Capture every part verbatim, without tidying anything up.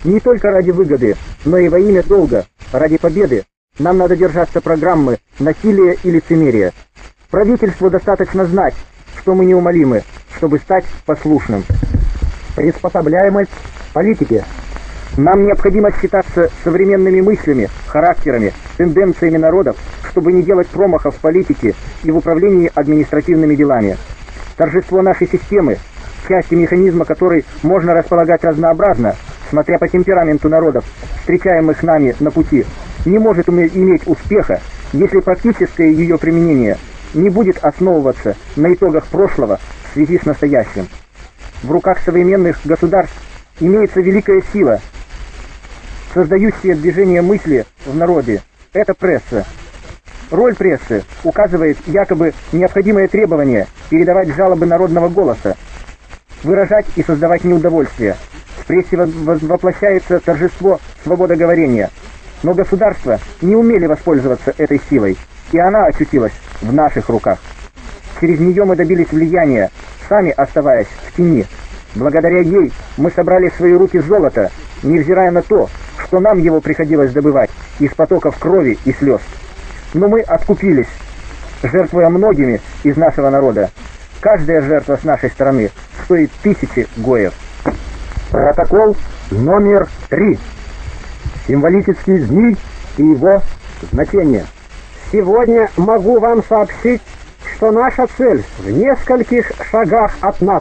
Не только ради выгоды, но и во имя долга, ради победы, нам надо держаться программы насилия и лицемерия. Правительству достаточно знать, что мы неумолимы, чтобы стать послушным. Приспособляемость политики. Нам необходимо считаться современными мыслями, характерами, тенденциями народов, чтобы не делать промахов в политике и в управлении административными делами. Торжество нашей системы, части механизма которой можно располагать разнообразно, смотря по темпераменту народов, встречаемых нами на пути, не может иметь успеха, если практическое ее применение не будет основываться на итогах прошлого в связи с настоящим. В руках современных государств имеется великая сила, создающая движение мысли в народе. Это пресса. Роль прессы указывает якобы необходимое требование передавать жалобы народного голоса, выражать и создавать неудовольствие. В прессе воплощается торжество свободоговорения. Но государства не умели воспользоваться этой силой, и она очутилась в наших руках. Через нее мы добились влияния, сами оставаясь в тени. Благодаря ей мы собрали в свои руки золото, невзирая на то, что нам его приходилось добывать из потоков крови и слез. Но мы откупились, жертвуя многими из нашего народа. Каждая жертва с нашей стороны стоит тысячи гоев. Протокол номер три. Символический змей и его значение. Сегодня могу вам сообщить, что наша цель в нескольких шагах от нас.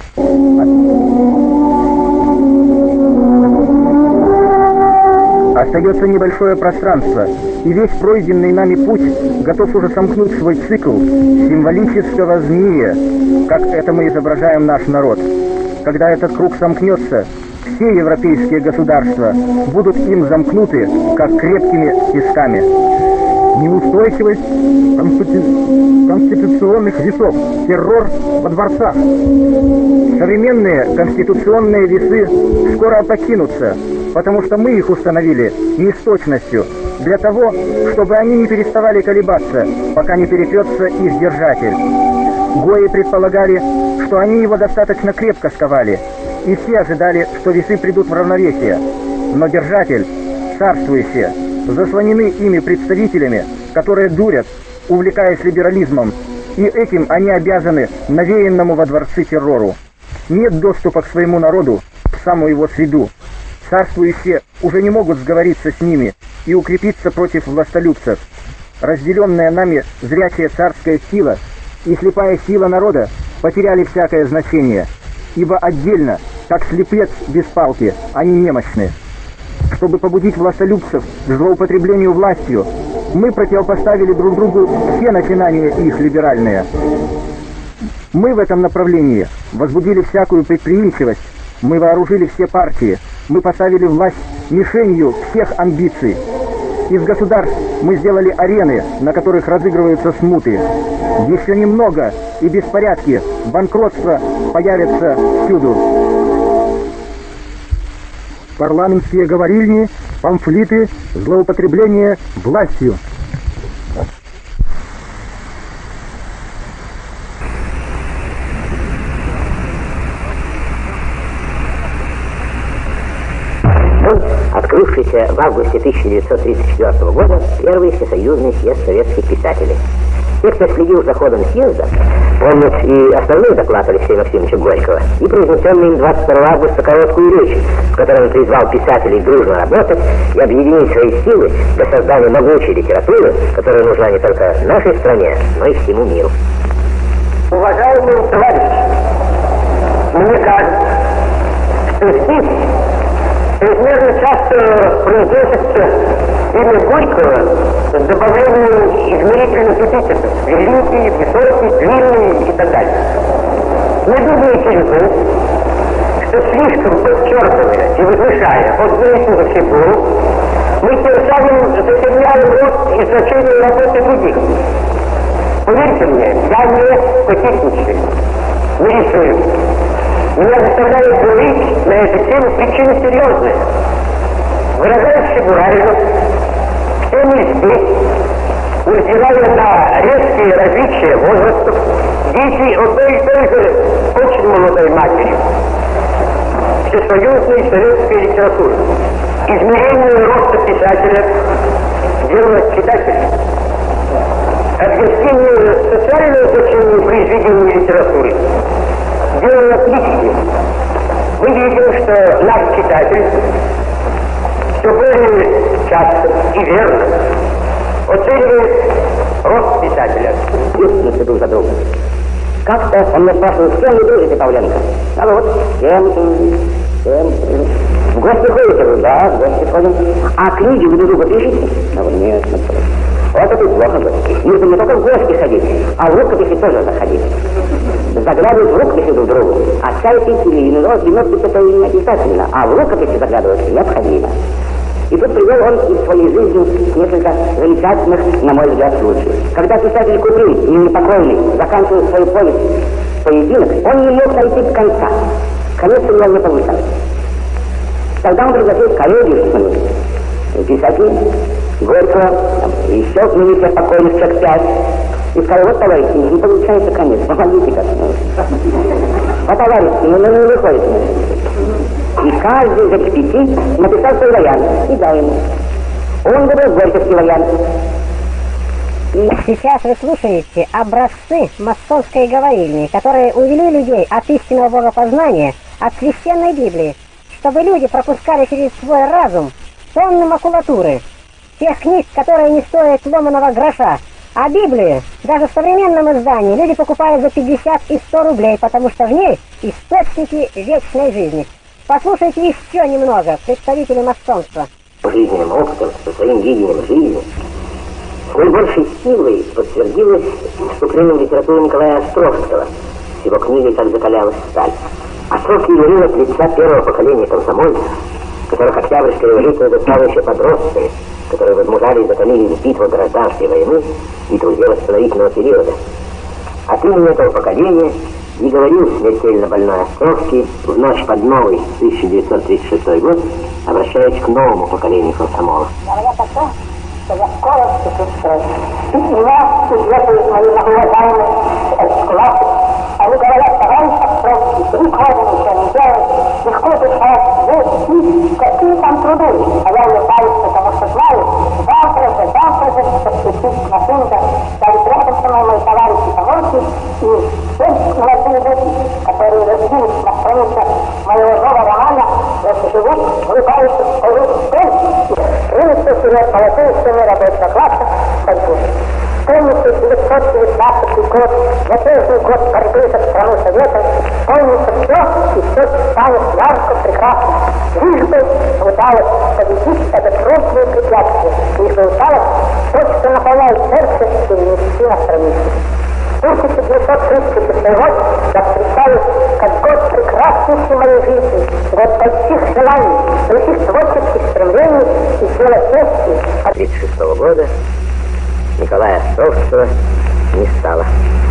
Остается небольшое пространство, и весь пройденный нами путь готов уже сомкнуть свой цикл символического змея, как это мы изображаем наш народ. Когда этот круг сомкнется, все европейские государства будут им замкнуты, как крепкими тисками. Неустойчивость конститу... конституционных весов, террор во дворцах. Современные конституционные весы скоро покинутся, потому что мы их установили не с точностью, для того, чтобы они не переставали колебаться, пока не перепрется их держатель. Гои предполагали, что они его достаточно крепко сковали, и все ожидали, что весы придут в равновесие. Но держатель, царствующие, заслонены ими представителями, которые дурят, увлекаясь либерализмом, и этим они обязаны навеянному во дворцы террору. Нет доступа к своему народу, в самую его среду. Царствующие уже не могут сговориться с ними и укрепиться против властолюбцев. Разделенная нами зрячая царская сила и слепая сила народа потеряли всякое значение, ибо отдельно, как слепец без палки, они немощны. Чтобы побудить властолюбцев к злоупотреблению властью, мы противопоставили друг другу все начинания их либеральные. Мы в этом направлении возбудили всякую предприимчивость, мы вооружили все партии, мы поставили власть мишенью всех амбиций. Из государств мы сделали арены, на которых разыгрываются смуты. Еще немного, и беспорядки, банкротство появятся всюду. Парламентские говорильни, памфлеты, злоупотребление властью. Открывшийся в августе тысяча девятьсот тридцать четвёртого года первый всесоюзный съезд советских писателей. Те, кто следил за ходом съезда, помнят и основной доклад Алексея Максимовича Горького, и произнесенный им двадцать второго августа короткую речь, в которой он призвал писателей дружно работать и объединить свои силы для создания могучей литературы, которая нужна не только нашей стране, но и всему миру. Уважаемые товарищи, мне кажется, что здесь чрезмерно часто произносится имя Горького с добавлением измерительных эпитетов: великий, высокий, длинный и так далее. Не думаете ли вы, что слишком подчеркивая и возвышая одну и ту же фигуру, мы тем самым затемняем рост и значение работы других? Поверьте мне, я не потехничаю, не рисую. Меня заставляет говорить на эту тему причины серьезные. Выражаясь фигурально, все мы здесь, невзирая на резкие различия возрастов, дети одной и той же очень молодой матери. всесоюзной советской литературы. Измерение роста писателя, дело читателя. Объяснение социального значения произведения литературы, дело критики. Мы видим, что наш читатель все более часто и верно оценивает рост писателя. Если друг за другом. Как-то он мне спрашивает, с кем вы дружите, Павленко? А вот, с кем, с кем. В гости ходите вы? Да, в гости ходим. А книги вы друг другу пишете? А вот нет, нет. Вот это плохо бы. Нужно не только в гости ходить, а в рукописи тоже заходить. Заглядывать в рукописи друг другу. А чайки или нос, и нос это не обязательно, а в рукописи заглядывать необходимо. И тут привел он из своей жизни несколько замечательных, на мой взгляд, случаев. Когда писатель Куприн, непокойный, заканчивал свою повесть «Поединок», он не мог найти до конца. Конец у него не получался. Тогда он пригласил коллегию с ним, писатель Горького, еще в минуте покойных человек пять. И сказал, вот, товарищи, не получается конец, помогите как-то. А товарищи, ну, ну, не выходит. И каждый из этих пяти написал свой вариант и дал ему. Он выбрал горьковский вариант. Сейчас вы слушаете образцы масонской говорильни, которые увели людей от истинного богопознания, от священной Библии, чтобы люди пропускали через свой разум тонны макулатуры, тех книг, которые не стоят ломаного гроша. А Библию, даже в современном издании, люди покупают за пятьдесят и сто рублей, потому что в ней источники вечной жизни. Послушайте еще немного представителей масонства. Жизненным опытом, со своим видением жизни, с наибольшей силой подтвердилось вступление в литературу Николая Островского с его книгой «Как закалялась сталь». Островский говорил от лица первого поколения комсомольцев, которых Октябрьская революция застала еще подростками, которые возмужали и затомились в битвах гражданской войны и труде восстановительного периода. От имени этого поколения и говорил смертельно больной Островский в ночь под новый тысяча девятьсот тридцать шестой год, обращаясь к новому поколению комсомола. Говорят о том, что я скоро вступлю в строй. И меня удерживают мои многоуважаемые классы. Они говорят, товарищ Островский, ты никогда ничего не делаешь, легко дышать, жить, какие там труды. А я улыбаюсь, потому что знаю, завтра же, завтра же подключусь к машинке, ставить рядом со мной мои товарищи помощники и все молодые люди, которые разбились на странице моего нового романа, если живут, улыбаются, скажут, рыночный вперед молодые сыны рабочего класса, борьбу. Помните девятьсот девятнадцатый год, мятежный год борьбы за страну Совета, помнится все, и все станет ярко, прекрасно. Лишь бы удалось победить это трудное препятствие, лишь бы удалось то, что наполняет сердце, перенести на страницу. тысяча девятьсот тридцать шестой год я встречаю как год прекраснейшей моей жизни, год больших желаний, больших творческих стремлений и дела чести. От тридцать шестого года Николая Островского не стало.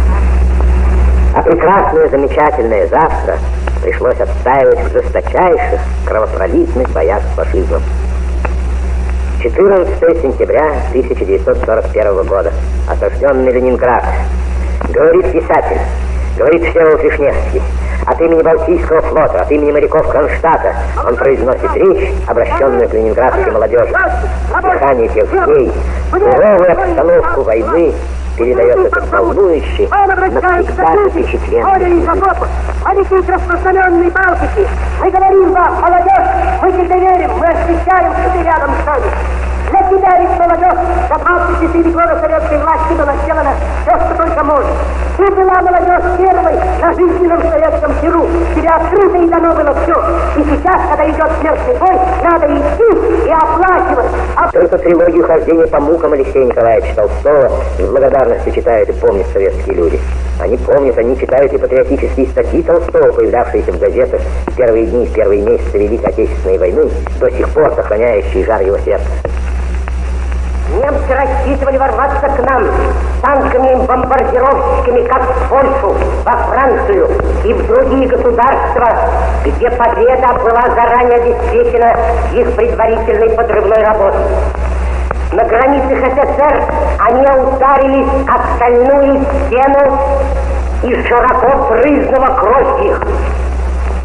А прекрасное, замечательное завтра пришлось отстаивать в жесточайших, кровопролитных боях с фашизмом. четырнадцатого сентября тысяча девятьсот сорок первого года. Осажденный Ленинград. Говорит писатель, говорит Всеволод Вишневский. От имени Балтийского флота, от имени моряков Кронштадта он произносит речь, обращенную к ленинградской молодежи. Дыхание тех дней, суровую обстановку войны передает этот волнующий, навсегда запечатленный. Маленькие распространенные Балтики, мы говорим вам, молодежь, мы тебе верим, мы ощущаем, что ты рядом с нами. Для тебя, ведь молодежь, за двадцать четыре года советской власти было сделано все, что только может. Ты была, молодежь, первой на жизненном советском перу. Тебе открыто и дано было все. И сейчас, когда идет смертный бой, надо идти и оплачивать. А... Только трилогию хождения по мукам Алексея Николаевича Толстого с благодарностью читают и помнят советские люди. Они помнят, они читают и патриотические статьи Толстого, появлявшиеся в газетах в первые дни, в первые месяцы Великой Отечественной войны, до сих пор сохраняющие жар его сердца. Немцы рассчитывали ворваться к нам танками и бомбардировщиками, как в Польшу, во Францию и в другие государства, где победа была заранее обеспечена их предварительной подрывной работой. На границах СССР они ударились о стальную стену и широко брызнула кровь их.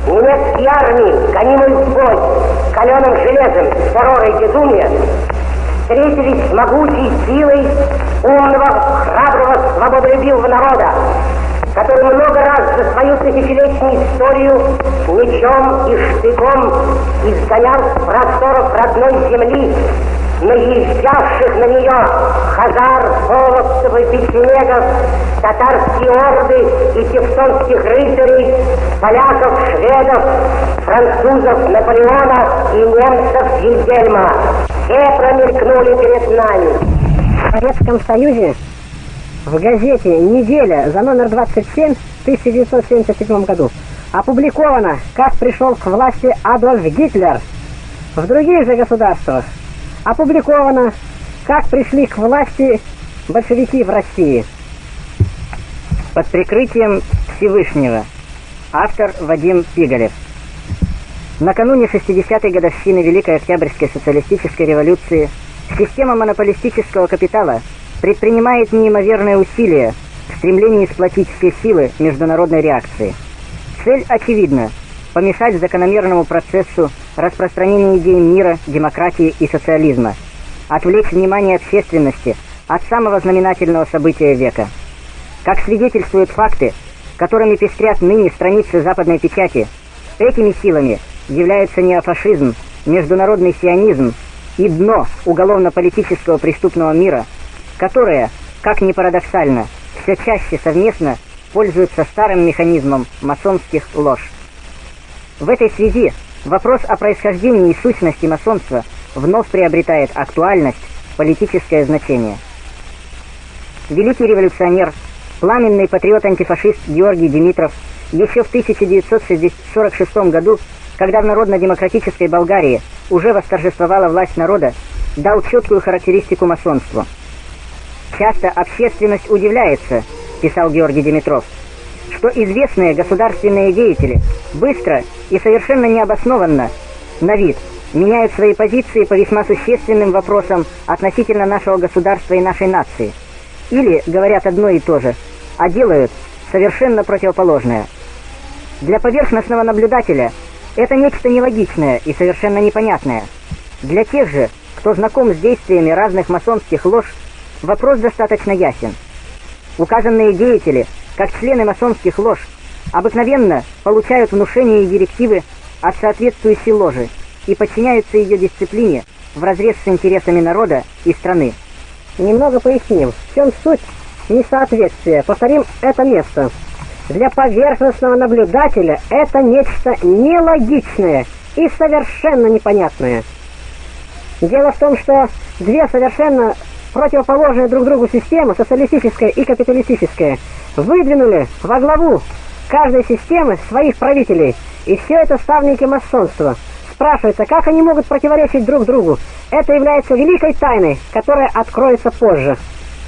немецкие армии, гонимые в бой, каленым железом, террора и безумия, встретились с могучей силой умного, храброго, свободолюбивого народа, который много раз за свою тысячелетнюю историю мечом и штыком изгонял с просторов родной земли наезжавших на нее хазар, половцев и печенегов, татарские орды и тевтонских рыцарей, поляков, шведов, французов Наполеона и немцев Вильгельма. Все промелькнули перед нами. В Советском Союзе в газете «Неделя» за номер двадцать семь в тысяча девятьсот семьдесят седьмом году опубликовано, как пришел к власти Адольф Гитлер. В других же государствах опубликовано, как пришли к власти большевики в России. Под прикрытием Всевышнего. Автор Вадим Пигалев. Накануне шестидесятой годовщины Великой Октябрьской социалистической революции система монополистического капитала предпринимает неимоверные усилия в стремлении сплотить все силы международной реакции. Цель очевидна – помешать закономерному процессу распространения идей мира, демократии и социализма, отвлечь внимание общественности от самого знаменательного события века. Как свидетельствуют факты, которыми пестрят ныне страницы западной печати, этими силами являются неофашизм, международный сионизм и дно уголовно-политического преступного мира, которое, как ни парадоксально, все чаще совместно пользуется старым механизмом масонских лож. В этой связи вопрос о происхождении и сущности масонства вновь приобретает актуальность, политическое значение. Великий революционер, пламенный патриот-антифашист Георгий Димитров еще в тысяча девятьсот сорок шестом году, когда в народно-демократической Болгарии уже восторжествовала власть народа, дал четкую характеристику масонству. «Часто общественность удивляется, — писал Георгий Димитров, — что известные государственные деятели быстро и совершенно необоснованно на вид меняют свои позиции по весьма существенным вопросам относительно нашего государства и нашей нации, или говорят одно и то же, а делают совершенно противоположное. Для поверхностного наблюдателя это нечто нелогичное и совершенно непонятное. Для тех же, кто знаком с действиями разных масонских лож, вопрос достаточно ясен. Указанные деятели, как члены масонских лож, обыкновенно получают внушения и директивы от соответствующей ложи и подчиняются ее дисциплине вразрез с интересами народа и страны. Немного поясним, в чем суть несоответствия. Повторим это место. Для поверхностного наблюдателя это нечто нелогичное и совершенно непонятное. Дело в том, что две совершенно противоположные друг другу системы, социалистическая и капиталистическая, выдвинули во главу каждой системы своих правителей, и все это ставники масонства. Спрашивается, как они могут противоречить друг другу? Это является великой тайной, которая откроется позже.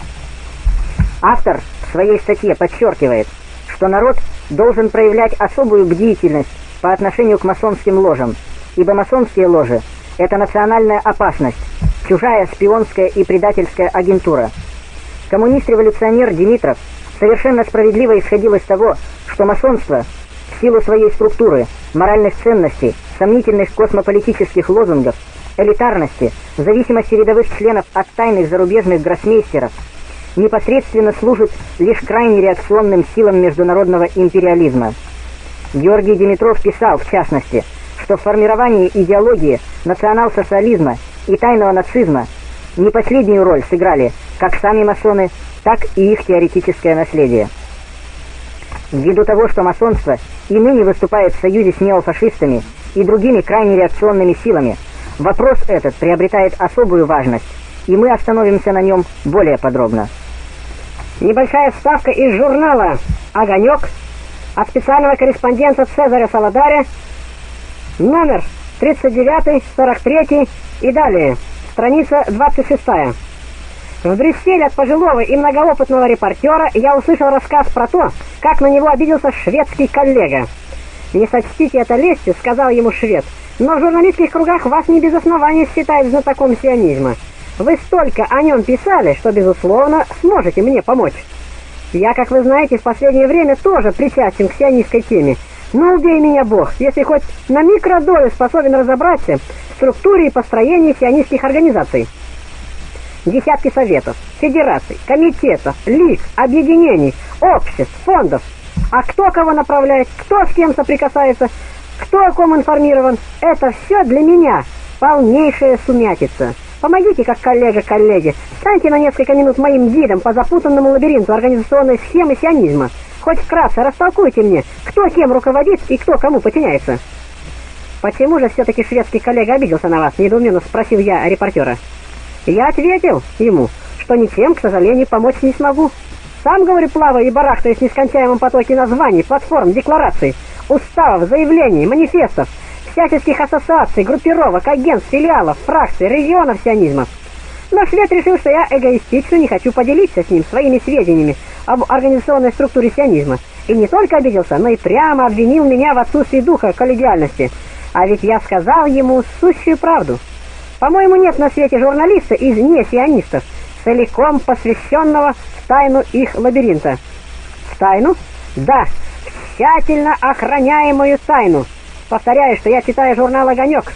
Автор в своей статье подчеркивает, что народ должен проявлять особую бдительность по отношению к масонским ложам, ибо масонские ложи – это национальная опасность, чужая шпионская и предательская агентура. Коммунист-революционер Димитров совершенно справедливо исходил из того, что масонство в силу своей структуры, моральных ценностей, сомнительных космополитических лозунгов, элитарности, зависимости рядовых членов от тайных зарубежных гроссмейстеров, непосредственно служит лишь крайне реакционным силам международного империализма. Георгий Димитров писал, в частности, что в формировании идеологии национал-социализма и тайного нацизма не последнюю роль сыграли как сами масоны, так и их теоретическое наследие. Ввиду того, что масонство и ныне выступает в союзе с неофашистами и другими крайне реакционными силами, вопрос этот приобретает особую важность, и мы остановимся на нем более подробно. Небольшая вставка из журнала «Огонек» от специального корреспондента Цезаря Солодаря, номер тридцать девять, сорок три и далее, страница двадцать шесть. В Брюсселе от пожилого и многоопытного репортера я услышал рассказ про то, как на него обиделся шведский коллега. «Не сочтите это лестью», — сказал ему швед, — «но в журналистских кругах вас не без основания считают знатоком сионизма. Вы столько о нем писали, что, безусловно, сможете мне помочь. Я, как вы знаете, в последнее время тоже причастен к сионистской теме, Но убей меня, Бог, если хоть на микродолю способен разобраться в структуре и построении сионистских организаций. Десятки советов, федераций, комитетов, лиг, объединений, обществ, фондов. А кто кого направляет, кто с кем соприкасается, кто о ком информирован, это все для меня полнейшая сумятица. Помогите, как коллега коллеге, станьте на несколько минут моим гидом по запутанному лабиринту организационной схемы сионизма. Хоть вкратце растолкуйте мне, кто кем руководит и кто кому подчиняется. Почему же все-таки шведский коллега обиделся на вас, недоуменно спросил я репортера. Я ответил ему, что ничем, к сожалению, помочь не смогу. Сам, говорю, плаваю и барахтаюсь в нескончаемом потоке названий, платформ, деклараций, уставов, заявлений, манифестов, всяческих ассоциаций, группировок, агентств, филиалов, фракций, регионов сионизма. Но швед решил, что я эгоистично не хочу поделиться с ним своими сведениями об организационной структуре сионизма. И не только обиделся, но и прямо обвинил меня в отсутствии духа коллегиальности. А ведь я сказал ему сущую правду. По-моему, нет на свете журналиста из несионистов, целиком посвященного в тайну их лабиринта. В тайну? Да, в тщательно охраняемую тайну. Повторяю, что я читаю журнал «Огонек».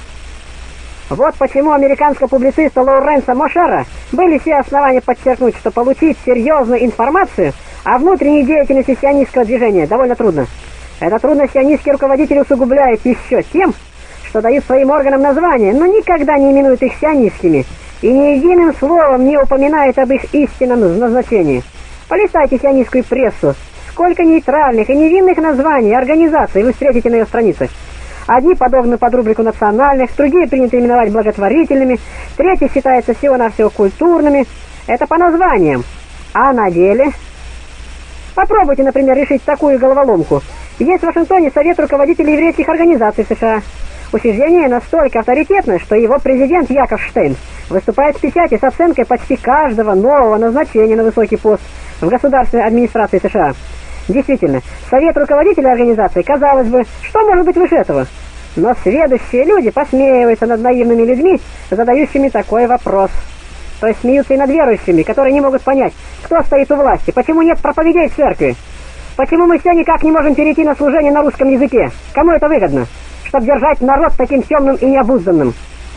Вот почему американского публициста Лоуренса Мошера были все основания подчеркнуть, что получить серьезную информацию о внутренней деятельности сионистского движения довольно трудно. Это трудность сионистские руководители усугубляют еще тем, что дают своим органам названия, но никогда не именуют их сионистскими и ни единым словом не упоминают об их истинном назначении. Полистайте сионистскую прессу, сколько нейтральных и невинных названий и организаций вы встретите на ее страницах. Одни подобны под рубрику национальных, другие принято именовать благотворительными, третьи считаются всего-навсего культурными. Это по названиям. А на деле? Попробуйте, например, решить такую головоломку. Есть в Вашингтоне Совет руководителей еврейских организаций США. Учреждение настолько авторитетное, что его президент Яков Штейн выступает в печати с оценкой почти каждого нового назначения на высокий пост в государственной администрации США. Действительно, совет руководителей организации, казалось бы, что может быть выше этого? Но сведущие люди посмеиваются над наивными людьми, задающими такой вопрос. То есть смеются и над верующими, которые не могут понять, кто стоит у власти, почему нет проповедей в церкви, почему мы все никак не можем перейти на служение на русском языке, кому это выгодно, чтобы держать народ таким темным и необузданным.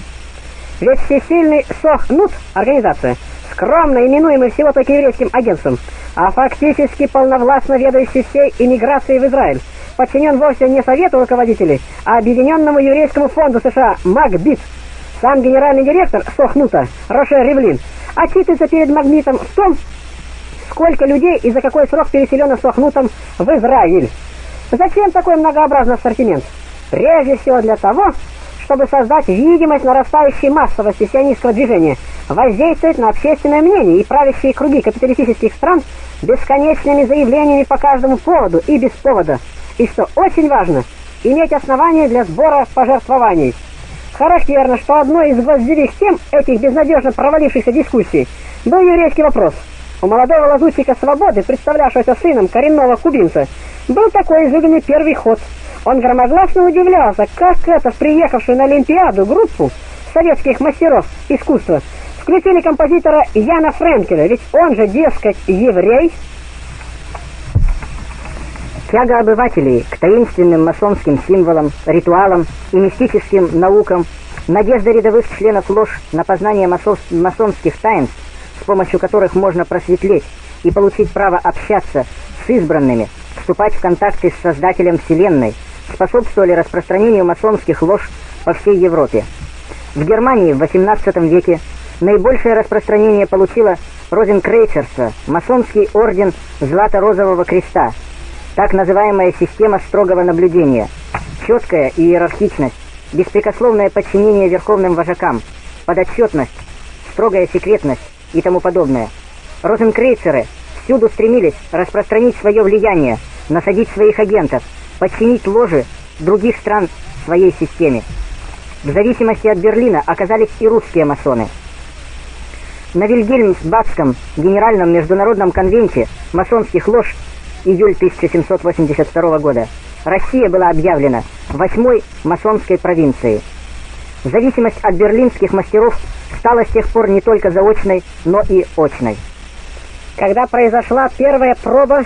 Ведь всесильный Сохнут, организация, скромно именуемый всего только еврейским агентством, а фактически полновластно ведающий всей иммиграцией в Израиль, подчинен вовсе не Совету руководителей, а Объединенному еврейскому фонду США МакБит. Сам генеральный директор Сохнута, Роше Ривлин, отчитывается перед МакБитом в том, сколько людей и за какой срок переселено Сохнутом в Израиль. Зачем такой многообразный ассортимент? Прежде всего для того, чтобы создать видимость нарастающей массовости сионистского движения, воздействовать на общественное мнение и правящие круги капиталистических стран бесконечными заявлениями по каждому поводу и без повода. И что очень важно, иметь основания для сбора пожертвований. Характерно, что одной из гвоздевых тем этих безнадежно провалившихся дискуссий был еврейский вопрос. У молодого лазутчика свободы, представлявшегося сыном коренного кубинца, был такой излюбленный первый ход. Он громогласно удивлялся, как это в приехавшую на Олимпиаду группу советских мастеров искусства включили композитора Яна Френкеля, ведь он же, дескать, еврей. Тяга обывателей к таинственным масонским символам, ритуалам и мистическим наукам, надежда рядовых членов ложь на познание масов... масонских таинств, с помощью которых можно просветлеть и получить право общаться с избранными, вступать в контакты с Создателем Вселенной, способствовали распространению масонских лож по всей Европе. В Германии в восемнадцатом веке наибольшее распространение получило розенкрейцерство, масонский орден Злато-Розового Креста, так называемая система строгого наблюдения, четкая иерархичность, беспрекословное подчинение верховным вожакам, подотчетность, строгая секретность и тому подобное. Розенкрейцеры всюду стремились распространить свое влияние, насадить своих агентов, подчинить ложи других стран своей системе. В зависимости от Берлина оказались и русские масоны. На Вильгельмсбадском генеральном международном конвенте масонских лож июль тысяча семьсот восемьдесят второго года Россия была объявлена восьмой масонской провинцией. Зависимость от берлинских мастеров стала с тех пор не только заочной, но и очной. Когда произошла первая проба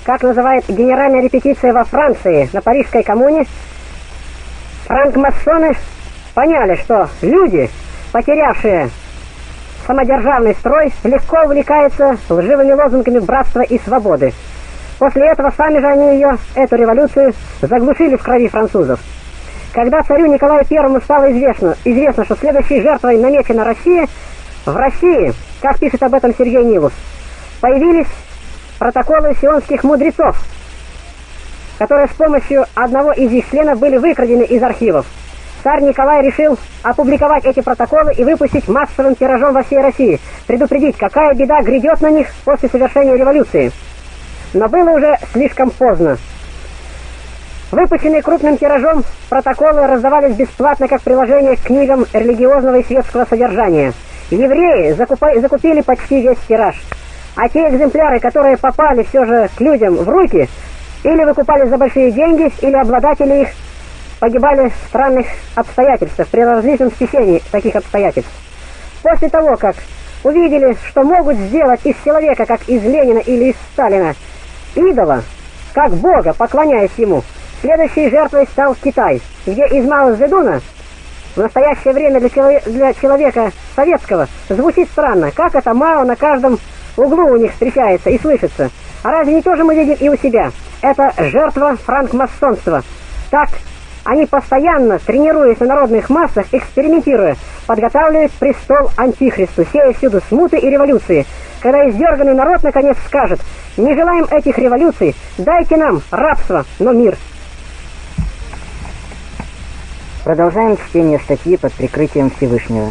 как называет генеральная репетиция во Франции на Парижской коммуне, франкмасоны поняли, что люди, потерявшие самодержавный строй, легко увлекаются лживыми лозунгами братства и свободы. После этого сами же они ее, эту революцию, заглушили в крови французов. Когда царю Николаю Первому стало известно, известно, что следующей жертвой намечена Россия, в России, как пишет об этом Сергей Нилус, появились протоколы сионских мудрецов, которые с помощью одного из их членов были выкрадены из архивов. Царь Николай решил опубликовать эти протоколы и выпустить массовым тиражом во всей России, предупредить, какая беда грядет на них после совершения революции. Но было уже слишком поздно. Выпущенные крупным тиражом протоколы раздавались бесплатно как приложение к книгам религиозного и светского содержания. Евреи закупа- закупили почти весь тираж, а те экземпляры, которые попали все же к людям в руки, или выкупали за большие деньги, или обладатели их погибали в странных обстоятельствах, при различном стечении таких обстоятельств. После того, как увидели, что могут сделать из человека, как из Ленина или из Сталина, идола, как Бога, поклоняясь ему, следующей жертвой стал Китай, где из Мао-Цзэдуна в настоящее время для, челов... для человека советского звучит странно, как это Мао на каждом углу у них встречается и слышится. А разве не то же мы видим и у себя? Это жертва франкмасонства. Так они постоянно, тренируясь на народных массах, экспериментируя, подготавливают престол антихристу, сея всюду смуты и революции. Когда издерганный народ наконец скажет: не желаем этих революций, дайте нам рабство, но мир. Продолжаем чтение статьи под прикрытием Всевышнего.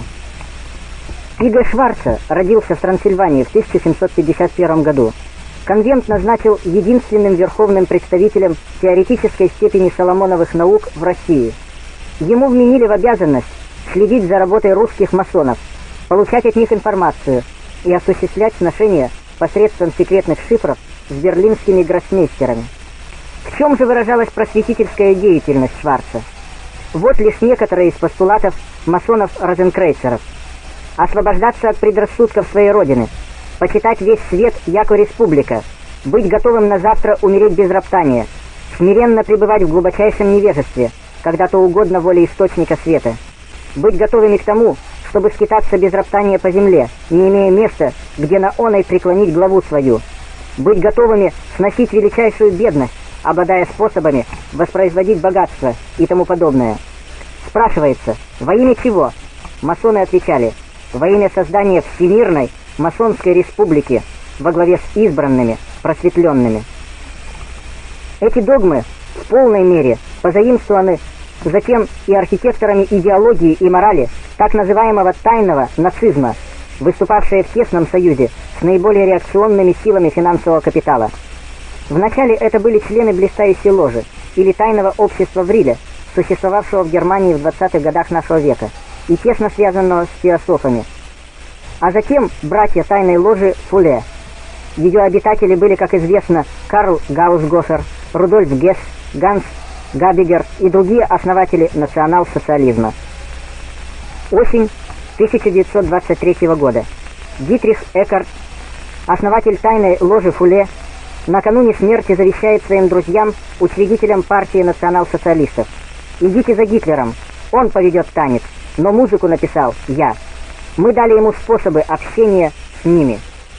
Иго Шварца родился в Трансильвании в тысяча семьсот пятьдесят первом году. Конвент назначил единственным верховным представителем теоретической степени Соломоновых наук в России. Ему вменили в обязанность следить за работой русских масонов, получать от них информацию и осуществлять сношения посредством секретных шифров с берлинскими гроссмейстерами. В чем же выражалась просветительская деятельность Шварца? Вот лишь некоторые из постулатов масонов-розенкрейцеров. Освобождаться от предрассудков своей родины, почитать весь свет яко республика, быть готовым на завтра умереть без роптания, смиренно пребывать в глубочайшем невежестве, когда то угодно воле источника света, быть готовыми к тому, чтобы скитаться без роптания по земле, не имея места, где на оной преклонить главу свою, быть готовыми сносить величайшую бедность, обладая способами воспроизводить богатство и тому подобное. Спрашивается, во имя чего? Масоны отвечали: во имя создания всемирной масонской республики во главе с избранными, просветленными. Эти догмы в полной мере позаимствованы затем и архитекторами идеологии и морали так называемого тайного нацизма, выступавшие в тесном союзе с наиболее реакционными силами финансового капитала. Вначале это были члены блистающей ложи или тайного общества Вриля, существовавшего в Германии в двадцатых годах нашего века и тесно связанного с теософами. А затем братья тайной ложи Фуле. Ее обитатели были, как известно, Карл Гаусгофер, Рудольф Гесс, Ганс Габигер и другие основатели национал-социализма. Осень тысяча девятьсот двадцать третьего года. Дитрих Эккарт, основатель тайной ложи Фуле, накануне смерти завещает своим друзьям, учредителям партии национал-социалистов: идите за Гитлером, он поведет танец, но музыку написал я. Мы дали ему способы общения с ними.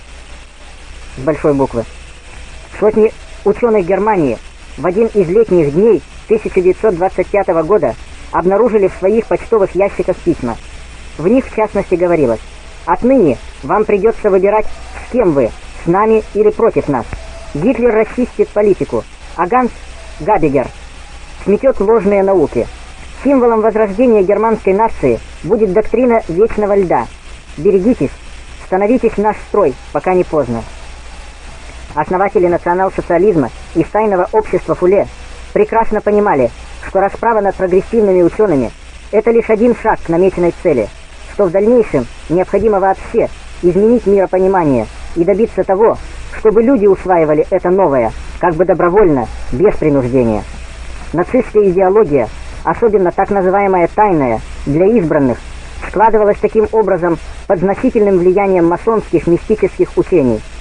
С большой буквы. Сотни ученых Германии в один из летних дней тысяча девятьсот двадцать пятого года обнаружили в своих почтовых ящиках письма. В них, в частности, говорилось: отныне вам придется выбирать, с кем вы, с нами или против нас. Гитлер расчистит политику, а Ганс Габигер сметет ложные науки. Символом возрождения германской нации будет доктрина вечного льда. Берегитесь, становитесь в наш строй, пока не поздно. Основатели национал-социализма из тайного общества Фуле прекрасно понимали, что расправа над прогрессивными учеными – это лишь один шаг к намеченной цели, что в дальнейшем необходимо вообще изменить миропонимание и добиться того, чтобы люди усваивали это новое, как бы добровольно, без принуждения. Нацистская идеология, особенно так называемая тайная, для избранных, складывалась таким образом под значительным влиянием масонских мистических учений.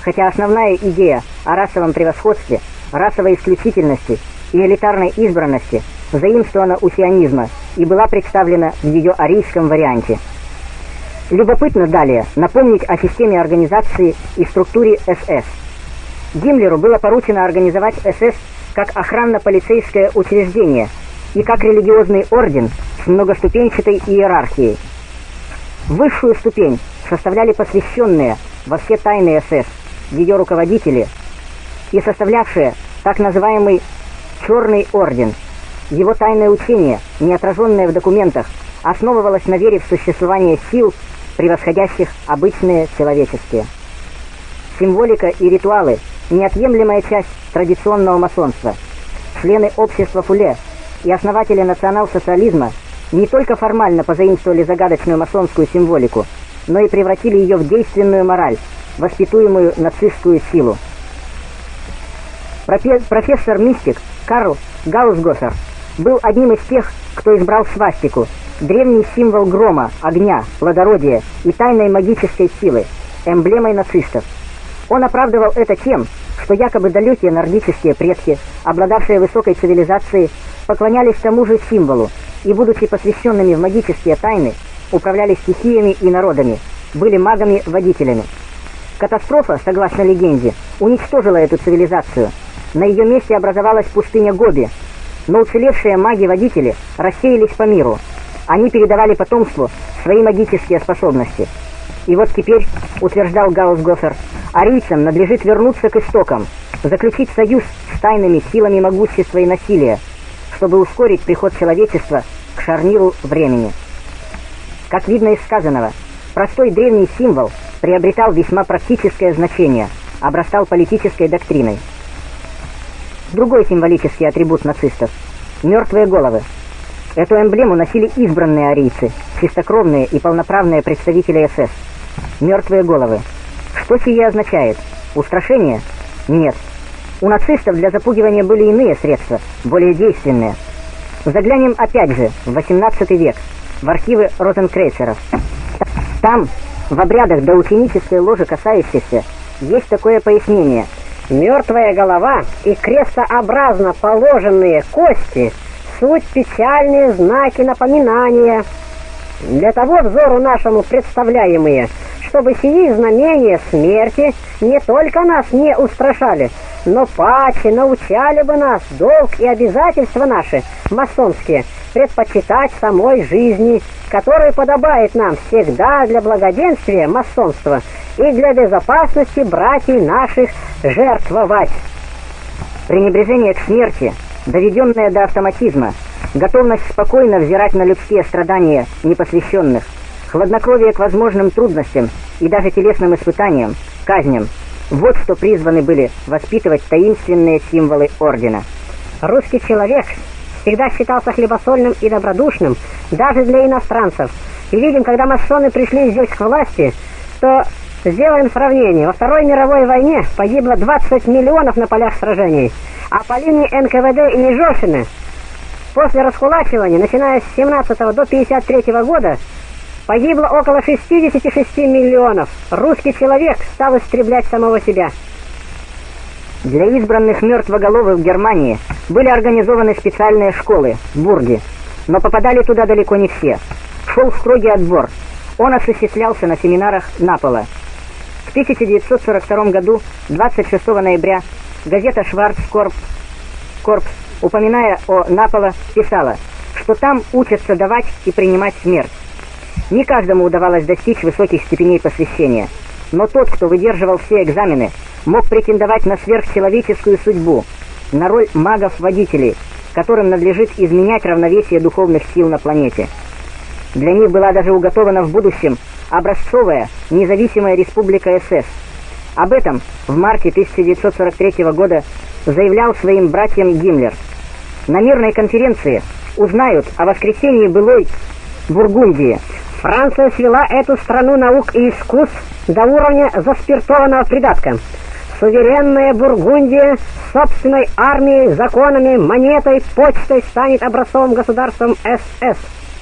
хотя основная идея о расовом превосходстве, расовой исключительности и элитарной избранности заимствована у сионизма и была представлена в ее арийском варианте. Любопытно далее напомнить о системе организации и структуре эс эс. Гиммлеру было поручено организовать эс эс как охранно-полицейское учреждение и как религиозный орден с многоступенчатой иерархией. Высшую ступень составляли посвященные во все тайны эс эс, ее руководители и составлявшие так называемый «Черный орден». Его тайное учение, не отраженное в документах, основывалось на вере в существование сил, превосходящих обычные человеческие. Символика и ритуалы – неотъемлемая часть традиционного масонства. Члены общества Фуле и основатели национал-социализма не только формально позаимствовали загадочную масонскую символику, но и превратили ее в действенную мораль, воспитуемую нацистскую силу. Профессор-мистик Карл Гаусгофер был одним из тех, кто избрал свастику, древний символ грома, огня, плодородия и тайной магической силы, эмблемой нацистов. Он оправдывал это тем, что якобы далекие нордические предки, обладавшие высокой цивилизацией, поклонялись тому же символу и, будучи посвященными в магические тайны, управляли стихиями и народами, были магами-водителями. Катастрофа, согласно легенде, уничтожила эту цивилизацию. На ее месте образовалась пустыня Гоби, но уцелевшие маги-водители рассеялись по миру. Они передавали потомству свои магические способности. И вот теперь, утверждал Гаусгофер, арийцам надлежит вернуться к истокам, заключить союз с тайными силами могущества и насилия, чтобы ускорить приход человечества к шарниру времени. Как видно из сказанного, простой древний символ приобретал весьма практическое значение, обрастал политической доктриной. Другой символический атрибут нацистов – мертвые головы. Эту эмблему носили избранные арийцы, чистокровные и полноправные представители эс эс. Мертвые головы. Что сие означает? Устрашение? Нет. У нацистов для запугивания были иные средства, более действенные. Заглянем опять же в восемнадцатый век, в архивы розенкрейцеров. Там, в обрядах до ученической ложи касающихся, есть такое пояснение. Мертвая голова и крестообразно положенные кости — суть печальные знаки напоминания. Для того взору нашему представляемые, чтобы сии знамения смерти не только нас не устрашали, но паче научали бы нас долг и обязательства наши, масонские, предпочитать самой жизни, которой подобает нам всегда для благоденствия масонства и для безопасности братьев наших жертвовать. Пренебрежение к смерти, доведенное до автоматизма, готовность спокойно взирать на людские страдания непосвященных, хладнокровие к возможным трудностям и даже телесным испытаниям, казням – вот что призваны были воспитывать таинственные символы ордена. Русский человек всегда считался хлебосольным и добродушным, даже для иностранцев. И видим, когда масоны пришли здесь к власти, то сделаем сравнение. Во Второй мировой войне погибло двадцать миллионов на полях сражений, а по линии эн ка вэ дэ и Нежовщины после раскулачивания, начиная с семнадцатого до пятьдесят третьего года, погибло около шестьдесят шесть миллионов. Русский человек стал истреблять самого себя. Для избранных мертвоголовых в Германии были организованы специальные школы, бурги, но попадали туда далеко не все. Шел строгий отбор. Он осуществлялся на семинарах Напола. В тысяча девятьсот сорок втором году, двадцать шестого ноября, газета «Шварцкорпс», упоминая о Наполо, писала, что там учатся давать и принимать смерть. Не каждому удавалось достичь высоких степеней посвящения, но тот, кто выдерживал все экзамены, мог претендовать на сверхчеловеческую судьбу, на роль магов-водителей, которым надлежит изменять равновесие духовных сил на планете. Для них была даже уготована в будущем образцовая независимая республика эс эс. Об этом в марте тысяча девятьсот сорок третьего года заявлял своим братьям Гиммлер. На мирной конференции узнают о воскресении былой Бургундии. Франция свела эту страну наук и искусств до уровня заспиртованного придатка. Суверенная Бургундия с собственной армией, законами, монетой, почтой станет образцовым государством эс эс.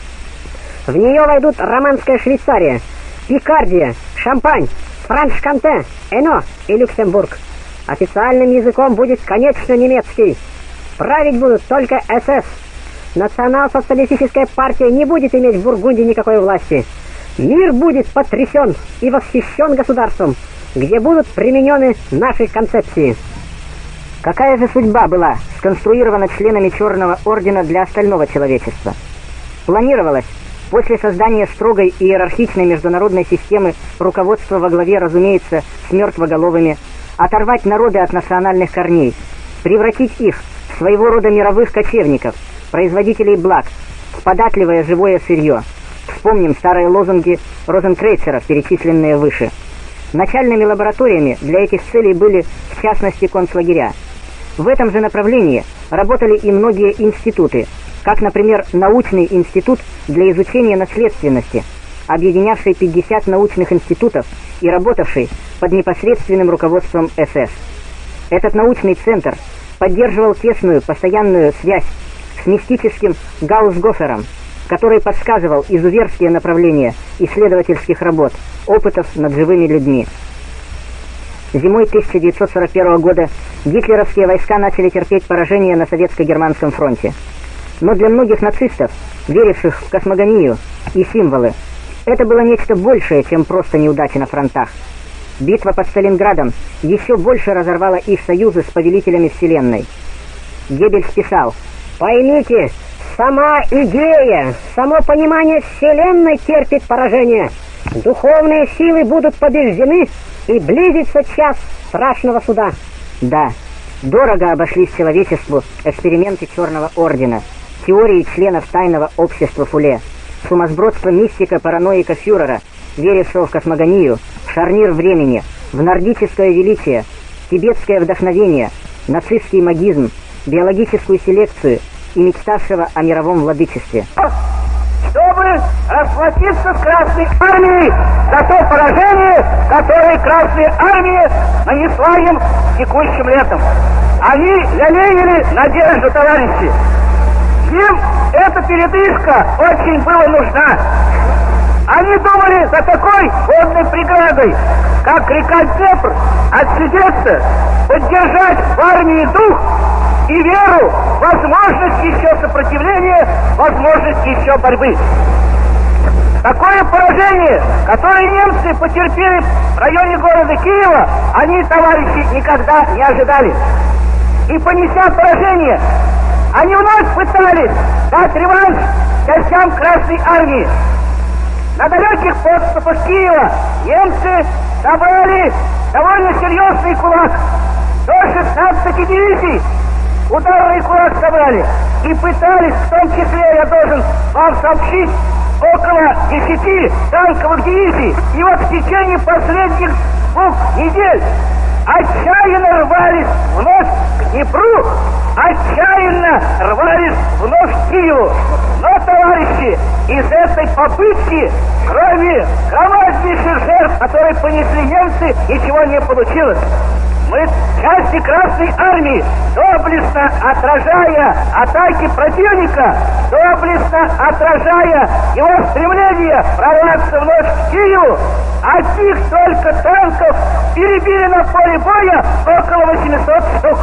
В нее войдут Романская Швейцария, Пикардия, Шампань, Франш-Канте, Эно и Люксембург. Официальным языком будет, конечно, немецкий. Править будут только эс эс. Национал-социалистическая партия не будет иметь в Бургундии никакой власти. Мир будет потрясен и восхищен государством, где будут применены наши концепции. Какая же судьба была сконструирована членами Черного Ордена для остального человечества? Планировалось, после создания строгой иерархичной международной системы руководства во главе, разумеется, с мертвоголовыми, оторвать народы от национальных корней, превратить их в своего рода мировых кочевников, производителей благ, в податливое живое сырье. Вспомним старые лозунги розенкрейцеров, перечисленные выше. Начальными лабораториями для этих целей были, в частности, концлагеря. В этом же направлении работали и многие институты, как, например, научный институт для изучения наследственности, объединявший пятьдесят научных институтов и работавший под непосредственным руководством эс эс. Этот научный центр поддерживал тесную постоянную связь с мистическим Гаусгофером, который подсказывал изуверские направления исследовательских работ, опытов над живыми людьми. Зимой тысяча девятьсот сорок первого года гитлеровские войска начали терпеть поражение на советско-германском фронте. Но для многих нацистов, веривших в космогонию и символы, это было нечто большее, чем просто неудачи на фронтах. Битва под Сталинградом еще больше разорвала их союзы с повелителями Вселенной. Геббельс писал: «Поймите, сама идея, само понимание Вселенной терпит поражение. Духовные силы будут побеждены, и близится час страшного суда». Да, дорого обошлись человечеству эксперименты Черного Ордена, теории членов тайного общества Фуле, сумасбродство мистика, параноика фюрера, верившего в космогонию, в шарнир времени, в нордическое величие, тибетское вдохновение, нацистский магизм, биологическую селекцию и мечтавшего о мировом владычестве. Чтобы расплатиться с Красной Армией за то поражение, которое Красная Армия нанесла им текущим летом. Они лелеяли надежду, товарищи. Им эта передышка очень была нужна. Они думали за такой водной преградой, как река Днепр, отсидеться, поддержать в армии дух и веру, возможность еще сопротивления, возможность еще борьбы. Такое поражение, которое немцы потерпели в районе города Киева, они, товарищи, никогда не ожидали. И понеся поражение, они вновь пытались дать реванш частям Красной Армии. На далеких подступах Киева немцы собрали довольно серьезный кулак. До шестнадцати дивизий ударный кулак собрали. И пытались, в том числе, я должен вам сообщить, около десяти танковых дивизий. И вот в течение последних двух недель отчаянно рвались вновь к Днепру, отчаянно рвались вновь к Киеву. Но, товарищи, из этой попытки, кроме громаднейших жертв, которые понесли немцы, ничего не получилось. Мы, части Красной Армии, доблестно отражая атаки противника, доблестно отражая его стремление прорваться вновь к Киеву, одних только танков перебили на поле боя около восьмисот штук.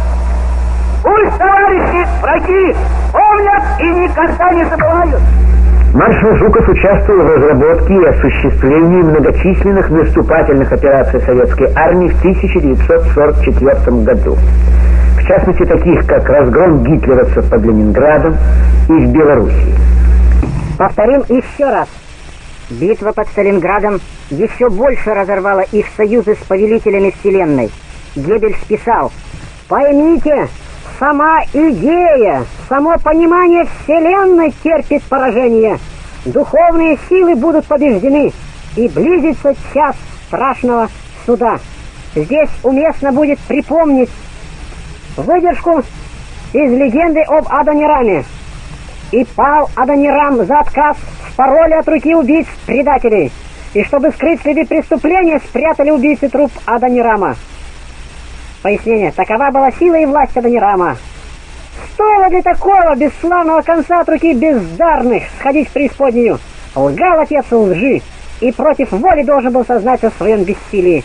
Пусть товарищи враги помнят и никогда не забывают. Маршал Жуков участвовал в разработке и осуществлении многочисленных наступательных операций советской армии в тысяча девятьсот сорок четвёртом году. В частности, таких как разгром гитлеровцев под Ленинградом и в Белоруссии. Повторим еще раз. Битва под Сталинградом еще больше разорвала их союзы с повелителями Вселенной. Геббельс писал: «Поймите, сама идея, само понимание Вселенной терпит поражение. Духовные силы будут побеждены, и близится час страшного суда». Здесь уместно будет припомнить выдержку из легенды об Адонираме. «И пал Адонирам за отказ в пароле от руки убийц-предателей, и чтобы скрыть следы преступления, спрятали убийцы труп Адонирама». Пояснение. Такова была сила и власть Адонирама. Стоило для такого бесславного конца от руки бездарных сходить в преисподнюю. Лгал отец лжи, и против воли должен был сознаться в своем бессилии.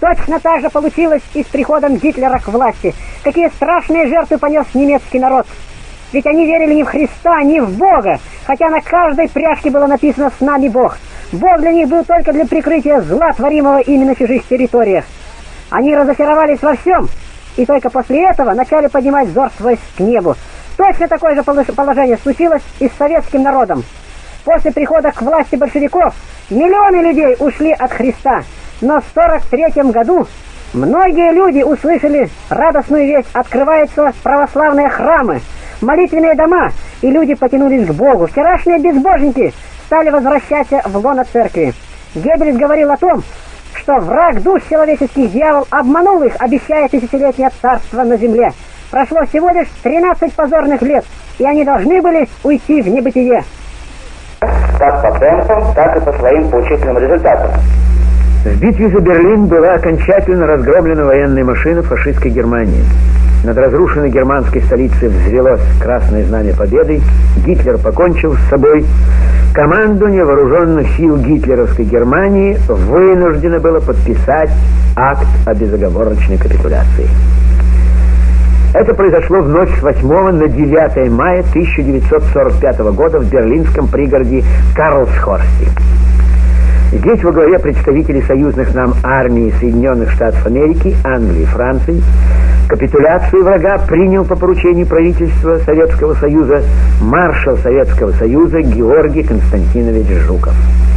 точно так же получилось и с приходом Гитлера к власти. Какие страшные жертвы понес немецкий народ. Ведь они верили не в Христа, не в Бога, хотя на каждой пряжке было написано «С нами Бог». Бог для них был только для прикрытия зла, творимого ими на чужих территориях. Они разочаровались во всем, и только после этого начали поднимать взор свой к небу. Точно такое же положение случилось и с советским народом. После прихода к власти большевиков миллионы людей ушли от Христа, но в сорок третьем году многие люди услышали радостную весть: открываются православные храмы, молитвенные дома, и люди потянулись к Богу. Вчерашние безбожники стали возвращаться в лоно церкви. Геббельс говорил о том, что враг душ человеческих, дьявол, обманул их, обещая тысячелетнее царство на земле. Прошло всего лишь тринадцать позорных лет, и они должны были уйти в небытие. Как по темпам, так и по своим поучительным результатам. В битве за Берлин была окончательно разгромлена военная машина фашистской Германии. Над разрушенной германской столицей взвелось красное знамя победы. Гитлер покончил с собой. Командование вооруженных сил гитлеровской Германии вынуждено было подписать акт о безоговорочной капитуляции. Это произошло в ночь с восьмого на девятое мая тысяча девятьсот сорок пятого года в берлинском пригороде Карлсхорсте. Здесь во главе представителей союзных нам армий Соединенных Штатов Америки, Англии и Франции капитуляцию врага принял по поручению правительства Советского Союза маршал Советского Союза Георгий Константинович Жуков.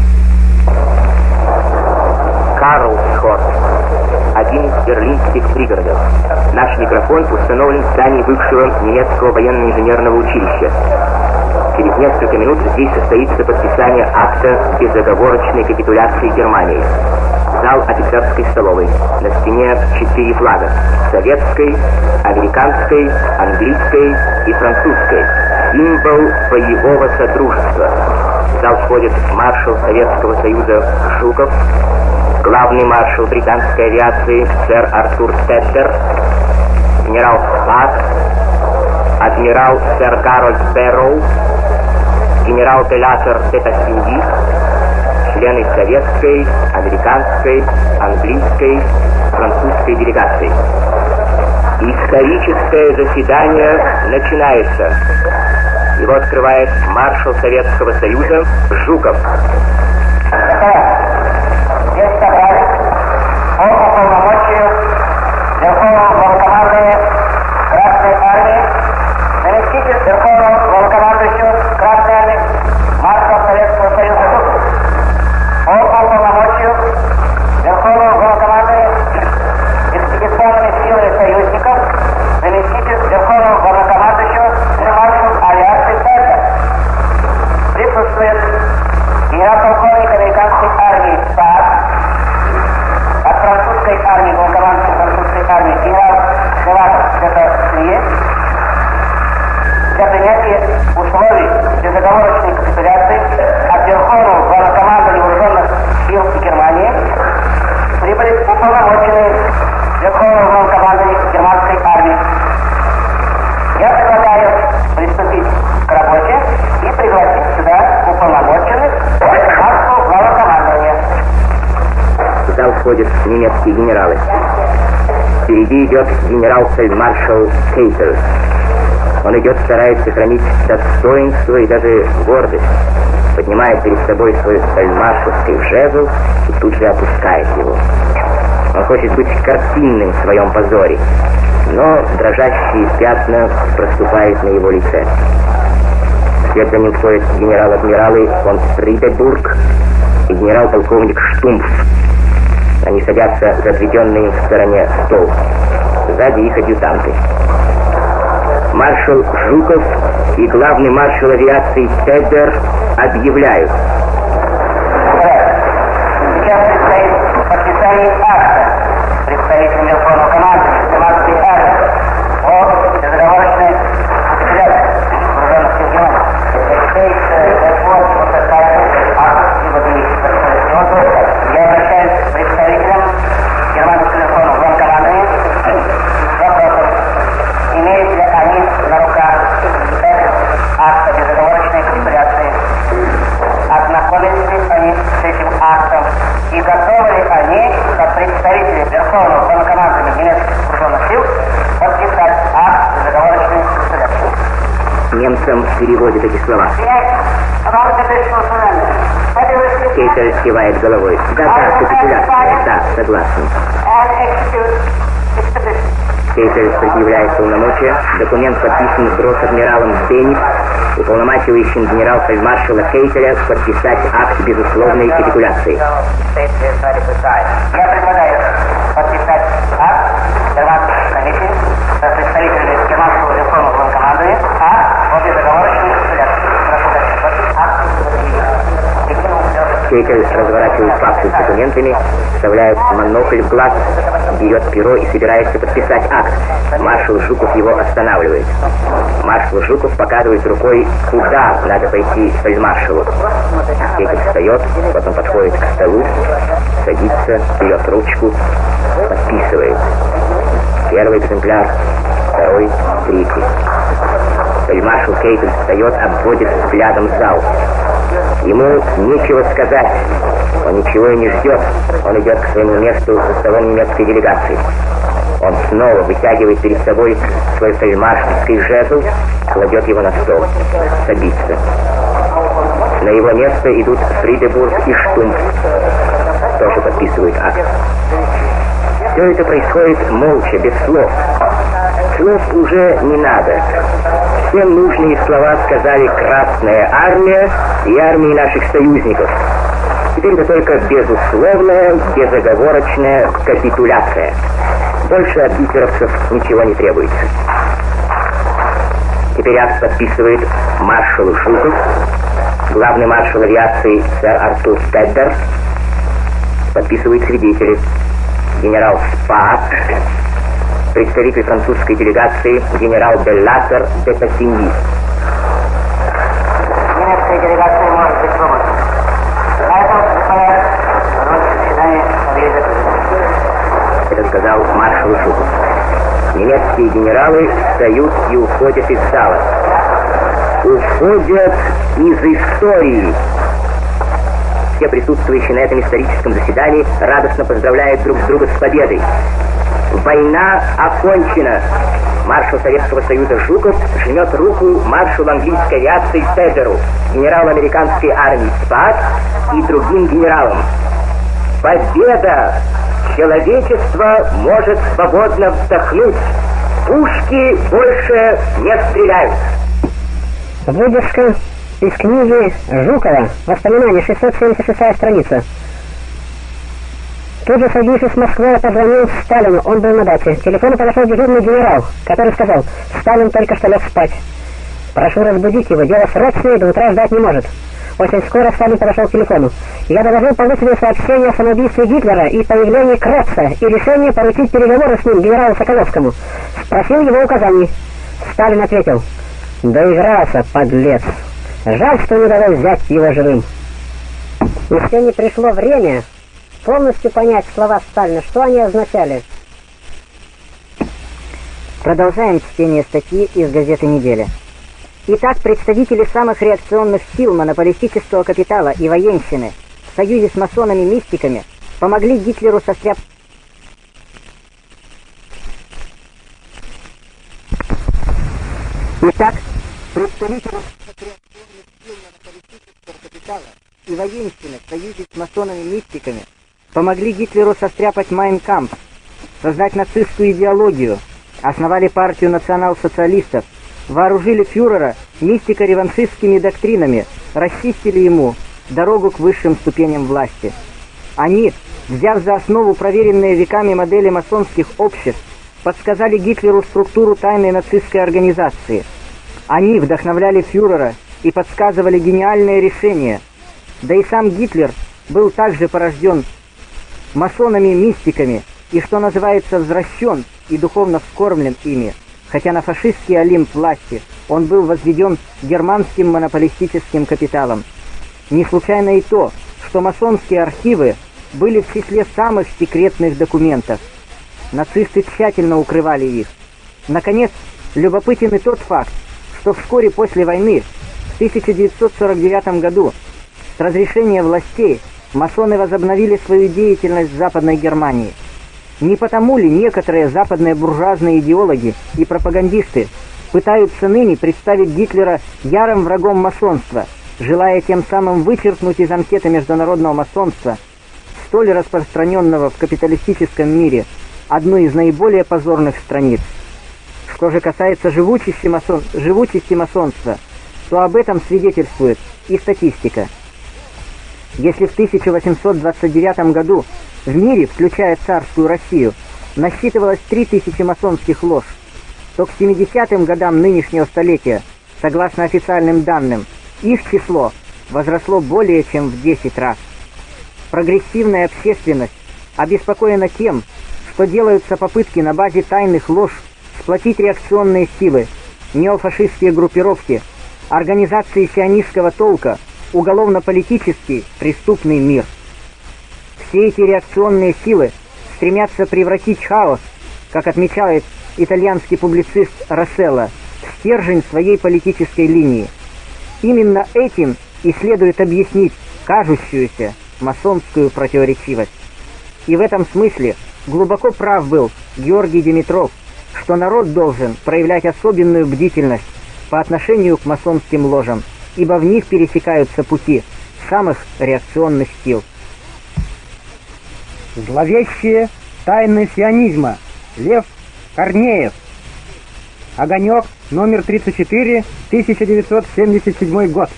Карлсхорст. Один из берлинских пригородов. Наш микрофон установлен в здании бывшего немецкого военно-инженерного училища. Через несколько минут здесь состоится подписание акта безоговорочной капитуляции Германии. Зал офицерской столовой. На стене четыре флага. Советской, американской, английской и французской. Символ боевого содружества. В зал входит маршал Советского Союза Жуков, главный маршал британской авиации сэр Артур Спектер, генерал Спак, адмирал сэр Гарольд Бэрроу, генерал-делатор Тетасинди, члены советской, американской, английской, французской делегаций. Историческое заседание начинается. Его открывает маршал Советского Союза Жуков. Здесь собрались по уполномочию Верховного Главнокомандующего Красной Армии, заместитель Верховного Главнокомандующего Красной Армии, маршал Советского Союза Жуков. По уполномочию Верховного Главнокомандующего экспедиционными силами союзников, заместитель Верховного Главнокомандующего маршал авиации Спектер. Присутствует генерал-полковник американской армии Спак, от французской армии, главнокомандующий французской армии генерал-делатор Тетасинди. Для принятия условий безоговорочной капитуляции от Верховного Главнокомандующего вооруженных сил Германии прибыли уполномоченные Верховного Главнокомандующего германской армии. Я предлагаю приступить к работе и пригласить сюда уполномоченных маршала главнокомандования. В зал входят немецкие генералы. Впереди идет генерал-фельдмаршал Кейтер. Он идет, стараясь сохранить достоинство и даже гордость, поднимает перед собой свой фельдмаршалский жезл и тут же опускает его. Он хочет быть картинным в своем позоре, но дрожащие пятна проступают на его лице. Вслед за ним входят генерал-адмиралы фон Фридебург и генерал-полковник Штумф. Они садятся за отведенный в стороне стол. Сзади их адъютанты. Маршал Жуков и главный маршал авиации Спектер объявляют. Сейчас предстоит подписание акта представителям Верховного командующего германской армии о безоговорочной капитуляции вооруженных сил Германии. Я обращаюсь к представителям германского Верховного Главнокомандования с вопросом, имеют ли они на руках акт о безоговорочной капитуляции, ознакомились ли они с этим актом и готовы ли они, как представители Верховного ужасом переводит эти слова. Кейтель кивает головой. Да, да, капитуляция. Да, согласен. Кейтель предъявляет полномочия. Документ подписан гросс-адмиралом Беннис, уполномачивающим генерал-фельдмаршала Кейтеля подписать акт безусловной капитуляции. Я предлагаю подписать акт германской комиссии со представителями германского верховного главнокомандования акт о безоговорочной капитуляции. Прошу дальше. Акт Кейтель разворачивает папку с документами, вставляет монокль в глаз, берет перо и собирается подписать акт. Маршал Жуков его останавливает. Маршал Жуков показывает рукой, куда надо пойти фельдмаршалу. Кейтель встает, потом подходит к столу, садится, берет ручку, подписывает. Первый экземпляр, второй, третий. Фельдмаршал Кейтель встает, обводит взглядом зал. Ему нечего сказать. Он ничего и не ждет. Он идет к своему месту за столом немецкой делегации. Он снова вытягивает перед собой свой фельдмаршальский жезл, кладет его на стол, садится. На его место идут Фридебург и Штумф. Тоже подписывают акт. Все это происходит молча, без слов. Слов уже не надо. Все нужные слова сказали Красная Армия и армии наших союзников. Теперь это только безусловная, безоговорочная капитуляция. Больше от гитлеровцев ничего не требуется. Теперь акт подписывает маршал Жуков, главный маршал авиации сэр Артур Стеддер, подписывают свидетели генерал Спаак, представитель французской делегации генерал Беллатер де Пассиньи. Немецкая делегация может быть свободна. На этом, господа, заседание объявит. Это сказал маршал Жуков. Немецкие генералы встают и уходят из зала. Уходят из истории. Все присутствующие на этом историческом заседании радостно поздравляют друг друга с победой. Война окончена. Маршал Советского Союза Жуков жмет руку маршалу английской авиации Стеддеру, генералу американской армии Спаак и другим генералам. Победа! Человечество может свободно вздохнуть. Пушки больше не стреляют. Выдержка из книги Жукова «Воспоминания», шестьсот семьдесят шестая страница. Тут же, соединившись с Москвой, позвонил Сталину, он был на даче. К телефону подошел дежурный генерал, который сказал: «Сталин только что лег спать. Прошу разбудить его, дело срочное, до утра ждать не может». Очень скоро Сталин подошел к телефону. «Я доложил полученное сообщение о самоубийстве Гитлера и появлении Кротца и решение поручить переговоры с ним генералу Соколовскому. Спросил его указаний». Сталин ответил: «Доигрался, подлец. Жаль, что не удалось взять его живым». Еще не пришло время полностью понять слова Сталина, что они означали. Продолжаем чтение статьи из газеты «Неделя». Итак, представители самых реакционных сил монополистического капитала и военщины в союзе с масонами-мистиками помогли Гитлеру состряпать... Итак, представители самых реакционных сил монополистического капитала и военщины в союзе с масонами-мистиками помогли Гитлеру состряпать Mein Kampf, создать нацистскую идеологию, основали партию национал-социалистов, вооружили фюрера мистико-реваншистскими доктринами, расчистили ему дорогу к высшим ступеням власти. Они, взяв за основу проверенные веками модели масонских обществ, подсказали Гитлеру структуру тайной нацистской организации. Они вдохновляли фюрера и подсказывали гениальные решения. Да и сам Гитлер был также порожден масонами-мистиками и, что называется, взращен и духовно вскормлен ими, хотя на фашистский олимп власти он был возведен германским монополистическим капиталом. Не случайно и то, что масонские архивы были в числе самых секретных документов. Нацисты тщательно укрывали их. Наконец, любопытен и тот факт, что вскоре после войны, в тысяча девятьсот сорок девятом году, с разрешения властей, масоны возобновили свою деятельность в Западной Германии. Не потому ли некоторые западные буржуазные идеологи и пропагандисты пытаются ныне представить Гитлера ярым врагом масонства, желая тем самым вычеркнуть из анкеты международного масонства, столь распространенного в капиталистическом мире, одну из наиболее позорных страниц. Что же касается живучести, масон... живучести масонства, то об этом свидетельствует и статистика. Если в тысяча восемьсот двадцать девятом году в мире, включая царскую Россию, насчитывалось три тысячи масонских лож, то к семидесятым годам нынешнего столетия, согласно официальным данным, их число возросло более чем в десять раз. Прогрессивная общественность обеспокоена тем, что делаются попытки на базе тайных лож сплотить реакционные силы, неофашистские группировки, организации сионистского толка, уголовно-политический преступный мир. Все эти реакционные силы стремятся превратить хаос, как отмечает итальянский публицист Росселло, в стержень своей политической линии. Именно этим и следует объяснить кажущуюся масонскую противоречивость. И в этом смысле глубоко прав был Георгий Димитров, что народ должен проявлять особенную бдительность по отношению к масонским ложам, ибо в них пересекаются пути самых реакционных сил. Зловещие тайны сионизма. Лев Корнеев. Огонек, номер тридцать четыре, тысяча девятьсот семьдесят седьмой год.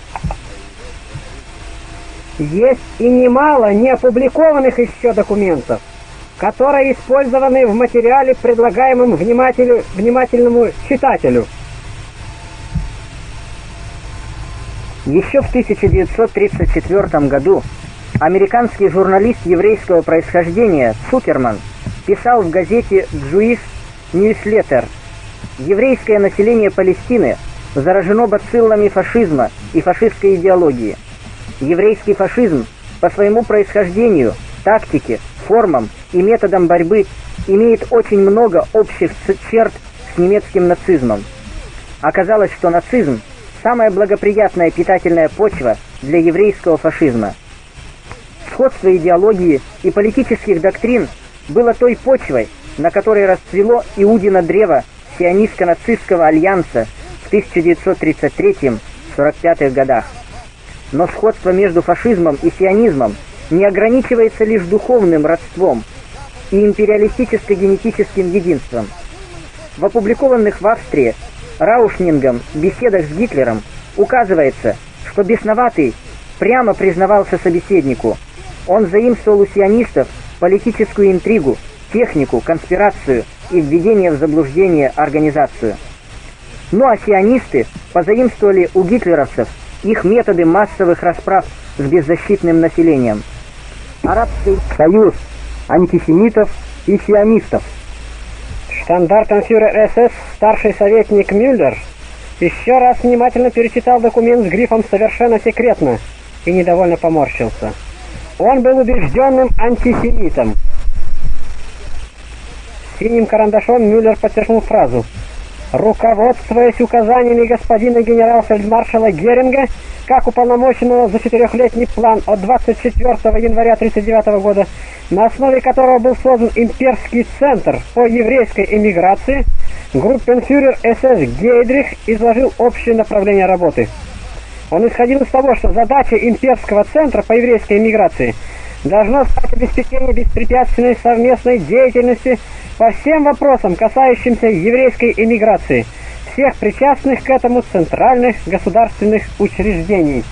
Есть и немало неопубликованных еще документов, которые использованы в материале, предлагаемом внимателю, внимательному читателю. Еще в тысяча девятьсот тридцать четвёртом году американский журналист еврейского происхождения Цукерман писал в газете Jewish Newsletter: «Еврейское население Палестины заражено бациллами фашизма и фашистской идеологии. Еврейский фашизм по своему происхождению, тактике, формам и методам борьбы имеет очень много общих черт с немецким нацизмом. Оказалось, что нацизм – самая благоприятная питательная почва для еврейского фашизма. Сходство идеологии и политических доктрин было той почвой, на которой расцвело Иудино древо сионистско-нацистского альянса в тысяча девятьсот тридцать третьем — сорок пятых годах. Но сходство между фашизмом и сионизмом не ограничивается лишь духовным родством и империалистическо-генетическим единством. В опубликованных в Австрии Раушнингом беседах с Гитлером указывается, что бесноватый прямо признавался собеседнику. Он заимствовал у сионистов политическую интригу, технику, конспирацию и введение в заблуждение организацию. Ну а сионисты позаимствовали у гитлеровцев их методы массовых расправ с беззащитным населением. Арабский союз антисемитов и сионистов. Штандартенфюрер СС старший советник Мюллер еще раз внимательно перечитал документ с грифом «Совершенно секретно» и недовольно поморщился. Он был убежденным антисемитом. Синим карандашом Мюллер подчеркнул фразу: «Руководствуясь указаниями господина генерал-фельдмаршала Геринга, как уполномоченного за четырехлетний план от двадцать четвёртого января тысяча девятьсот тридцать девятого года, на основе которого был создан имперский центр по еврейской эмиграции, группенфюрер СС Гейдрих изложил общее направление работы. Он исходил из того, что задача имперского центра по еврейской эмиграции должно стать обеспечение беспрепятственной совместной деятельности по всем вопросам, касающимся еврейской эмиграции, всех причастных к этому центральных государственных учреждений».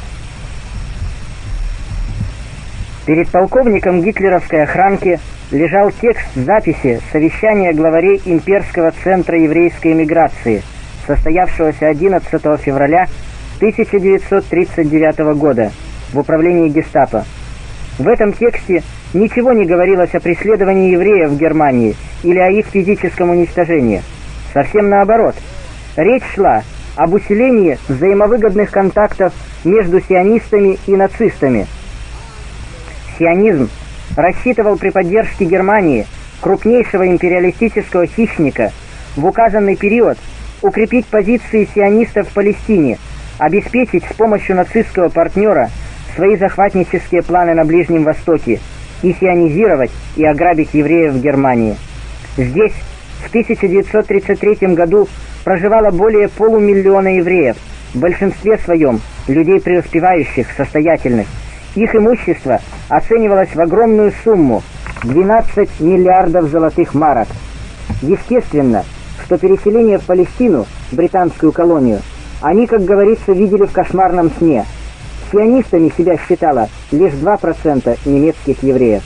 Перед полковником гитлеровской охранки лежал текст записи совещания главарей имперского центра еврейской эмиграции, состоявшегося одиннадцатого февраля тысяча девятьсот тридцать девятого года в управлении гестапо. В этом тексте ничего не говорилось о преследовании евреев в Германии или о их физическом уничтожении. Совсем наоборот. Речь шла об усилении взаимовыгодных контактов между сионистами и нацистами. Сионизм рассчитывал при поддержке Германии, крупнейшего империалистического хищника, в указанный период укрепить позиции сионистов в Палестине, обеспечить с помощью нацистского партнера свои захватнические планы на Ближнем Востоке и сионизировать и ограбить евреев в Германии. Здесь в тысяча девятьсот тридцать третьем году проживало более полумиллиона евреев, в большинстве своем людей преуспевающих, состоятельных. Их имущество оценивалось в огромную сумму – двенадцать миллиардов золотых марок. Естественно, что переселение в Палестину, британскую колонию, они, как говорится, видели в кошмарном сне. Сионистами себя считало лишь два процента немецких евреев.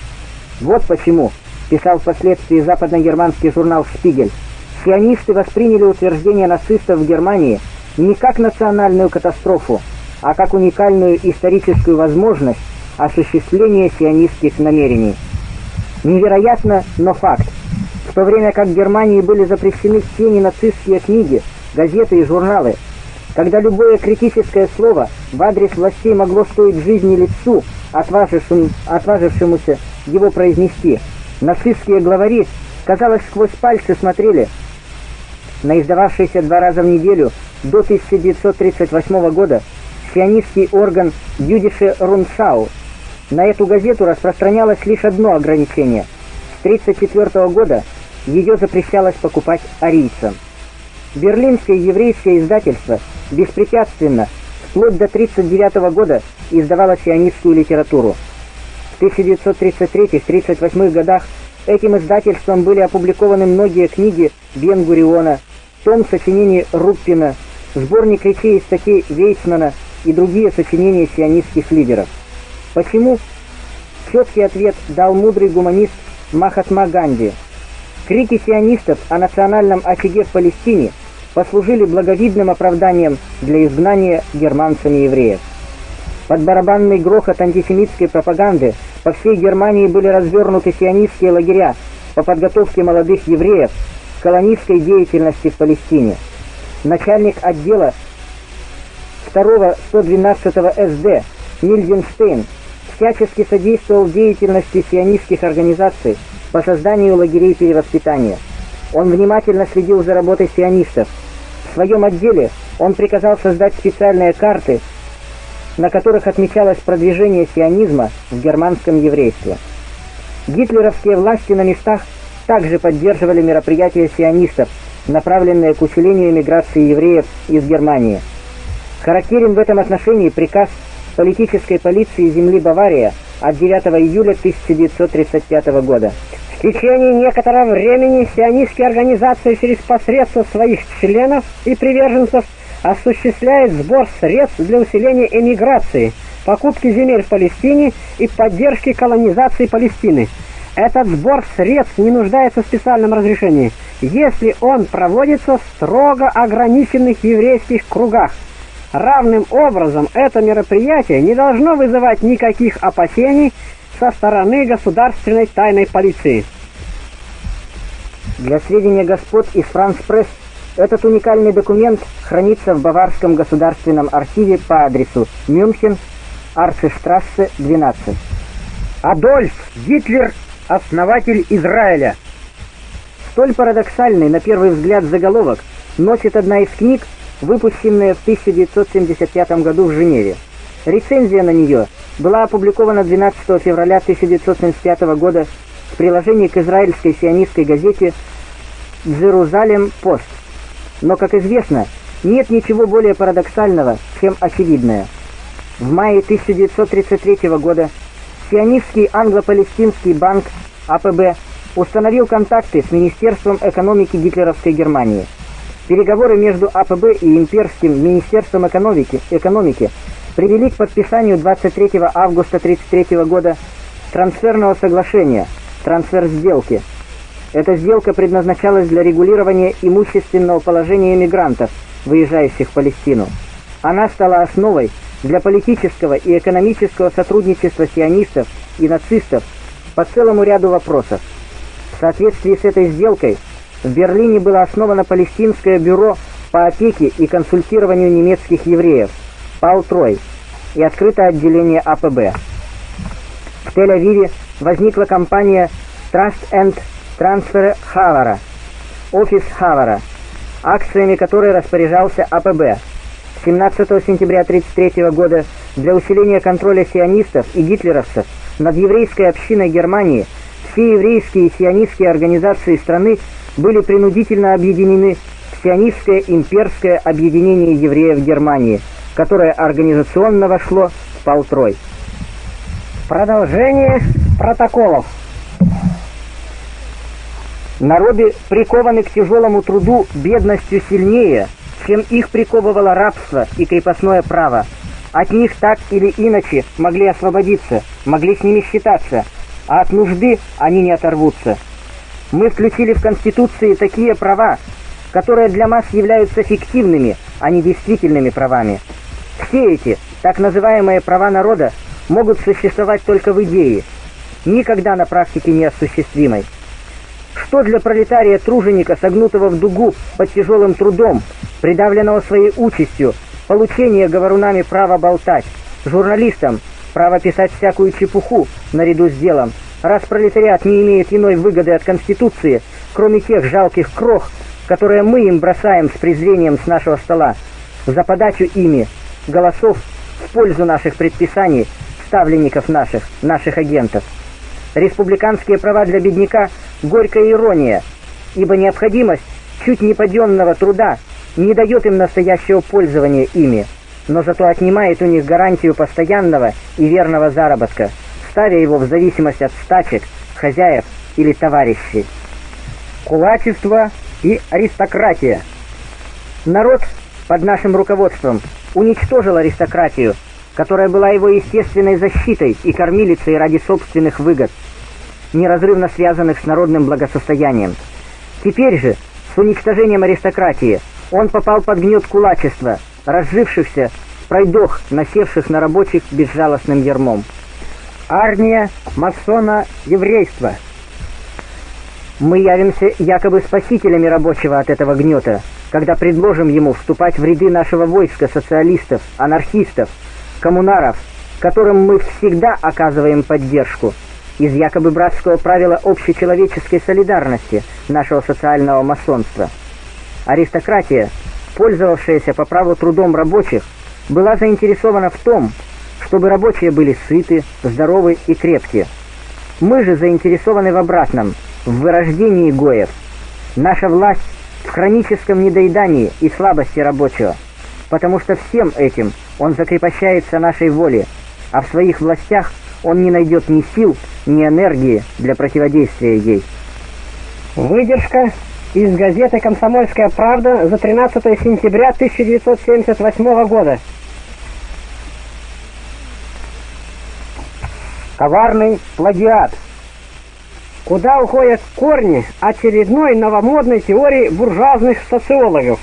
Вот почему, писал впоследствии западно-германский журнал «Шпигель», сионисты восприняли утверждение нацистов в Германии не как национальную катастрофу, а как уникальную историческую возможность осуществления сионистских намерений. Невероятно, но факт. В то время как в Германии были запрещены все ненацистские книги, газеты и журналы, когда любое критическое слово в адрес властей могло стоить жизни лицу, отважившему, отважившемуся его произнести, нацистские главари, казалось, сквозь пальцы смотрели на издававшийся два раза в неделю до тысяча девятьсот тридцать восьмого года сионистский орган «Юдише Руншау». На эту газету распространялось лишь одно ограничение. С тысяча девятьсот тридцать четвёртого года ее запрещалось покупать арийцам. Берлинское еврейское издательство беспрепятственно вплоть до тысяча девятьсот тридцать девятого года издавало сионистскую литературу. В тысяча девятьсот тридцать третьем — тысяча девятьсот тридцать восьмом годах этим издательством были опубликованы многие книги Бен-Гуриона, том сочинений Руппина, сборник речей и статей Вейцмана и другие сочинения сионистских лидеров. Почему? Четкий ответ дал мудрый гуманист Махатма Ганди. Крики сионистов о национальном очаге в Палестине послужили благовидным оправданием для изгнания германцами евреев. Под барабанный грохот антисемитской пропаганды по всей Германии были развернуты сионистские лагеря по подготовке молодых евреев к колонистской деятельности в Палестине. Начальник отдела второго сто двенадцатого эс дэ Мильденштейн всячески содействовал деятельности сионистских организаций по созданию лагерей перевоспитания. Он внимательно следил за работой сионистов. В своем отделе он приказал создать специальные карты, на которых отмечалось продвижение сионизма в германском еврействе. Гитлеровские власти на местах также поддерживали мероприятия сионистов, направленные к усилению эмиграции евреев из Германии. Характерен в этом отношении приказ политической полиции земли Бавария от девятого июля тысяча девятьсот тридцать пятого года. В течение некоторого времени сионистские организации через посредство своих членов и приверженцев осуществляют сбор средств для усиления эмиграции, покупки земель в Палестине и поддержки колонизации Палестины. Этот сбор средств не нуждается в специальном разрешении, если он проводится в строго ограниченных еврейских кругах. Равным образом, это мероприятие не должно вызывать никаких опасений со стороны государственной тайной полиции. Для сведения господ из Франс Пресс, этот уникальный документ хранится в Баварском государственном архиве по адресу Мюнхен, Арцештрассе, двенадцать. Адольф Гитлер – основатель Израиля. Столь парадоксальный, на первый взгляд, заголовок носит одна из книг, выпущенная в тысяча девятьсот семьдесят пятом году в Женеве. Рецензия на нее была опубликована двенадцатого февраля тысяча девятьсот семьдесят пятого года в приложении к израильской сионистской газете «Джерузалем Пост». Но, как известно, нет ничего более парадоксального, чем очевидное. В мае тысяча девятьсот тридцать третьего года сионистский англо-палестинский банк а пэ бэ установил контакты с Министерством экономики гитлеровской Германии. Переговоры между а пэ бэ и имперским Министерством экономики, экономики привели к подписанию двадцать третьего августа тысяча девятьсот тридцать третьего года трансферного соглашения, трансфер-сделки. Эта сделка предназначалась для регулирования имущественного положения эмигрантов, выезжающих в Палестину. Она стала основой для политического и экономического сотрудничества сионистов и нацистов по целому ряду вопросов. В соответствии с этой сделкой в Берлине было основано Палестинское бюро по опеке и консультированию немецких евреев Пал-Трой и открыто отделение а пэ бэ. В Тель-Авиве возникла компания Trust and Transfer Хавара, офис Хавара, акциями которой распоряжался а пэ бэ. семнадцатого сентября тысяча девятьсот тридцать третьего года для усиления контроля сионистов и гитлеровцев над еврейской общиной Германии все еврейские и сионистские организации страны были принудительно объединены в сионистское имперское объединение евреев Германии, которое организационно вошло в полтрой. Продолжение протоколов. Народы прикованы к тяжелому труду бедностью сильнее, чем их приковывало рабство и крепостное право. От них так или иначе могли освободиться, могли с ними считаться, а от нужды они не оторвутся. Мы включили в Конституции такие права, которые для масс являются фиктивными, а не действительными правами. Все эти так называемые права народа могут существовать только в идее, никогда на практике не осуществимой. Что для пролетария-труженика, согнутого в дугу под тяжелым трудом, придавленного своей участью, получение говорунами права болтать, журналистам право писать всякую чепуху наряду с делом, раз пролетариат не имеет иной выгоды от Конституции, кроме тех жалких крох, которые мы им бросаем с презрением с нашего стола, за подачу ими голосов в пользу наших предписаний, ставленников наших, наших агентов. Республиканские права для бедняка – горькая ирония, ибо необходимость чуть не паденного труда не дает им настоящего пользования ими, но зато отнимает у них гарантию постоянного и верного заработка, ставя его в зависимость от стачек, хозяев или товарищей. Кулачество и аристократия. Народ под нашим руководством уничтожил аристократию, которая была его естественной защитой и кормилицей ради собственных выгод, неразрывно связанных с народным благосостоянием. Теперь же, с уничтожением аристократии, он попал под гнет кулачества, разжившихся пройдох, насевших на рабочих безжалостным ярмом. Армия масона еврейства. Мы явимся якобы спасителями рабочего от этого гнета, когда предложим ему вступать в ряды нашего войска социалистов, анархистов, коммунаров, которым мы всегда оказываем поддержку, из якобы братского правила общечеловеческой солидарности нашего социального масонства. Аристократия, пользовавшаяся по праву трудом рабочих, была заинтересована в том, чтобы рабочие были сыты, здоровы и крепкие. Мы же заинтересованы в обратном, в вырождении гоев. Наша власть в хроническом недоедании и слабости рабочего, потому что всем этим он закрепощается нашей воле, а в своих властях он не найдет ни сил, ни энергии для противодействия ей. Выдержка из газеты «Комсомольская правда» за тринадцатое сентября тысяча девятьсот семьдесят восьмого года. Коварный плагиат. Куда уходят корни очередной новомодной теории буржуазных социологов?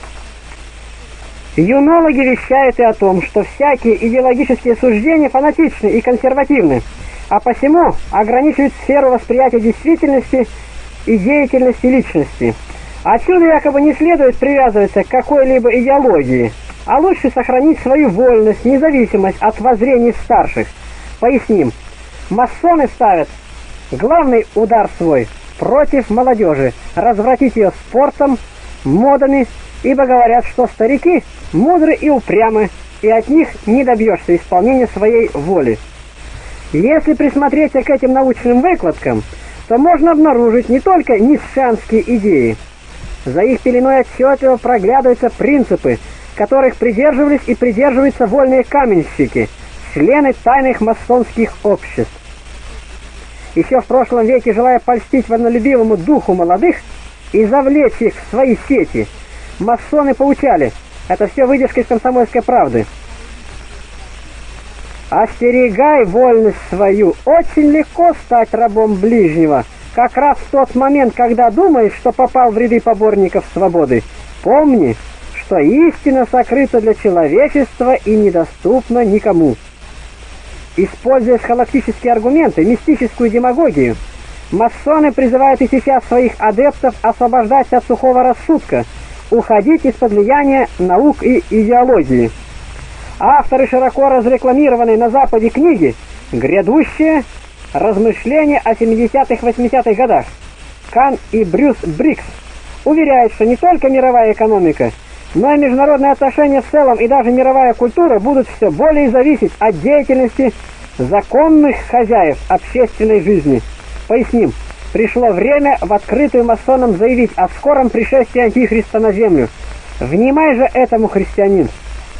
Юнологи вещают и о том, что всякие идеологические суждения фанатичны и консервативны, а посему ограничивают сферу восприятия действительности и деятельности личности. Отсюда якобы не следует привязываться к какой-либо идеологии, а лучше сохранить свою вольность, независимость от воззрений старших. Поясним. Масоны ставят главный удар свой против молодежи, развратить ее спортом, модами, ибо говорят, что старики мудры и упрямы, и от них не добьешься исполнения своей воли. Если присмотреться к этим научным выкладкам, то можно обнаружить не только ницшеанские идеи. За их пеленой отчетливо проглядываются принципы, которых придерживались и придерживаются вольные каменщики, члены тайных масонских обществ. Еще в прошлом веке, желая польстить вольнолюбивому духу молодых и завлечь их в свои сети, масоны поучали, это все выдержка из «Комсомольской правды». «Остерегай вольность свою, очень легко стать рабом ближнего, как раз в тот момент, когда думаешь, что попал в ряды поборников свободы. Помни, что истина сокрыта для человечества и недоступна никому». Используя схоластические аргументы, мистическую демагогию, масоны призывают и сейчас своих адептов освобождаться от сухого рассудка, уходить из-под влияния наук и идеологии. Авторы широко разрекламированной на Западе книги «Грядущее размышления о семидесятых-восьмидесятых годах» Кан и Брюс Брикс уверяют, что не только мировая экономика, но и международные отношения в целом и даже мировая культура будут все более зависеть от деятельности законных хозяев общественной жизни. Поясним. пришло время в открытую масонам заявить о скором пришествии Антихриста на землю. Внимай же этому, христианин!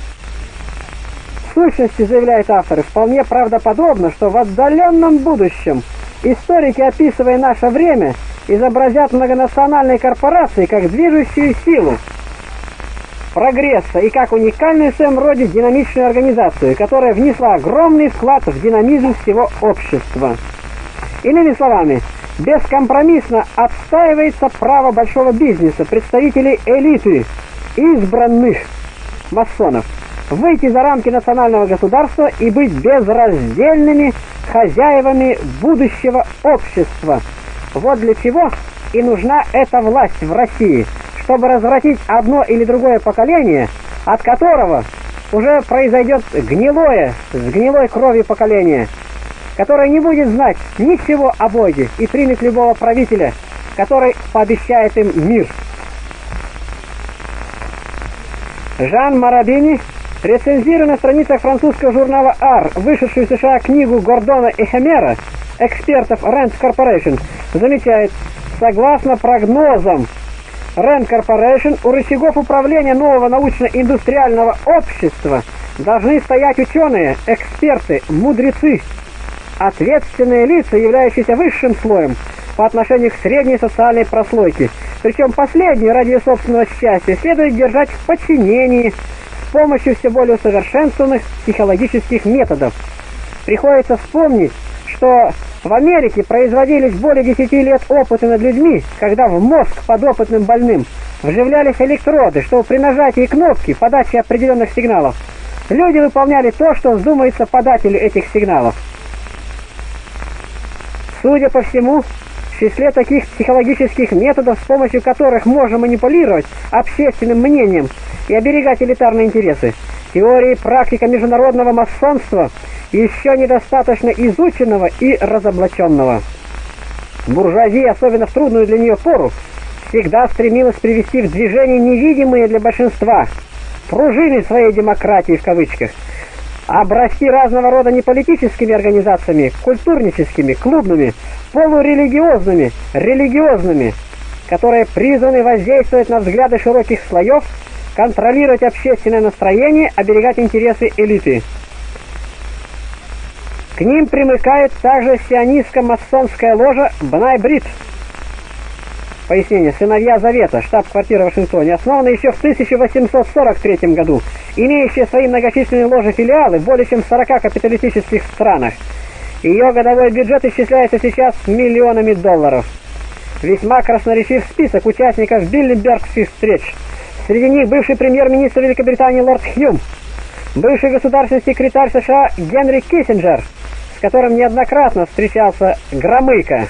В сущности, заявляет автор, вполне правдоподобно, что в отдаленном будущем историки, описывая наше время, изобразят многонациональные корпорации как движущую силу прогресса и как уникальную в своем роде динамичную организацию, которая внесла огромный вклад в динамизм всего общества. Иными словами, бескомпромиссно отстаивается право большого бизнеса, представителей элиты, избранных масонов, выйти за рамки национального государства и быть безраздельными хозяевами будущего общества. Вот для чего и нужна эта власть в России, чтобы развратить одно или другое поколение, от которого уже произойдет гнилое, с гнилой кровью поколение, которое не будет знать ничего о Боге и примет любого правителя, который пообещает им мир. Жан Марабини, рецензируя на страницах французского журнала «Ар», вышедшую в США книгу Гордона и Хемера, экспертов Rand Corporation, замечает: согласно прогнозам Rand Corporation, у рычагов управления нового научно-индустриального общества должны стоять ученые, эксперты, мудрецы, ответственные лица, являющиеся высшим слоем по отношению к средней социальной прослойке. Причем последние ради собственного счастья следует держать в подчинении с помощью все более усовершенствованных психологических методов. Приходится вспомнить, что в Америке производились более десяти лет опыты над людьми, когда в мозг подопытным больным вживлялись электроды, что при нажатии кнопки подачи определенных сигналов люди выполняли то, что вздумается подателю этих сигналов. Судя по всему, в числе таких психологических методов, с помощью которых можно манипулировать общественным мнением и оберегать элитарные интересы, теория и практика международного масонства еще недостаточно изученного и разоблаченного. Буржуазия, особенно в трудную для нее пору, всегда стремилась привести в движение невидимые для большинства пружины своей демократии в кавычках, обрасти разного рода неполитическими организациями, культурническими, клубными, полурелигиозными, религиозными, которые призваны воздействовать на взгляды широких слоев, контролировать общественное настроение, оберегать интересы элиты. К ним примыкает также сионистско-масонская ложа Бнай-Брит. Пояснение. Сыновья Завета, штаб-квартира в Вашингтоне, основана еще в тысяча восемьсот сорок третьем году, имеющая свои многочисленные ложи-филиалы в более чем сорока капиталистических странах. Ее годовой бюджет исчисляется сейчас миллионами долларов. Весьма красноречив список участников Биллибергских встреч. Среди них бывший премьер-министр Великобритании лорд Хьюм, бывший государственный секретарь США Генри Киссинджер, с которым неоднократно встречался Громыко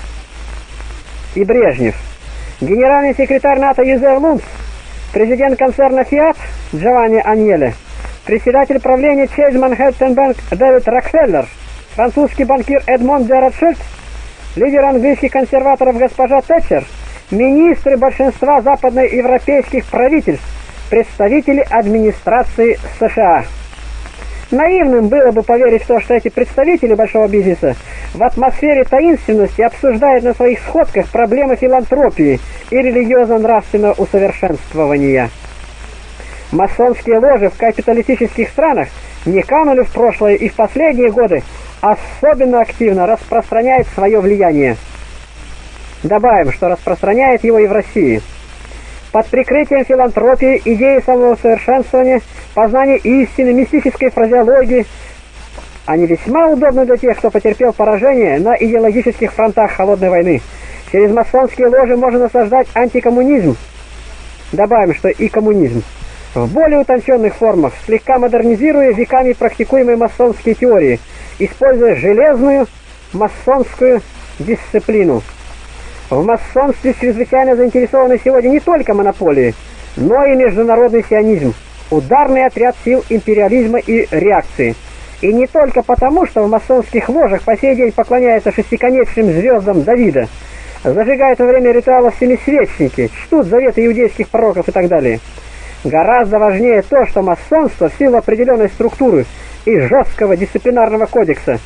и Брежнев, генеральный секретарь НАТО Юзеф Лунц, президент концерна Fiat Джованни Аньеле, председатель правления Chase Manhattan Bank Дэвид Рокфеллер, французский банкир Эдмон де Ротшильд, лидер английских консерваторов госпожа Тэтчер, министры большинства западноевропейских правительств, представители администрации США. Наивным было бы поверить в то, что эти представители большого бизнеса в атмосфере таинственности обсуждают на своих сходках проблемы филантропии и религиозно-нравственного усовершенствования. Масонские ложи в капиталистических странах не канули в прошлое и в последние годы особенно активно распространяют свое влияние. Добавим, что распространяет его и в России. Под прикрытием филантропии, идеи самоусовершенствования, познания истины, мистической фразеологии, они весьма удобны для тех, кто потерпел поражение на идеологических фронтах холодной войны. Через масонские ложи можно насаждать антикоммунизм. Добавим, что и коммунизм. В более утонченных формах, слегка модернизируя веками практикуемые масонские теории, используя железную масонскую дисциплину. В масонстве чрезвычайно заинтересованы сегодня не только монополии, но и международный сионизм, ударный отряд сил империализма и реакции. И не только потому, что в масонских ложах по сей день поклоняются шестиконечным звездам Давида, зажигают во время ритуала семисвечники, чтут заветы иудейских пророков и так далее. Гораздо важнее то, что масонство в силу определенной структуры и жесткого дисциплинарного кодекса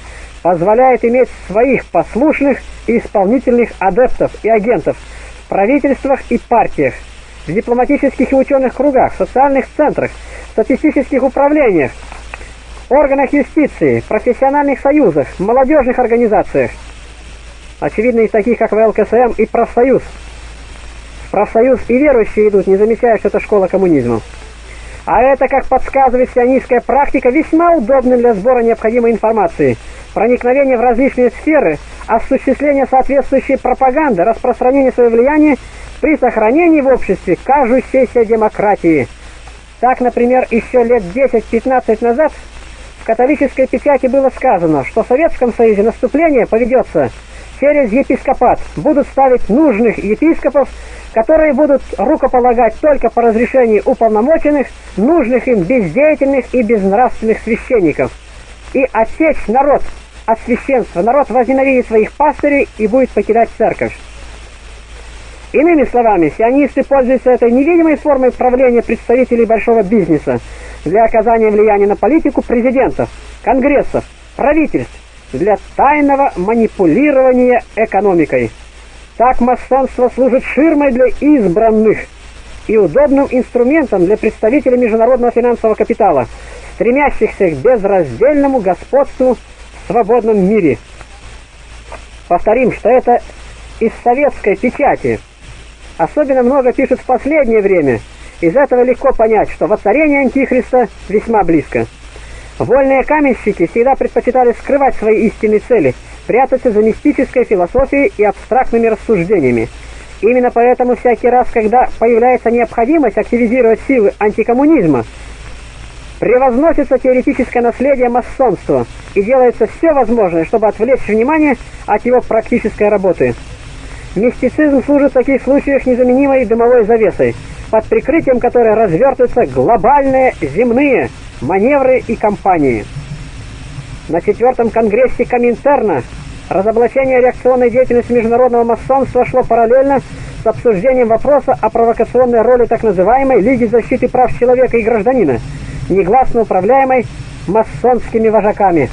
позволяет иметь своих послушных и исполнительных адептов и агентов в правительствах и партиях, в дипломатических и ученых кругах, социальных центрах, статистических управлениях, органах юстиции, профессиональных союзах, молодежных организациях, очевидно, из таких, как вэ эл ка эс эм и профсоюз. В профсоюз и верующие идут, не замечая, что это школа коммунизма. А это, как подсказывает сионистская практика, весьма удобно для сбора необходимой информации, проникновения в различные сферы, осуществления соответствующей пропаганды, распространения своего влияния при сохранении в обществе кажущейся демократии. Так, например, еще лет десять-пятнадцать назад в католической печати было сказано, что в Советском Союзе наступление поведется через епископат. Будут ставить нужных епископов, которые будут рукополагать только по разрешению уполномоченных, нужных им бездеятельных и безнравственных священников. И отсечь народ от священства. Народ возненавидит своих пастырей и будет покидать церковь. Иными словами, сионисты пользуются этой невидимой формой правления представителей большого бизнеса для оказания влияния на политику президентов, конгрессов, правительств, для тайного манипулирования экономикой. Так масонство служит ширмой для избранных и удобным инструментом для представителей международного финансового капитала, стремящихся к безраздельному господству в свободном мире. Повторим, что это из советской печати. Особенно много пишут в последнее время. Из этого легко понять, что воцарение Антихриста весьма близко. Вольные каменщики всегда предпочитали скрывать свои истинные цели, прятаться за мистической философией и абстрактными рассуждениями. Именно поэтому всякий раз, когда появляется необходимость активизировать силы антикоммунизма, превозносится теоретическое наследие масонства и делается все возможное, чтобы отвлечь внимание от его практической работы. Мистицизм служит в таких случаях незаменимой дымовой завесой, под прикрытием которой развертываются глобальные земные маневры и кампании. На четвертом конгрессе Коминтерна разоблачение реакционной деятельности международного масонства шло параллельно с обсуждением вопроса о провокационной роли так называемой Лиги защиты прав человека и гражданина, негласно управляемой масонскими вожаками.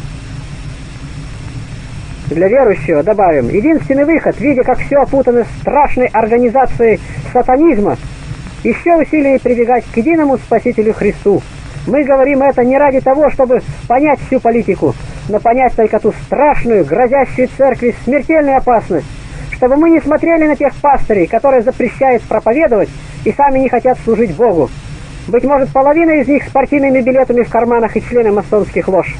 Для верующего, добавим, единственный выход, видя, как все опутано страшной организацией сатанизма, еще усилие прибегать к единому Спасителю Христу. Мы говорим это не ради того, чтобы понять всю политику, но понять только ту страшную, грозящую церкви смертельную опасность, чтобы мы не смотрели на тех пастырей, которые запрещают проповедовать и сами не хотят служить Богу. Быть может, половина из них с партийными билетами в карманах и члены масонских лож.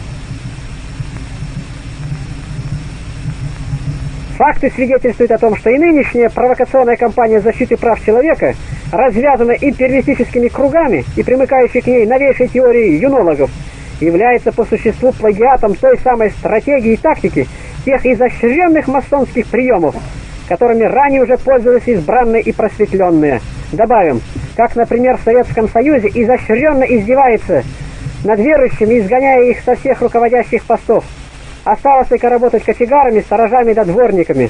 Факты свидетельствуют о том, что и нынешняя провокационная кампания защиты прав человека, развязанная империалистическими кругами и примыкающей к ней новейшей теории юнологов, является по существу плагиатом той самой стратегии и тактики, тех изощренных масонских приемов, которыми ранее уже пользовались избранные и просветленные. Добавим, как, например, в Советском Союзе изощренно издевается над верующими, изгоняя их со всех руководящих постов. Осталось только работать кочегарами, сторожами да дворниками.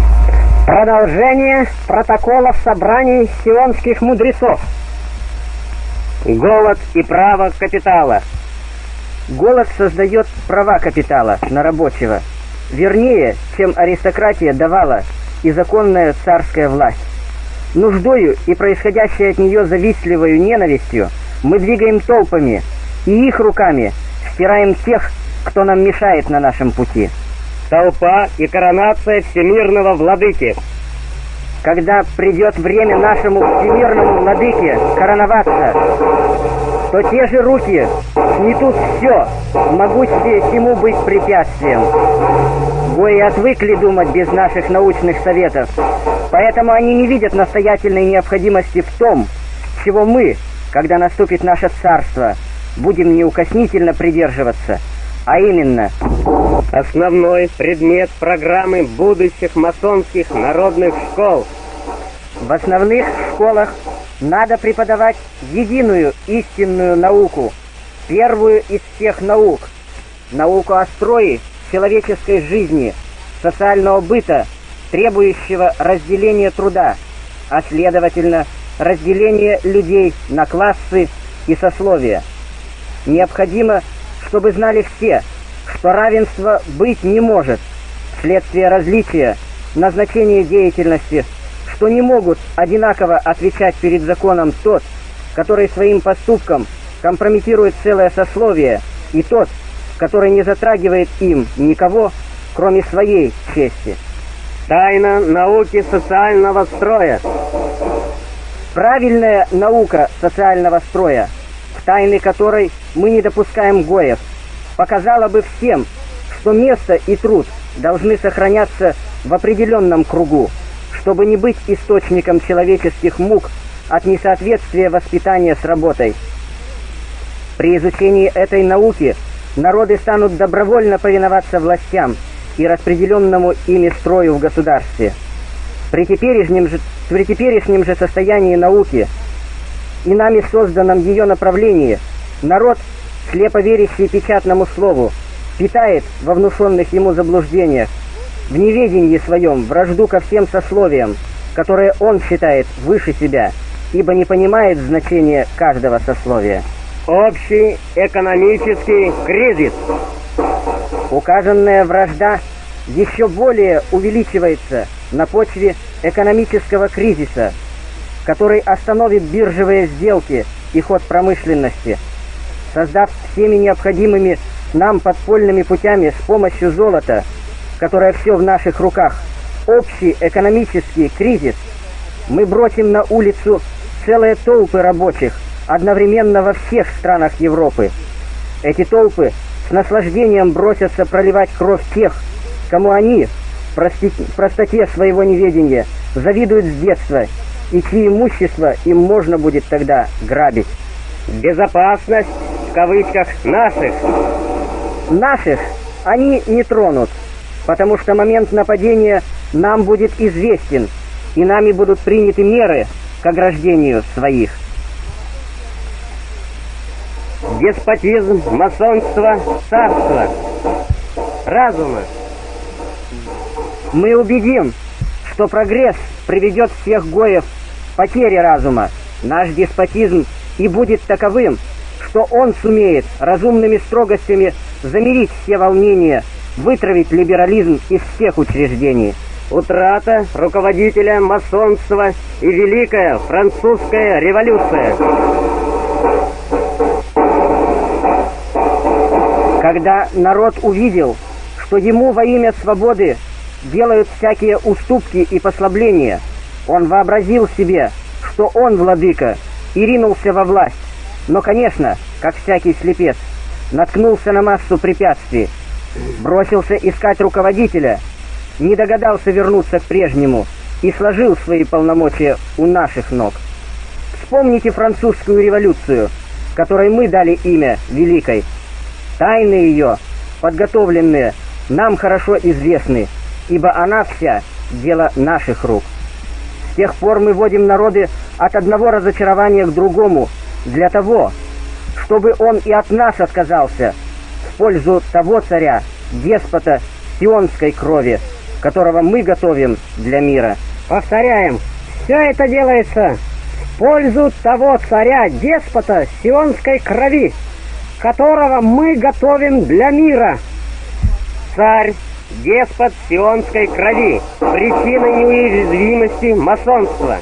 Продолжение протоколов собраний сионских мудрецов. Голод и право капитала. Голод создает права капитала на рабочего, вернее, чем аристократия давала и законная царская власть. Нуждою и происходящей от нее завистливою ненавистью мы двигаем толпами и их руками стираем тех, кто нам мешает на нашем пути. Толпа и коронация всемирного владыки. Когда придет время нашему всемирному владыке короноваться, то те же руки сметут все, могущие всему быть препятствием. Гои отвыкли думать без наших научных советов, поэтому они не видят настоятельной необходимости в том, чего мы, когда наступит наше царство, будем неукоснительно придерживаться. А именно, основной предмет программы будущих масонских народных школ. В основных школах надо преподавать единую истинную науку, первую из всех наук, науку о строе человеческой жизни, социального быта, требующего разделения труда, а следовательно, разделения людей на классы и сословия. Необходимо, чтобы знали все, что равенства быть не может вследствие различия назначения деятельности, что не могут одинаково отвечать перед законом тот, который своим поступком компрометирует целое сословие, и тот, который не затрагивает им никого, кроме своей чести. Тайна науки социального строя. Правильная наука социального строя, в тайны которой мы не допускаем гоев, показала бы всем, что место и труд должны сохраняться в определенном кругу, чтобы не быть источником человеческих мук от несоответствия воспитания с работой. При изучении этой науки народы станут добровольно повиноваться властям и распределенному ими строю в государстве. При теперешнем же, при теперешнем же состоянии науки и нами созданном ее направлении народ, слепо верящий печатному слову, питает во внушенных ему заблуждениях, в неведении своем вражду ко всем сословиям, которые он считает выше себя, ибо не понимает значения каждого сословия. Общий экономический кризис. Указанная вражда еще более увеличивается на почве экономического кризиса, который остановит биржевые сделки и ход промышленности, создав всеми необходимыми нам подпольными путями с помощью золота, которое все в наших руках, общий экономический кризис. Мы бросим на улицу целые толпы рабочих одновременно во всех странах Европы. Эти толпы с наслаждением бросятся проливать кровь тех, кому они, в прости- простоте своего неведения, завидуют с детства, и чьи имущество им можно будет тогда грабить. Безопасность, в кавычках, наших. Наших они не тронут, потому что момент нападения нам будет известен, и нами будут приняты меры к ограждению своих. Деспотизм, масонство, царство. Разума. Мы убедим, что прогресс приведет всех гоев к потере разума. Наш деспотизм и будет таковым, что он сумеет разумными строгостями замирить все волнения, вытравить либерализм из всех учреждений. Утрата руководителя масонства и Великая Французская революция. Когда народ увидел, что ему во имя свободы делают всякие уступки и послабления, он вообразил себе, что он владыка, и ринулся во власть, но, конечно, как всякий слепец, наткнулся на массу препятствий, бросился искать руководителя, не догадался вернуться к прежнему и сложил свои полномочия у наших ног. Вспомните французскую революцию, которой мы дали имя Великой. Тайны ее, подготовленные, нам хорошо известны, ибо она вся дело наших рук. С тех пор мы водим народы от одного разочарования к другому, для того, чтобы он и от нас отказался, в пользу того царя, деспота сионской крови, которого мы готовим для мира. Повторяем, все это делается в пользу того царя, деспота сионской крови, которого мы готовим для мира. Царь, деспот сионской крови, причина неуязвимости масонства.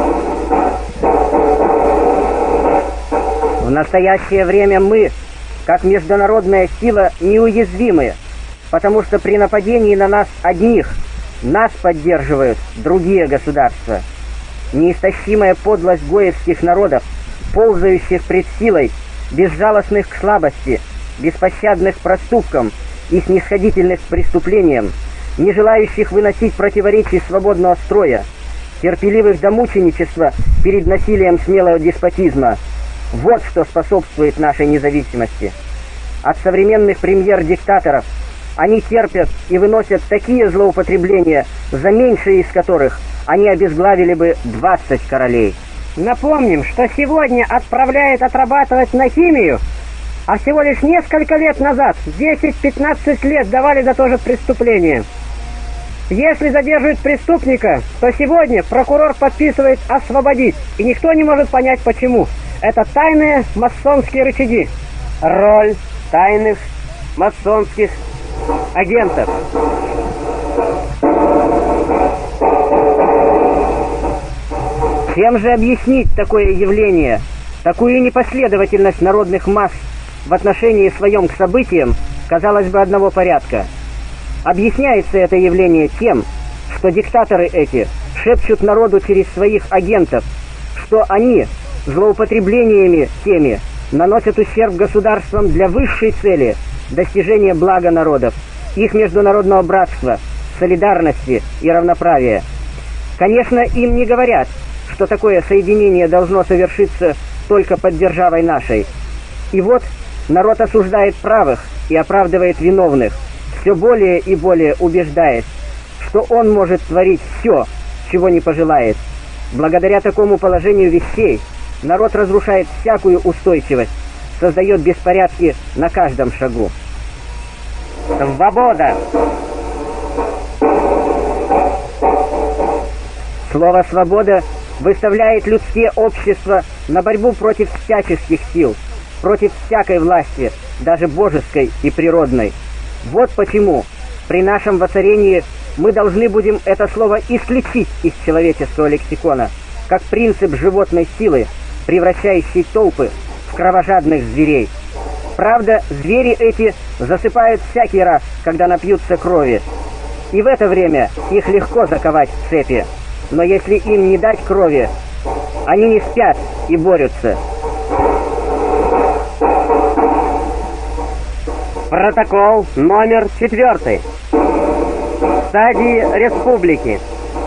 В настоящее время мы, как международная сила, неуязвимы, потому что при нападении на нас одних нас поддерживают другие государства. Неистощимая подлость гоевских народов, ползающих пред силой, безжалостных к слабости, беспощадных к проступкам и снисходительных к преступлениям, не желающих выносить противоречий свободного строя, терпеливых до мученичества перед насилием смелого деспотизма. Вот что способствует нашей независимости. От современных премьер-диктаторов они терпят и выносят такие злоупотребления, за меньшие из которых они обезглавили бы двадцать королей. Напомним, что сегодня отправляет отрабатывать на химию, а всего лишь несколько лет назад, десять-пятнадцать лет давали за то же преступление. Если задерживают преступника, то сегодня прокурор подписывает освободить, и никто не может понять почему. Это тайные масонские рычаги. Роль тайных масонских агентов. Чем же объяснить такое явление, такую непоследовательность народных масс в отношении своем к событиям, казалось бы, одного порядка? Объясняется это явление тем, что диктаторы эти шепчут народу через своих агентов, что они злоупотреблениями теми наносят ущерб государствам для высшей цели достижения блага народов, их международного братства, солидарности и равноправия. Конечно, им не говорят, что такое соединение должно совершиться только под державой нашей. И вот народ осуждает правых и оправдывает виновных, все более и более убеждаясь, что он может творить все, чего не пожелает. Благодаря такому положению вещей народ разрушает всякую устойчивость, создает беспорядки на каждом шагу. Свобода! Слово «свобода» выставляет людские общества на борьбу против всяческих сил, против всякой власти, даже божеской и природной. Вот почему при нашем воцарении мы должны будем это слово исключить из человеческого лексикона, как принцип животной силы, превращающий толпы в кровожадных зверей. Правда, звери эти засыпают всякий раз, когда напьются крови, и в это время их легко заковать в цепи. Но если им не дать крови, они не спят и борются. Протокол номер четвертый. Стадии республики.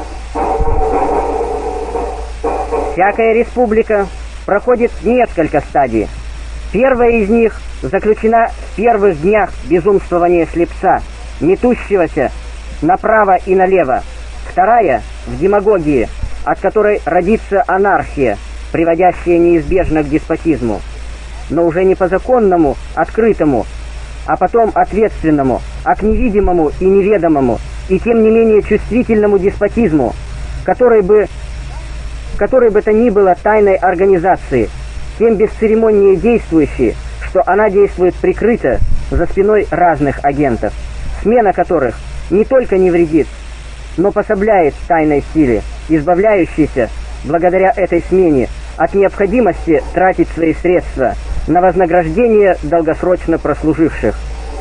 Всякая республика проходит несколько стадий. Первая из них заключена в первых днях безумствования слепца, метущегося направо и налево. Вторая – в демагогии, от которой родится анархия, приводящая неизбежно к деспотизму. Но уже не по законному, открытому, а потом ответственному, а к невидимому и неведомому, и тем не менее чувствительному деспотизму, который бы, который бы то ни было тайной организации, тем бесцеремоннее действующей, что она действует прикрыто за спиной разных агентов, смена которых не только не вредит, но пособляет тайной силе, избавляющейся, благодаря этой смене, от необходимости тратить свои средства на вознаграждение долгосрочно прослуживших.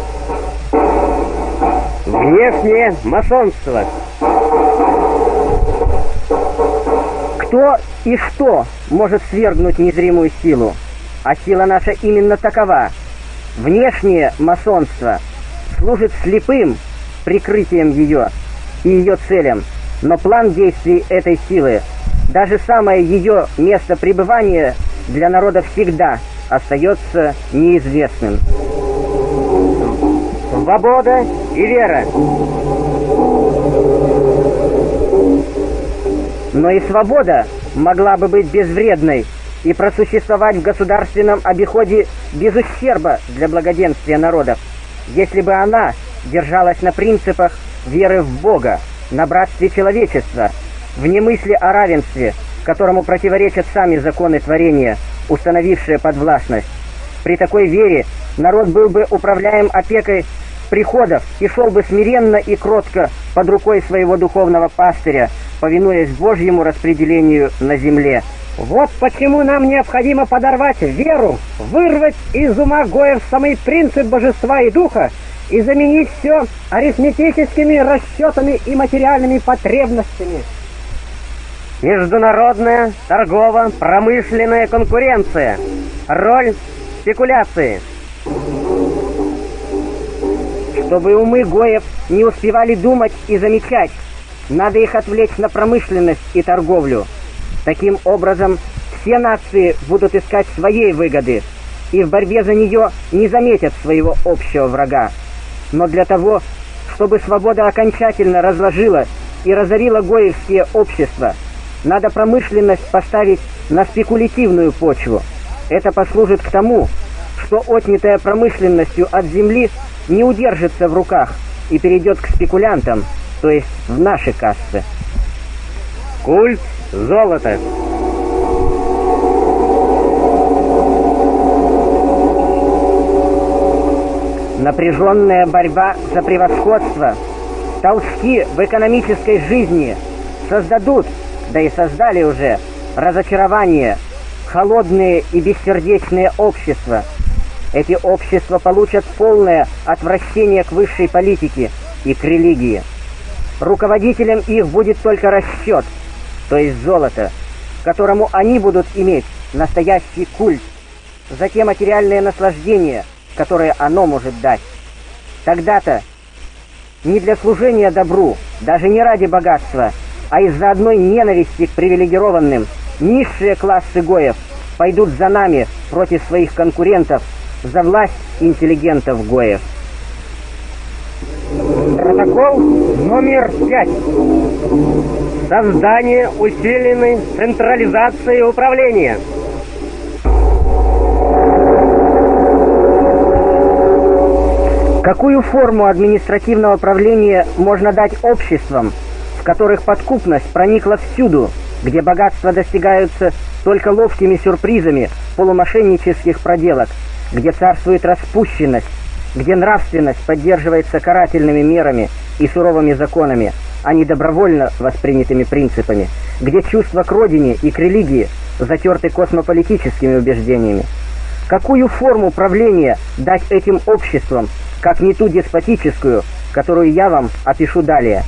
Внешнее масонство. Кто и что может свергнуть незримую силу? А сила наша именно такова. Внешнее масонство служит слепым прикрытием ее и ее целям, но план действий этой силы, даже самое ее место пребывания для народа всегда остается неизвестным. Свобода и вера. Но и свобода могла бы быть безвредной и просуществовать в государственном обиходе без ущерба для благоденствия народов, если бы она держалась на принципах веры в Бога, на братстве человечества, в немысле о равенстве, которому противоречат сами законы творения, установившие подвластность. При такой вере народ был бы управляем опекой приходов и шел бы смиренно и кротко под рукой своего духовного пастыря, повинуясь Божьему распределению на земле. Вот почему нам необходимо подорвать веру, вырвать из ума гоев самый принцип божества и духа и заменить все арифметическими расчетами и материальными потребностями. Международная торгово-промышленная конкуренция. Роль спекуляции. Чтобы умы гоев не успевали думать и замечать, надо их отвлечь на промышленность и торговлю. Таким образом, все нации будут искать своей выгоды и в борьбе за нее не заметят своего общего врага. Но для того, чтобы свобода окончательно разложила и разорила гоевские общества, надо промышленность поставить на спекулятивную почву. Это послужит к тому, что отнятая промышленностью от земли не удержится в руках и перейдет к спекулянтам, то есть в наши кассы. Культ золота. напряженная борьба за превосходство, толчки в экономической жизни создадут, да и создали уже, разочарование, холодные и бессердечные общества. Эти общества получат полное отвращение к высшей политике и к религии. Руководителем их будет только расчет, то есть золото, которому они будут иметь настоящий культ, за те материальные наслаждения, которые оно может дать. Тогда-то не для служения добру, даже не ради богатства, а из-за одной ненависти к привилегированным, низшие классы гоев пойдут за нами против своих конкурентов за власть интеллигентов гоев. Протокол номер пять. Создание усиленной централизации управления. Какую форму административного правления можно дать обществам, в которых подкупность проникла всюду, где богатства достигаются только ловкими сюрпризами полумошеннических проделок, где царствует распущенность, где нравственность поддерживается карательными мерами и суровыми законами, а не добровольно воспринятыми принципами, где чувства к родине и к религии затерты космополитическими убеждениями? Какую форму правления дать этим обществам, как не ту деспотическую, которую я вам опишу далее?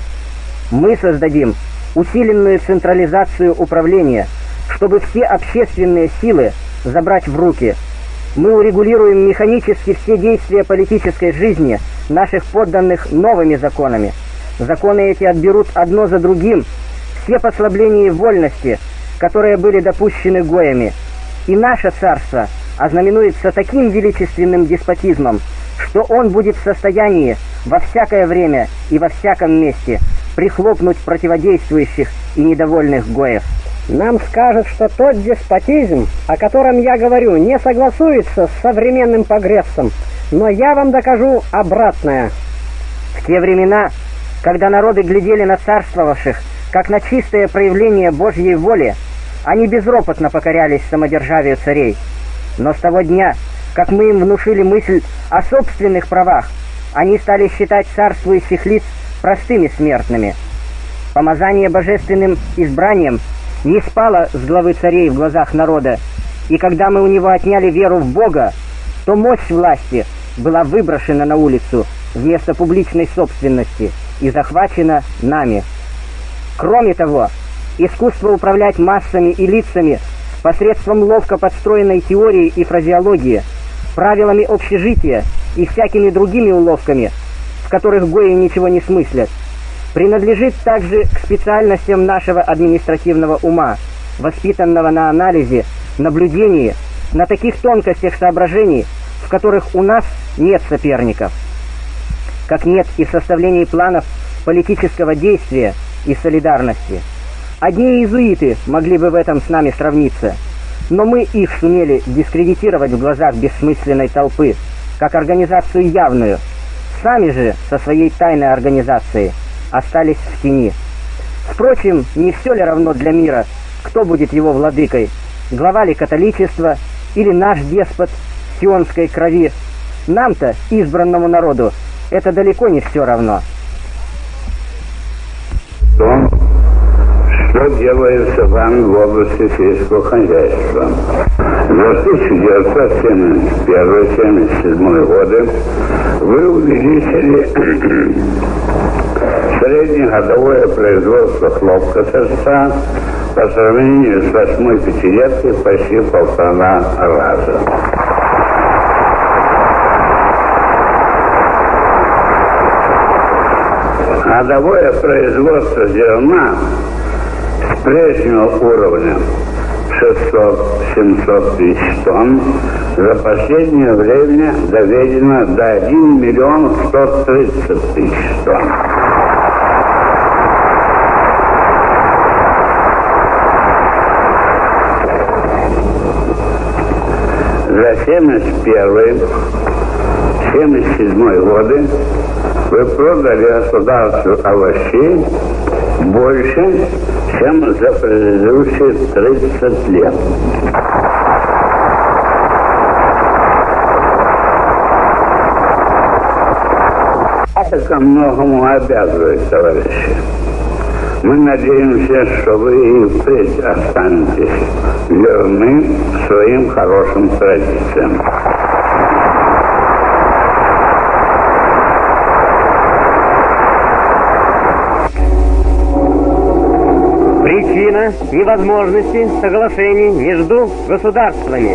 Мы создадим усиленную централизацию управления, чтобы все общественные силы забрать в руки. Мы урегулируем механически все действия политической жизни наших подданных новыми законами. Законы эти отберут одно за другим все послабления и вольности, которые были допущены гоями. И наше царство ознаменуется таким величественным деспотизмом, что он будет в состоянии во всякое время и во всяком месте прихлопнуть противодействующих и недовольных гоев. Нам скажут, что тот деспотизм, о котором я говорю, не согласуется с современным прогрессом, но я вам докажу обратное. В те времена, когда народы глядели на царствовавших, как на чистое проявление Божьей воли, они безропотно покорялись самодержавию царей. Но с того дня, как мы им внушили мысль о собственных правах, они стали считать царствующих лиц простыми смертными. Помазание божественным избранием не спало с главы царей в глазах народа, и когда мы у него отняли веру в Бога, то мощь власти была выброшена на улицу вместо публичной собственности и захвачена нами. Кроме того, искусство управлять массами и лицами посредством ловко подстроенной теории и фразеологии, правилами общежития и всякими другими уловками, в которых гои ничего не смыслят, принадлежит также к специальностям нашего административного ума, воспитанного на анализе, наблюдении, на таких тонкостях соображений, в которых у нас нет соперников. Как нет и в составлении планов политического действия и солидарности. Одни иезуиты могли бы в этом с нами сравниться, но мы их сумели дискредитировать в глазах бессмысленной толпы, как организацию явную. Сами же со своей тайной организацией остались в тени. Впрочем, не все ли равно для мира, кто будет его владыкой, глава ли католичества или наш деспот сионской крови? Нам-то, избранному народу, это далеко не все равно. То, что делается вами в области сельского хозяйства. За тысяча девятьсот семьдесят первый — семьдесят седьмой годы вы увеличили среднегодовое производство хлопка США по сравнению с восьмой пятилеткой почти в полтора раза. Годовое производство зерна с прежнего уровня шестьсот-семьсот тысяч тонн за последнее время доведено до один миллион сто тридцать тысяч тонн. За семьдесят первый — семьдесят седьмой годы вы продали государству овощей больше, чем за предыдущие тридцать лет. Это многому обязывает, товарищи. Мы надеемся, что вы и впредь останетесь верны своим хорошим традициям. Причина невозможности соглашений между государствами.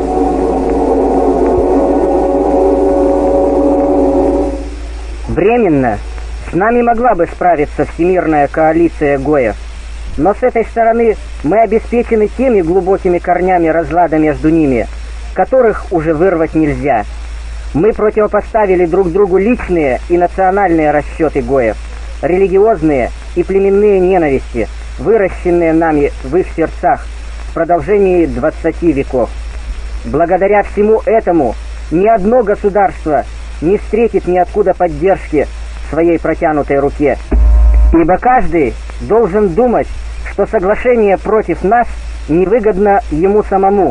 Временно с нами могла бы справиться всемирная коалиция Гоев, но с этой стороны мы обеспечены теми глубокими корнями разлада между ними, которых уже вырвать нельзя. Мы противопоставили друг другу личные и национальные расчеты Гоев, религиозные и племенные ненависти, выращенные нами в их сердцах в продолжении двадцати веков. Благодаря всему этому ни одно государство не встретит ниоткуда поддержки в своей протянутой руке, ибо каждый должен думать, что соглашение против нас невыгодно ему самому.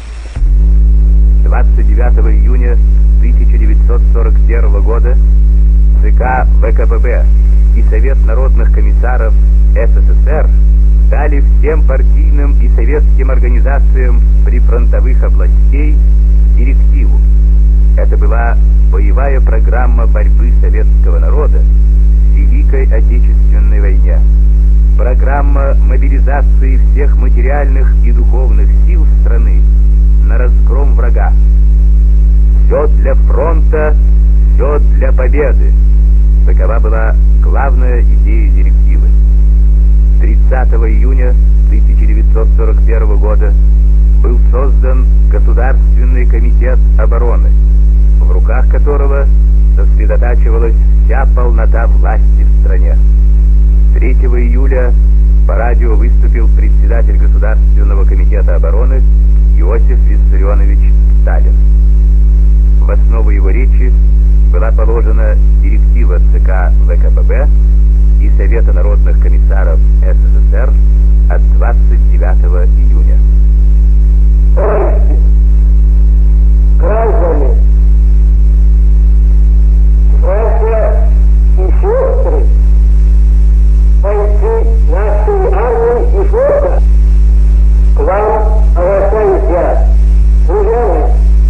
двадцать девятого июня тысяча девятьсот сорок первого года ЦК ВКПБ и Совет народных комиссаров СССР дали всем партийным и советским организациям прифронтовых областей директиву. Это была боевая программа борьбы советского народа в Великой Отечественной войне. Программа мобилизации всех материальных и духовных сил страны на разгром врага. Все для фронта, все для победы. Такова была главная идея директивы. тридцатого июня тысяча девятьсот сорок первого года был создан Государственный комитет обороны, в руках которого сосредотачивалась вся полнота власти в стране. третьего июля по радио выступил председатель Государственного комитета обороны Иосиф Виссарионович Сталин. В основу его речи была положена директива ЦК ВКПБ и Совета народных комиссаров СССР от двадцать девятого июня. Товарищи, граждане, братья и сестры, бойцы нашей армии и флота, к вам обращаюсь я, друзья мои.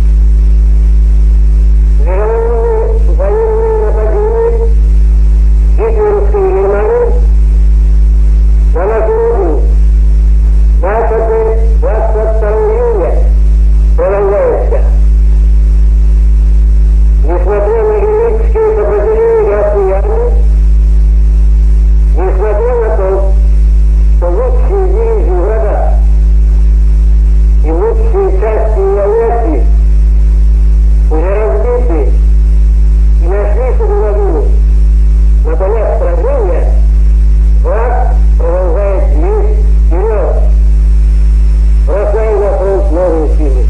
Вероятные военные нападения гитлеровской Германии на нашу родину начаты двадцать второго июня продолжается. Несмотря на героические сопротивления Красной армии, несмотря на то, что лучшие дивизии врага и лучшие части ее авиации уже разбиты и нашли себе могилу на полях сражения, враг продолжает лезть вперед, бросая на фронт новые силы.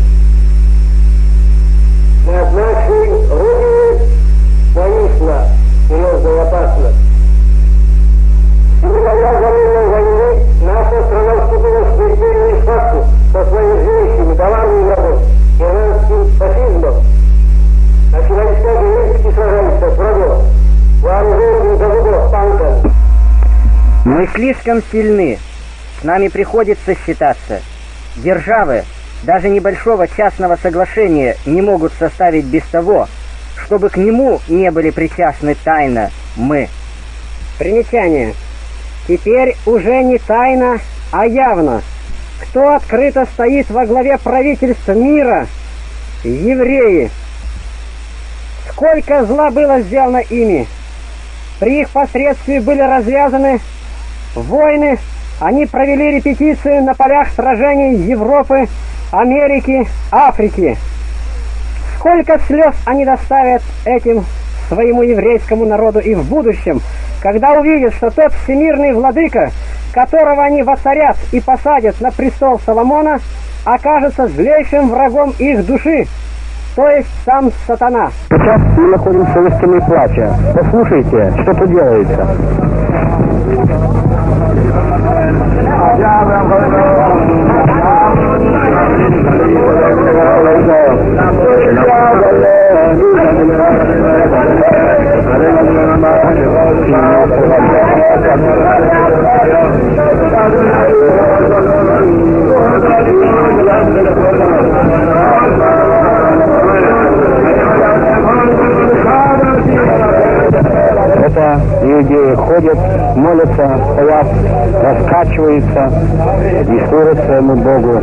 Над нашей Родиной нависла серьезная опасность. Благодаря военной войне наша страна вступила в смертельную схватку со своими живущими товарными врагом, германским фашизмом. Наши войска героически сражаются с врагом, вооруженными до зубов танками. Мы слишком сильны, с нами приходится считаться. Державы даже небольшого частного соглашения не могут составить без того, чтобы к нему не были причастны тайно мы. Примечание. Теперь уже не тайно, а явно. Кто открыто стоит во главе правительства мира? Евреи. Сколько зла было сделано ими. При их посредстве были развязаны войны, они провели репетиции на полях сражений Европы, Америки, Африки. Сколько слез они доставят этим своему еврейскому народу и в будущем, когда увидят, что тот всемирный владыка, которого они воцарят и посадят на престол Соломона, окажется злейшим врагом их души, то есть сам сатана. Сейчас мы находимся в стене плача. Послушайте, что тут делается. Это иудеи ходят, молятся, стоят, раскачиваются и служат своему Богу.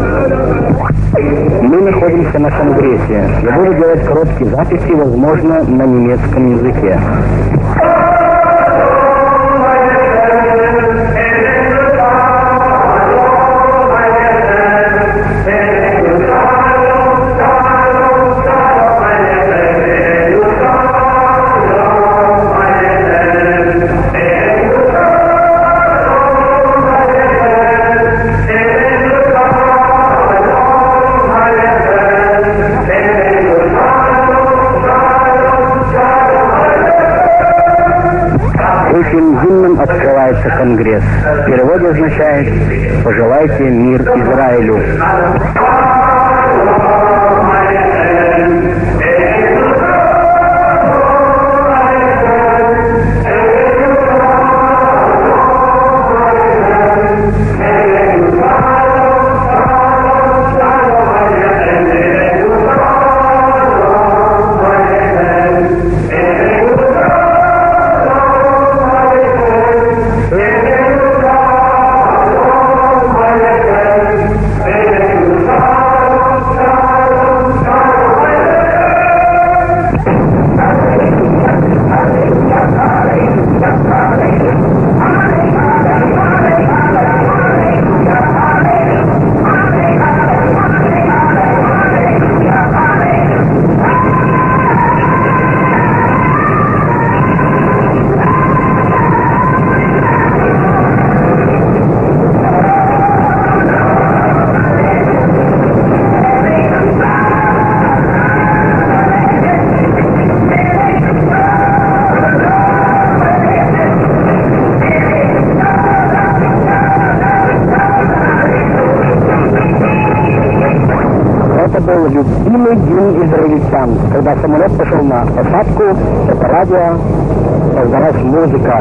Мы находимся на Конгрессе. Я буду делать короткие записи, возможно, на немецком языке. Этим гимном открывается Конгресс. В переводе означает «Пожелайте мир Израилю». Был любимый день израильтян, когда самолет пошел на посадку, это радио, раздалась музыка.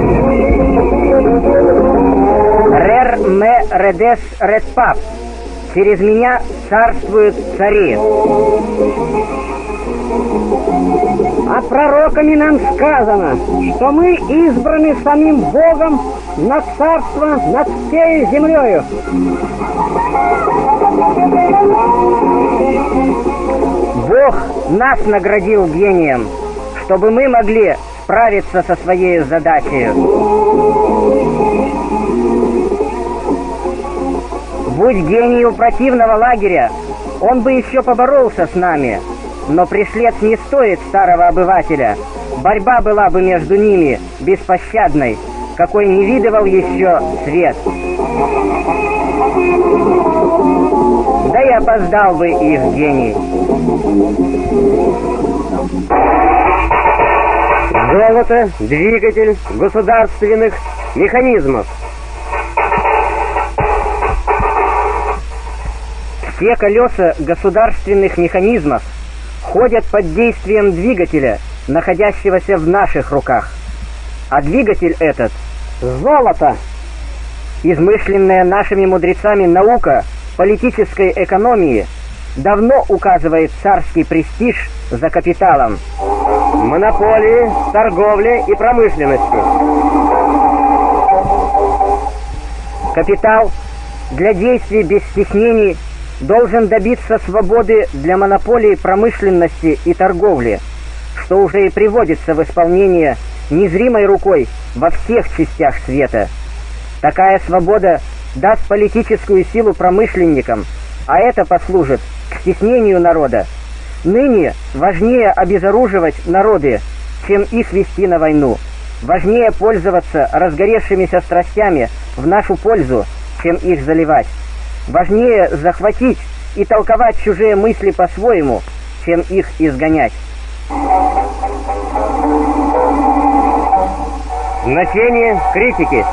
Рер ме редес редпап. Через меня царствуют цари. А пророками нам сказано, что мы избраны самим Богом на царство над всей землею. Бог нас наградил гением, чтобы мы могли справиться со своей задачей. Будь гений у противного лагеря, он бы еще поборолся с нами, но пришлец не стоит старого обывателя. Борьба была бы между ними беспощадной, какой не видывал еще свет. Да и опоздал бы их гений. Золото — двигатель государственных механизмов. Все колеса государственных механизмов ходят под действием двигателя, находящегося в наших руках. А двигатель этот — золото. Измышленная нашими мудрецами наука политической экономии давно указывает царский престиж за капиталом. Монополии, торговли и промышленности. Капитал для действий без стеснений должен добиться свободы для монополии промышленности и торговли, что уже и приводится в исполнение незримой рукой во всех частях света. Такая свобода даст политическую силу промышленникам, а это послужит к стеснению народа. Ныне важнее обезоруживать народы, чем их вести на войну. Важнее пользоваться разгоревшимися страстями в нашу пользу, чем их заливать. Важнее захватить и толковать чужие мысли по-своему, чем их изгонять. Значение критики.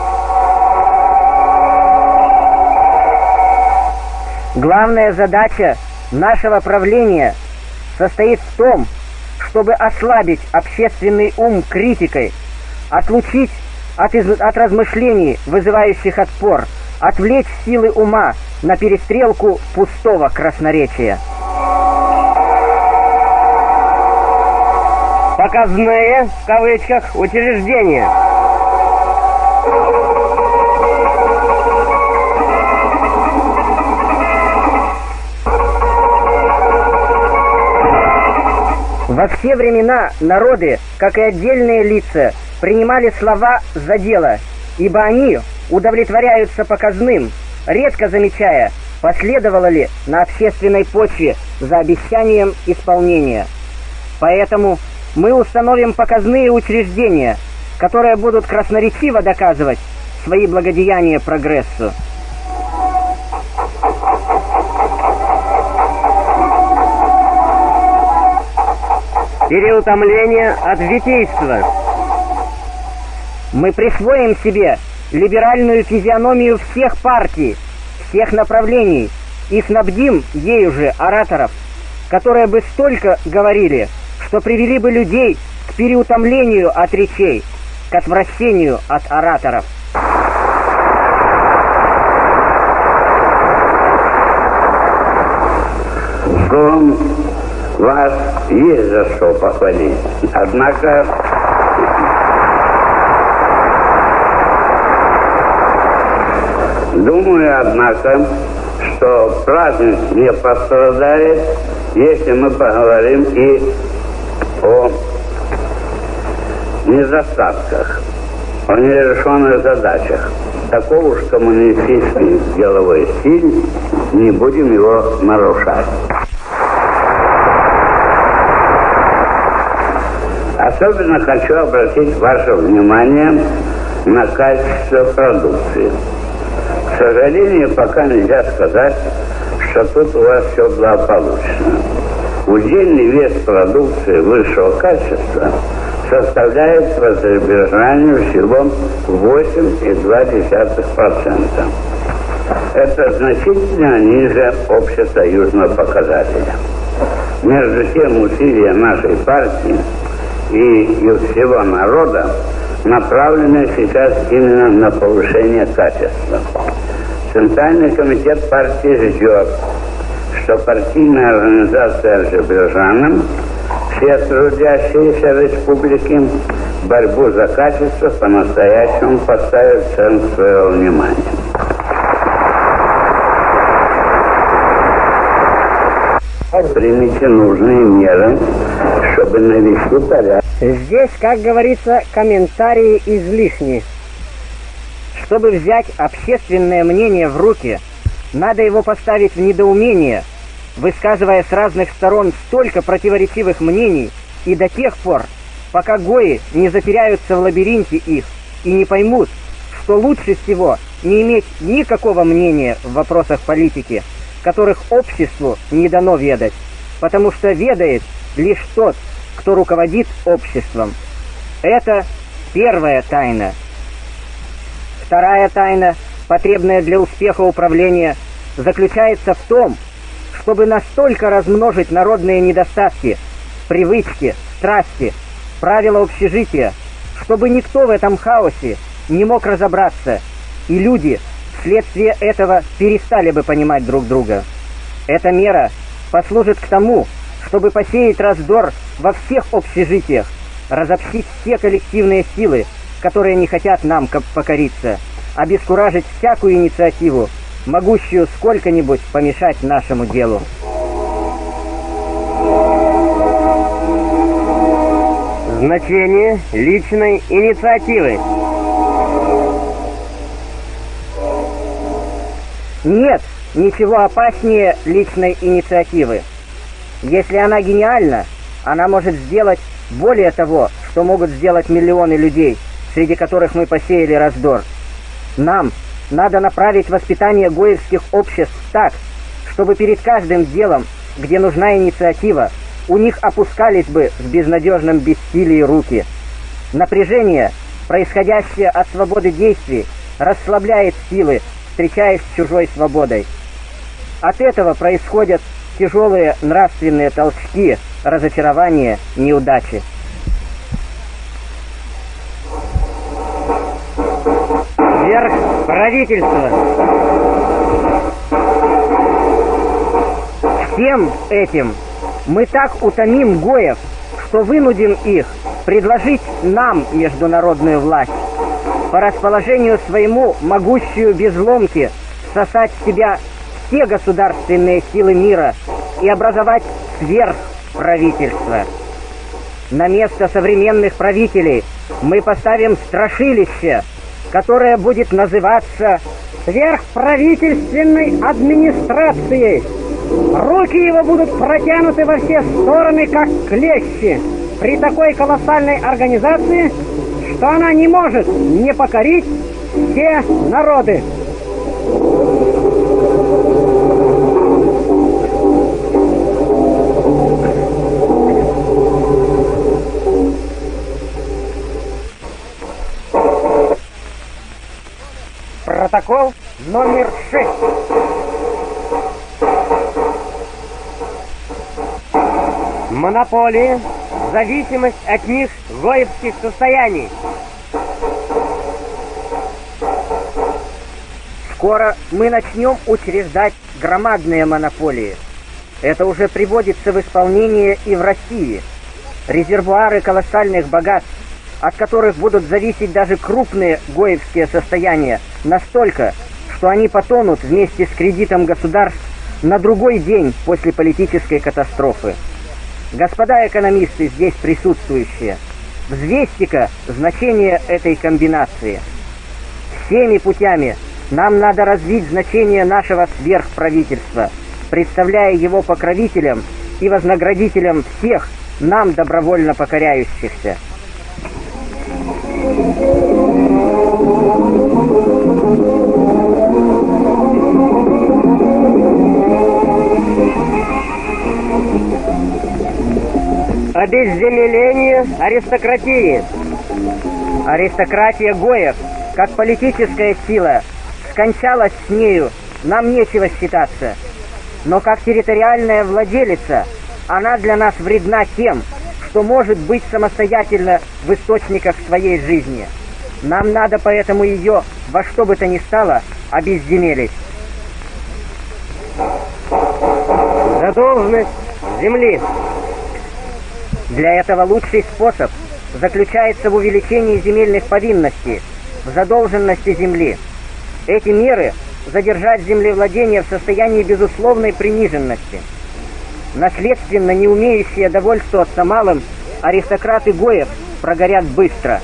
Главная задача нашего правления состоит в том, чтобы ослабить общественный ум критикой, отлучить от, из... от размышлений, вызывающих отпор, отвлечь силы ума на перестрелку пустого красноречия. Показные, в кавычках, учреждения. Во все времена народы, как и отдельные лица, принимали слова за дело, ибо они удовлетворяются показным, редко замечая, последовало ли на общественной почве за обещанием исполнения. Поэтому мы установим показные учреждения, которые будут красноречиво доказывать свои благодеяния прогрессу. Переутомление от житейства. Мы присвоим себе либеральную физиономию всех партий, всех направлений и снабдим ею же ораторов, которые бы столько говорили, что привели бы людей к переутомлению от речей, к отвращению от ораторов. Словом, вас есть за что похвалить. Однако думаю, однако, что праздник не пострадает, если мы поговорим и о недостатках, о нерешенных задачах. Таков уж коммунистический деловой стиль, не будем его нарушать. Особенно хочу обратить ваше внимание на качество продукции. К сожалению, пока нельзя сказать, что тут у вас все благополучно. Удельный вес продукции высшего качества составляет по Азербайджану всего восемь и два десятых процента. Это значительно ниже общесоюзного показателя. Между тем, усилия нашей партии и, и всего народа направлены сейчас именно на повышение качества. Центральный комитет партии ждет, что партийная организация Азербайджана, все трудящиеся республики, борьбу за качество по-настоящему поставят в центр своего внимания. Примите нужные меры, чтобы навести порядок. Здесь, как говорится, комментарии излишни. Чтобы взять общественное мнение в руки, надо его поставить в недоумение, высказывая с разных сторон столько противоречивых мнений, и до тех пор, пока гои не затеряются в лабиринте их и не поймут, что лучше всего не иметь никакого мнения в вопросах политики, которых обществу не дано ведать, потому что ведает лишь тот, кто руководит обществом. Это первая тайна. Вторая тайна, потребная для успеха управления, заключается в том, чтобы настолько размножить народные недостатки, привычки, страсти, правила общежития, чтобы никто в этом хаосе не мог разобраться, и люди вследствие этого перестали бы понимать друг друга. Эта мера послужит к тому, чтобы посеять раздор во всех общежитиях, разобщить все коллективные силы, которые не хотят нам покориться, обескуражить всякую инициативу, могущую сколько-нибудь помешать нашему делу. Значение личной инициативы. Нет ничего опаснее личной инициативы. Если она гениальна, она может сделать более того, что могут сделать миллионы людей, среди которых мы посеяли раздор. Нам надо направить воспитание гоевских обществ так, чтобы перед каждым делом, где нужна инициатива, у них опускались бы в безнадежном бессилии руки. Напряжение, происходящее от свободы действий, расслабляет силы, встречаясь с чужой свободой. От этого происходят тяжелые нравственные толчки, разочарования, неудачи. Сверхправительство. Всем этим мы так утомим гоев, что вынудим их предложить нам международную власть, по расположению своему могущую без ломки сосать в себя все государственные силы мира и образовать сверхправительство. На место современных правителей мы поставим страшилище, которое будет называться сверхправительственной администрацией. Руки его будут протянуты во все стороны, как клещи, при такой колоссальной организации, что она не может не покорить все народы. Протокол номер шесть. Монополии, зависимость от них гоевских состояний. Скоро мы начнем учреждать громадные монополии. Это уже приводится в исполнение и в России. Резервуары колоссальных богатств, от которых будут зависеть даже крупные гоевские состояния, настолько, что они потонут вместе с кредитом государств на другой день после политической катастрофы. Господа экономисты, здесь присутствующие, взвесьте-ка значение этой комбинации. Всеми путями нам надо развить значение нашего сверхправительства, представляя его покровителем и вознаградителем всех нам добровольно покоряющихся. Обезземеление аристократии. Аристократия гоев, как политическая сила, скончалась с нею, нам нечего считаться. Но как территориальная владелица, она для нас вредна тем, что может быть самостоятельно в источниках своей жизни. Нам надо поэтому ее во что бы то ни стало обезземелить. Задолженность земли. Для этого лучший способ заключается в увеличении земельных повинностей, в задолженности земли. Эти меры задержать землевладение в состоянии безусловной приниженности. Наследственно не умеющие довольствоваться малым, аристократы гоев прогорят быстро.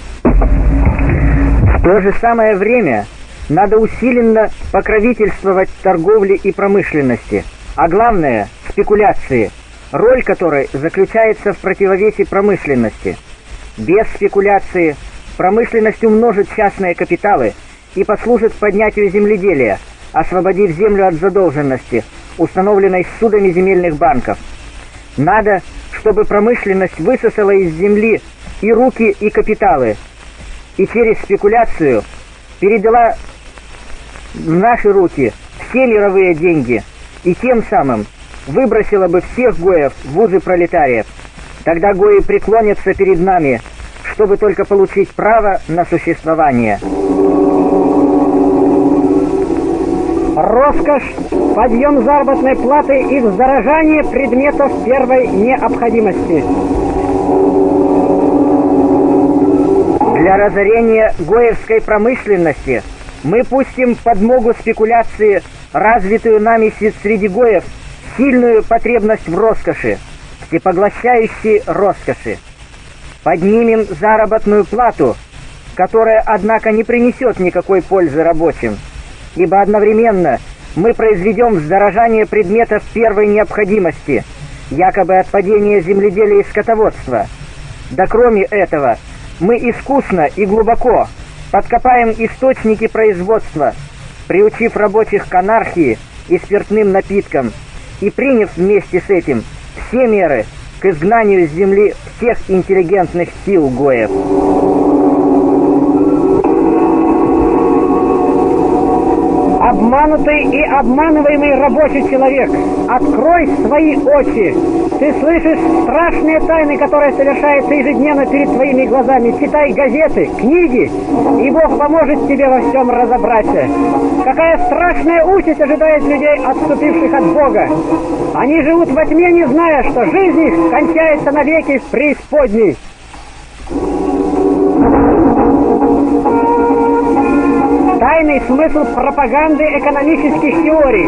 В то же самое время надо усиленно покровительствовать торговле и промышленности, а главное – спекуляции, роль которой заключается в противовесе промышленности. Без спекуляции промышленность умножит частные капиталы и послужит поднятию земледелия, освободив землю от задолженности, установленной судами земельных банков. Надо, чтобы промышленность высосала из земли и руки, и капиталы, и через спекуляцию передала в наши руки все мировые деньги, и тем самым выбросила бы всех гоев в вузы пролетариев. Тогда гои преклонятся перед нами, чтобы только получить право на существование. Роскошь, подъем заработной платы и вздорожание предметов первой необходимости. Для разорения гоевской промышленности мы пустим подмогу спекуляции, развитую нами среди гоев, сильную потребность в роскоши, всепоглощающей роскоши. Поднимем заработную плату, которая, однако, не принесет никакой пользы рабочим, ибо одновременно мы произведем вздорожание предметов первой необходимости, якобы от падения земледелия и скотоводства. Да кроме этого, мы искусно и глубоко подкопаем источники производства, приучив рабочих к анархии и спиртным напиткам, и приняв вместе с этим все меры к изгнанию с земли всех интеллигентных сил гоев. Обман Обманутый и обманываемый рабочий человек, открой свои очи. Ты слышишь страшные тайны, которые совершаются ежедневно перед твоими глазами. Читай газеты, книги, и Бог поможет тебе во всем разобраться. Какая страшная участь ожидает людей, отступивших от Бога. Они живут во тьме, не зная, что жизнь их кончается навеки в преисподней. Тайный смысл пропаганды экономических теорий.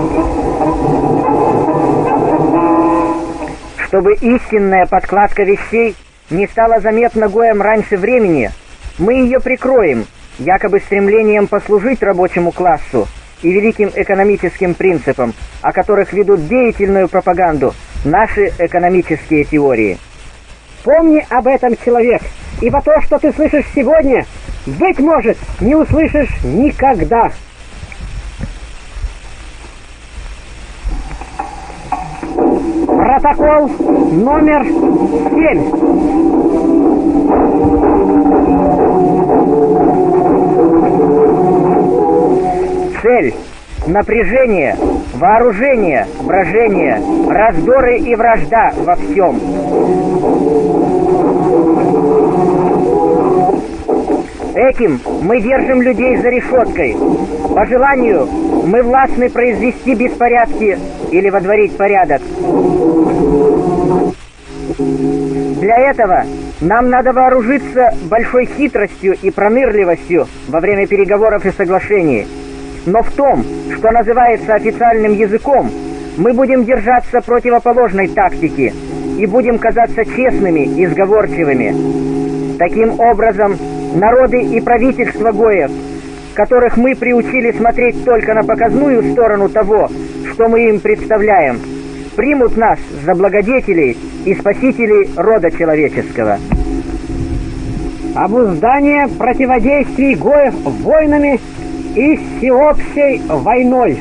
Чтобы истинная подкладка вещей не стала заметна Гоем раньше времени, мы ее прикроем, якобы стремлением послужить рабочему классу и великим экономическим принципам, о которых ведут деятельную пропаганду наши экономические теории. Помни об этом, человек, ибо то, что ты слышишь сегодня, быть может, не услышишь никогда. Протокол номер семь. Цель – напряжение, вооружение, брожение, раздоры и вражда во всем. Этим мы держим людей за решеткой. По желанию мы властны произвести беспорядки или водворить порядок. Для этого нам надо вооружиться большой хитростью и пронырливостью во время переговоров и соглашений. Но в том, что называется официальным языком, мы будем держаться противоположной тактики и будем казаться честными и сговорчивыми. Таким образом, народы и правительства Гоев, которых мы приучили смотреть только на показную сторону того, что мы им представляем, примут нас за благодетелей и спасителей рода человеческого. Обуздание противодействий Гоев войнами и всеобщей войной.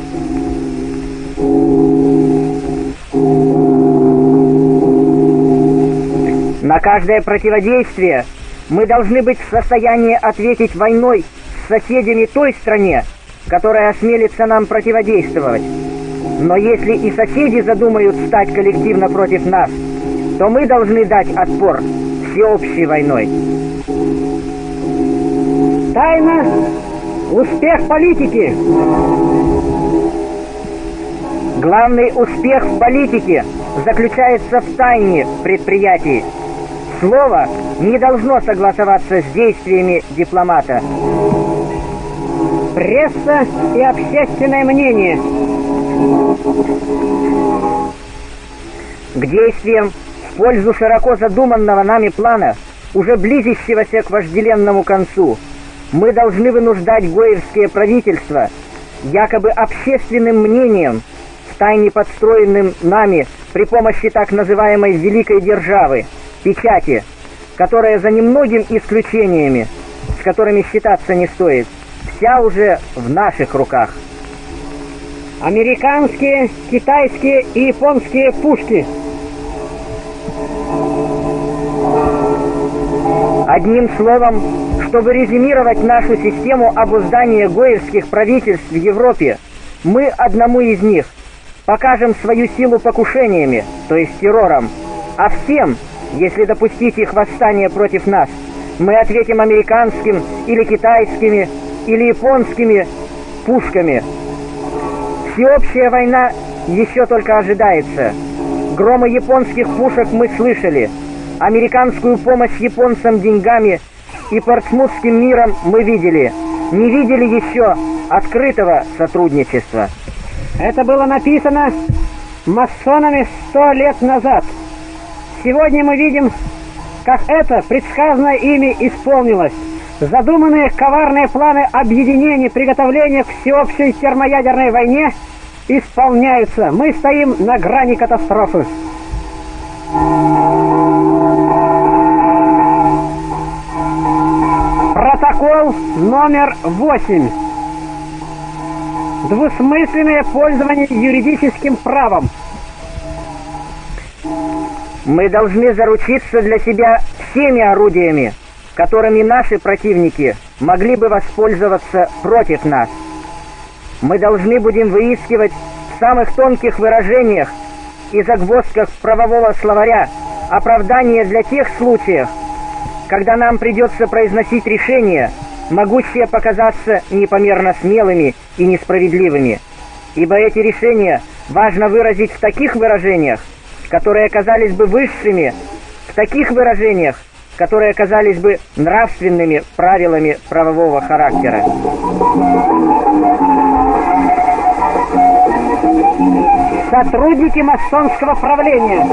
На каждое противодействие мы должны быть в состоянии ответить войной с соседями той стране, которая осмелится нам противодействовать. Но если и соседи задумают стать коллективно против нас, то мы должны дать отпор всеобщей войной. Тайна – успех политики. Главный успех в политике заключается в тайне предприятий. Слово не должно согласоваться с действиями дипломата. Пресса и общественное мнение. К действиям в пользу широко задуманного нами плана, уже близящегося к вожделенному концу, мы должны вынуждать гоевские правительства, якобы общественным мнением, втайне подстроенным нами при помощи так называемой великой державы, печати, которая за немногим исключениями, с которыми считаться не стоит, вся уже в наших руках. Американские, китайские и японские пушки. Одним словом, чтобы резюмировать нашу систему обуздания гоевских правительств в Европе, мы одному из них покажем свою силу покушениями, то есть террором, а всем, если допустить их восстание против нас, мы ответим американским или китайскими или японскими пушками. Всеобщая война еще только ожидается. Громы японских пушек мы слышали. Американскую помощь японцам деньгами и портсмутским миром мы видели. Не видели еще открытого сотрудничества. Это было написано масонами сто лет назад. Сегодня мы видим, как это предсказанное ими исполнилось. Задуманные коварные планы объединения, приготовления к всеобщей термоядерной войне исполняются. Мы стоим на грани катастрофы. Протокол номер восемь. Двусмысленное пользование юридическим правом. Мы должны заручиться для себя всеми орудиями, которыми наши противники могли бы воспользоваться против нас. мы должны будем выискивать в самых тонких выражениях и загвоздках правового словаря оправдание для тех случаев, когда нам придется произносить решения, могущие показаться непомерно смелыми и несправедливыми, ибо эти решения важно выразить в таких выражениях, которые оказались бы высшими, в таких выражениях, которые оказались бы нравственными правилами правового характера. Сотрудники масонского правления.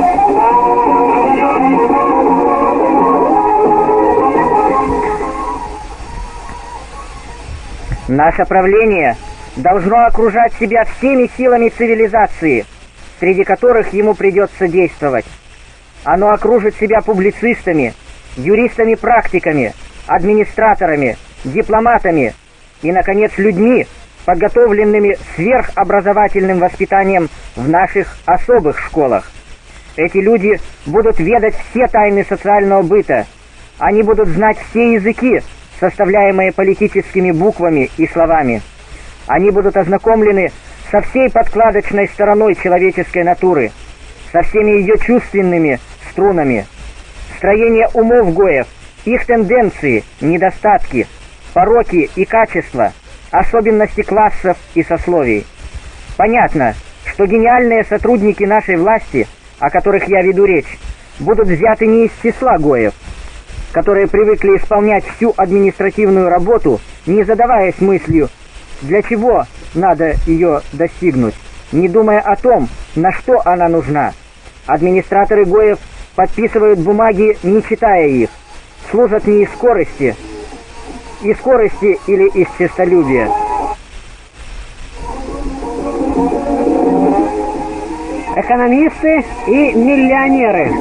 Наше правление должно окружать себя всеми силами цивилизации, среди которых ему придется действовать. Оно окружит себя публицистами, юристами-практиками, администраторами, дипломатами и, наконец, людьми, подготовленными сверхобразовательным воспитанием в наших особых школах. Эти люди будут ведать все тайны социального быта. Они будут знать все языки, составляемые политическими буквами и словами. Они будут ознакомлены со всей подкладочной стороной человеческой натуры, со всеми ее чувственными струнами. Строение умов гоев, их тенденции, недостатки, пороки и качества, особенности классов и сословий. Понятно, что гениальные сотрудники нашей власти, о которых я веду речь, будут взяты не из числа гоев, которые привыкли исполнять всю административную работу, не задаваясь мыслью, для чего надо ее достигнуть, не думая о том, на что она нужна. Администраторы гоев подписывают бумаги, не читая их, служат не из скорости, из скорости или из честолюбия. Экономисты и миллионеры.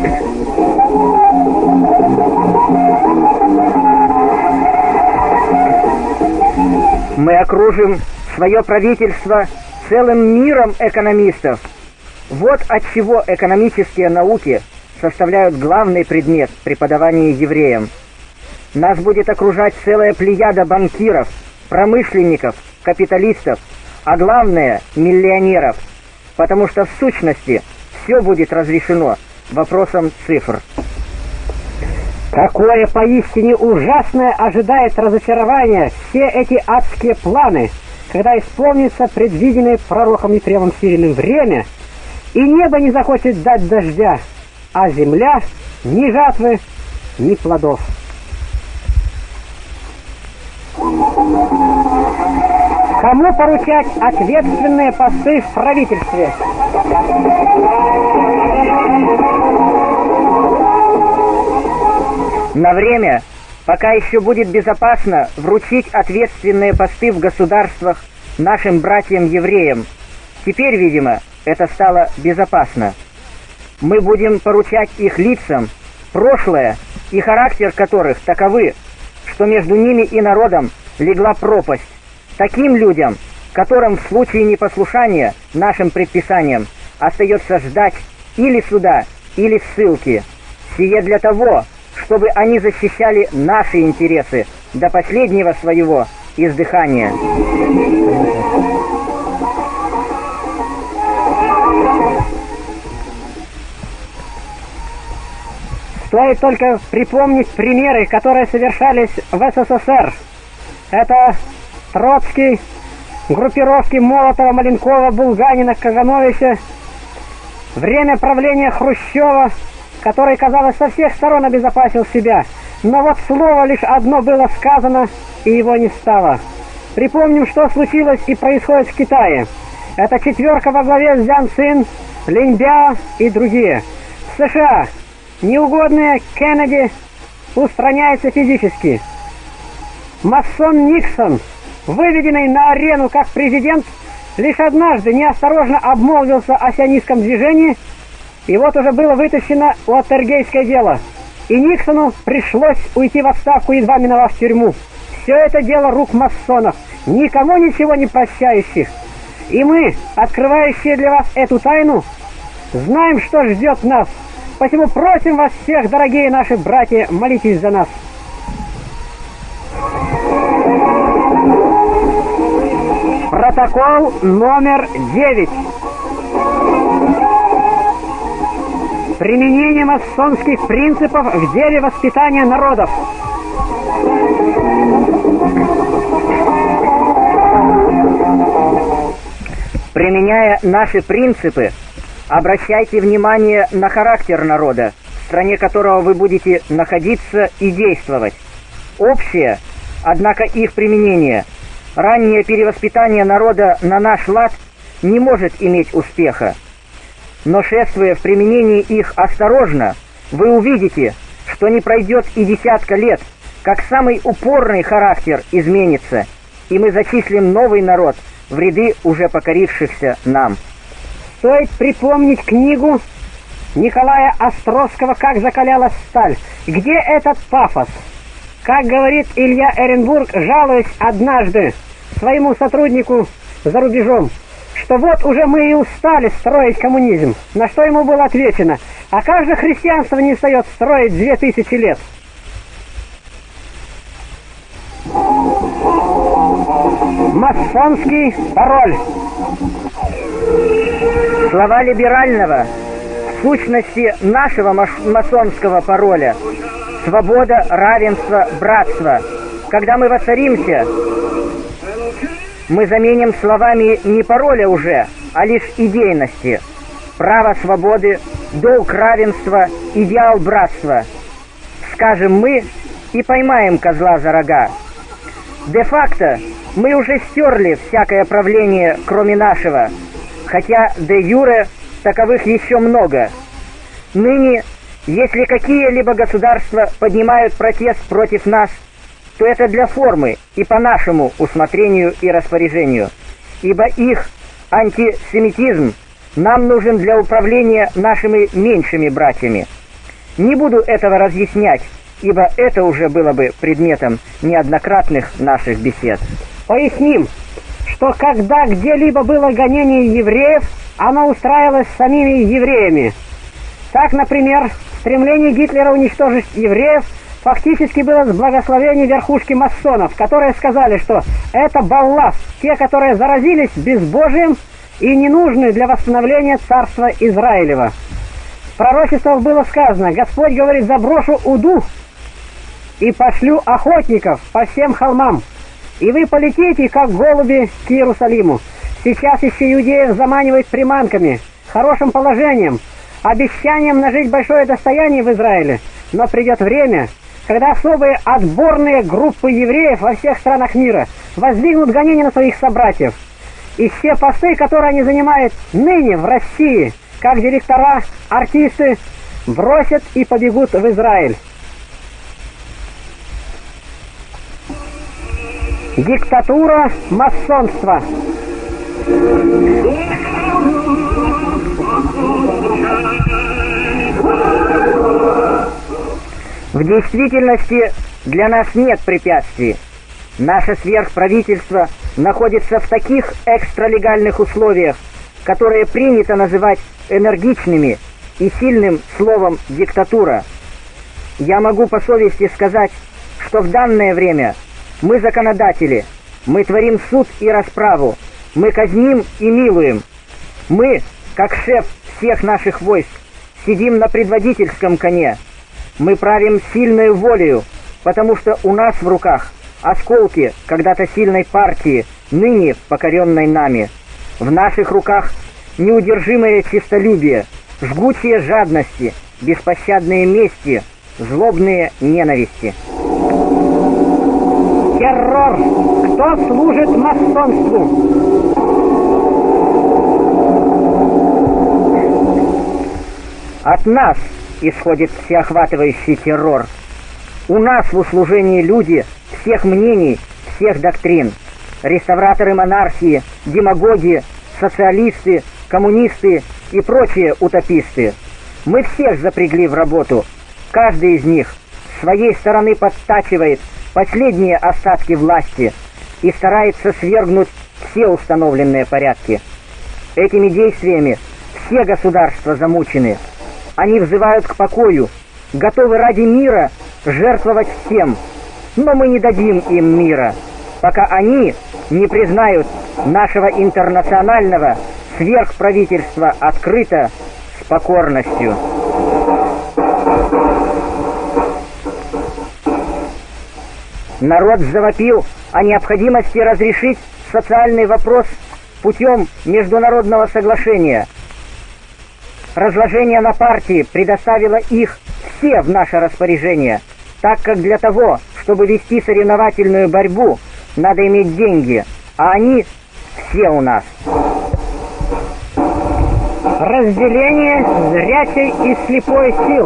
Мы окружим свое правительство целым миром экономистов. Вот отчего экономические науки составляют главный предмет преподавания евреям. Нас будет окружать целая плеяда банкиров, промышленников, капиталистов, а главное – миллионеров, потому что в сущности все будет разрешено вопросом цифр. Какое поистине ужасное ожидает разочарование все эти адские планы, когда исполнится предвиденное пророком Ефремом Сириным время, и небо не захочет дать дождя, а земля ни жатвы, ни плодов. Кому поручать ответственные посты в правительстве? На время, пока еще будет безопасно вручить ответственные посты в государствах нашим братьям-евреям, теперь, видимо, это стало безопасно. Мы будем поручать их лицам, прошлое и характер которых таковы, что между ними и народом легла пропасть, таким людям, которым в случае непослушания нашим предписаниям остается ждать или суда, или ссылки. Сие для того, чтобы они защищали наши интересы до последнего своего издыхания. Стоит только припомнить примеры, которые совершались в СССР. Это Троцкий, группировки Молотова, Маленкова, Булганина, Кагановича, время правления Хрущева, который, казалось, со всех сторон обезопасил себя. Но вот слово лишь одно было сказано, и его не стало. Припомним, что случилось и происходит в Китае. Это четверка во главе с Цзян Цин, Линьбяо и другие. В США неугодные Кеннеди устраняется физически. Масон Никсон, выведенный на арену как президент, лишь однажды неосторожно обмолвился о сионистском движении, и вот уже было вытащено Уотергейское дело, и Никсону пришлось уйти в отставку, едва миновав тюрьму. Все это дело рук масонов, никому ничего не прощающих. И мы, открывающие для вас эту тайну, знаем, что ждет нас. Посему просим вас всех, дорогие наши братья, молитесь за нас. Протокол номер девять. Применение масонских принципов в деле воспитания народов. Применяя наши принципы, обращайте внимание на характер народа, в стране которого вы будете находиться и действовать. Общее, однако, их применение, раннее перевоспитание народа на наш лад не может иметь успеха. Но шествуя в применении их осторожно, вы увидите, что не пройдет и десятка лет, как самый упорный характер изменится, и мы зачислим новый народ в ряды уже покорившихся нам. Стоит припомнить книгу Николая Островского «Как закалялась сталь». Где этот пафос? Как говорит Илья Эренбург, жалуясь однажды своему сотруднику за рубежом, что вот уже мы и устали строить коммунизм. На что ему было отвечено: а как же христианство не устает строить две тысячи лет? Масонский пароль. Слова либерального, в сущности нашего масонского пароля: свобода, равенство, братство. Когда мы воцаримся, мы заменим словами не пароля уже, а лишь идейности. Право свободы, долг равенства, идеал братства. Скажем мы и поймаем козла за рога. Де-факто мы уже стерли всякое правление, кроме нашего, хотя де-юре таковых еще много. Ныне, если какие-либо государства поднимают протест против нас, то это для формы и по нашему усмотрению и распоряжению, ибо их антисемитизм нам нужен для управления нашими меньшими братьями. Не буду этого разъяснять, ибо это уже было бы предметом неоднократных наших бесед. Поясним, что когда где-либо было гонение евреев, оно устраивалось самими евреями. Так, например, стремление Гитлера уничтожить евреев фактически было с благословения верхушки масонов, которые сказали, что это балласт, те, которые заразились безбожием и не нужны для восстановления царства Израилева. В пророчествах было сказано: Господь говорит, заброшу Уду и пошлю охотников по всем холмам, и вы полетите, как голуби, к Иерусалиму. Сейчас еще иудеев заманивают приманками, хорошим положением, обещанием нажить большое достояние в Израиле. Но придет время, когда особые отборные группы евреев во всех странах мира воздвигнут гонения на своих собратьев. И все посты, которые они занимают ныне в России, как директора, артисты, бросят и побегут в Израиль. Диктатура масонства. В действительности для нас нет препятствий. Наше сверхправительство находится в таких экстралегальных условиях, которые принято называть энергичными и сильным словом «диктатура». Я могу по совести сказать, что в данное время мы законодатели, мы творим суд и расправу, мы казним и милуем. Мы, как шеф всех наших войск, сидим на предводительском коне. Мы правим сильной волею, потому что у нас в руках осколки когда-то сильной партии, ныне покоренной нами. В наших руках неудержимое честолюбие, жгучие жадности, беспощадные мести, злобные ненависти. Террор. Кто служит масонству? От нас исходит всеохватывающий террор. У нас в услужении люди всех мнений, всех доктрин. Реставраторы монархии, демагоги, социалисты, коммунисты и прочие утописты. Мы всех запрягли в работу. Каждый из них с своей стороны подтачивает последние остатки власти и старается свергнуть все установленные порядки. Этими действиями все государства замучены. Они взывают к покою, готовы ради мира жертвовать всем, но мы не дадим им мира. пока они не признают нашего интернационального сверхправительства открыто с покорностью. Народ завопил о необходимости разрешить социальный вопрос путем международного соглашения. Разложение на партии предоставило их все в наше распоряжение, так как для того, чтобы вести соревновательную борьбу, надо иметь деньги, а они все у нас. Разделение зрячей и слепой сил.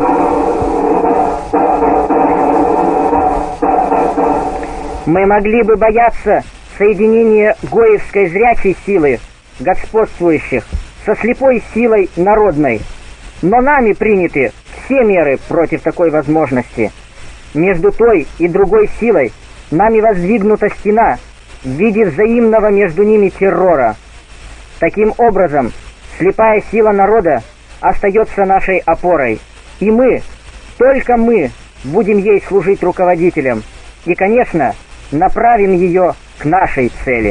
Мы могли бы бояться соединения гоевской зрячей силы, господствующих, со слепой силой народной, но нами приняты все меры против такой возможности. Между той и другой силой нами воздвигнута стена в виде взаимного между ними террора. Таким образом, слепая сила народа остается нашей опорой, и мы, только мы, будем ей служить руководителем, и, конечно, направим ее к нашей цели.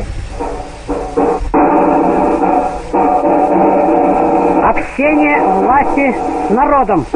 Общение власти с народом.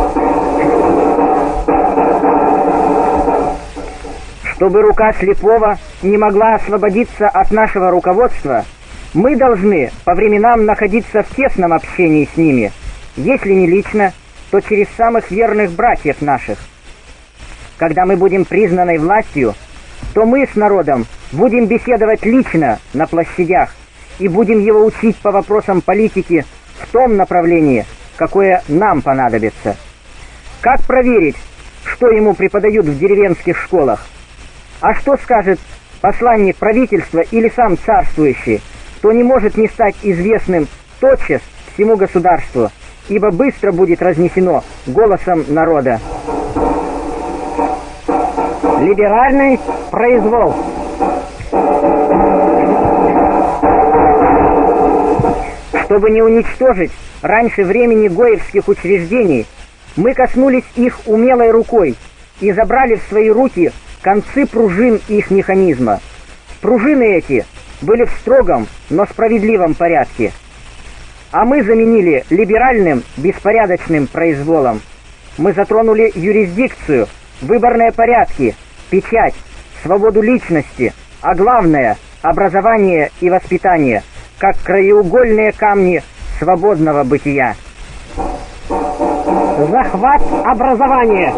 Чтобы рука слепого не могла освободиться от нашего руководства, мы должны по временам находиться в тесном общении с ними, если не лично, то через самых верных братьев наших. Когда мы будем признанной властью, то мы с народом будем беседовать лично на площадях и будем его учить по вопросам политики в том направлении, какое нам понадобится. Как проверить, что ему преподают в деревенских школах? А что скажет посланник правительства или сам царствующий, то не может не стать известным тотчас всему государству, ибо быстро будет разнесено голосом народа. Либеральный произвол. Чтобы не уничтожить раньше времени гоевских учреждений, мы коснулись их умелой рукой и забрали в свои руки концы пружин их механизма. Пружины эти были в строгом, но справедливом порядке, а мы заменили либеральным беспорядочным произволом. Мы затронули юрисдикцию, выборные порядки, печать, свободу личности, а главное – образование и воспитание, как краеугольные камни свободного бытия. Захват образования.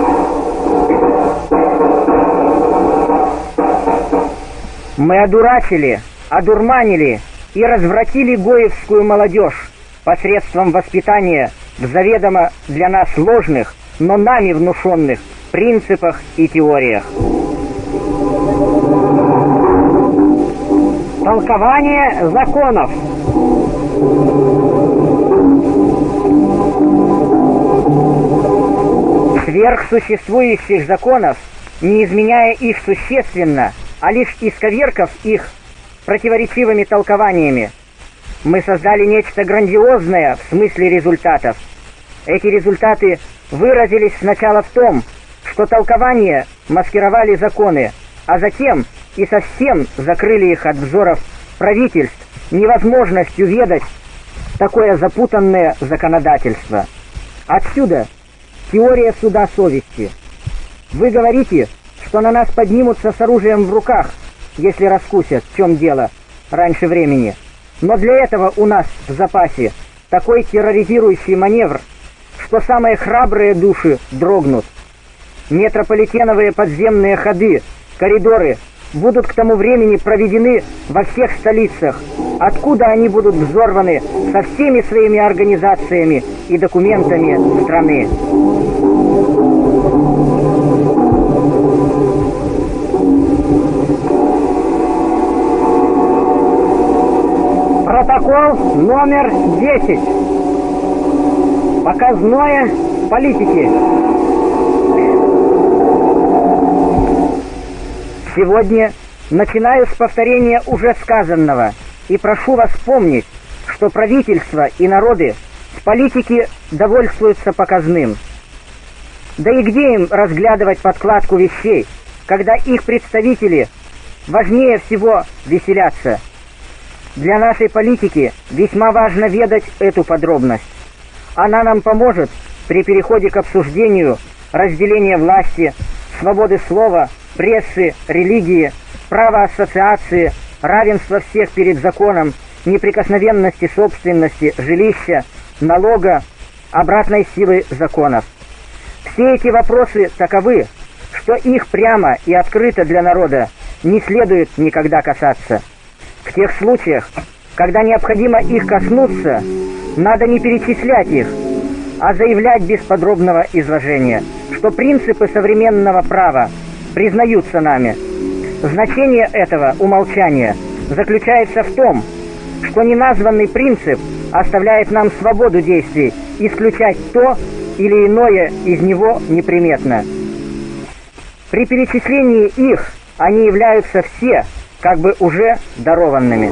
Мы одурачили, одурманили и развратили гоевскую молодежь посредством воспитания в заведомо для нас ложных, но нами внушенных принципах и теориях. Толкование законов. Сверхсуществующих законов, не изменяя их существенно, а лишь исковеркав их противоречивыми толкованиями, мы создали нечто грандиозное в смысле результатов. Эти результаты выразились сначала в том, что толкования маскировали законы, а затем и совсем закрыли их от взоров правительств невозможностью ведать такое запутанное законодательство. Отсюда теория суда совести. Вы говорите, что на нас поднимутся с оружием в руках, если раскусят, в чем дело, раньше времени. Но для этого у нас в запасе такой терроризирующий маневр, что самые храбрые души дрогнут. Метрополитеновые подземные ходы, коридоры будут к тому времени проведены во всех столицах, откуда они будут взорваны со всеми своими организациями и документами страны. Протокол номер десять. Показное политики. Сегодня начинаю с повторения уже сказанного и прошу вас помнить, что правительство и народы в политике довольствуются показным. Да и где им разглядывать подкладку вещей, когда их представители важнее всего веселяться. Для нашей политики весьма важно ведать эту подробность. Она нам поможет при переходе к обсуждению разделения власти, свободы слова, прессы, религии, права ассоциации, равенства всех перед законом, неприкосновенности собственности, жилища, налога, обратной силы законов. Все эти вопросы таковы, что их прямо и открыто для народа не следует никогда касаться. В тех случаях, когда необходимо их коснуться, надо не перечислять их, а заявлять без подробного изложения, что принципы современного права признаются нами. Значение этого умолчания заключается в том, что неназванный принцип оставляет нам свободу действий, исключать то или иное из него неприметно. При перечислении их они являются все как бы уже дарованными.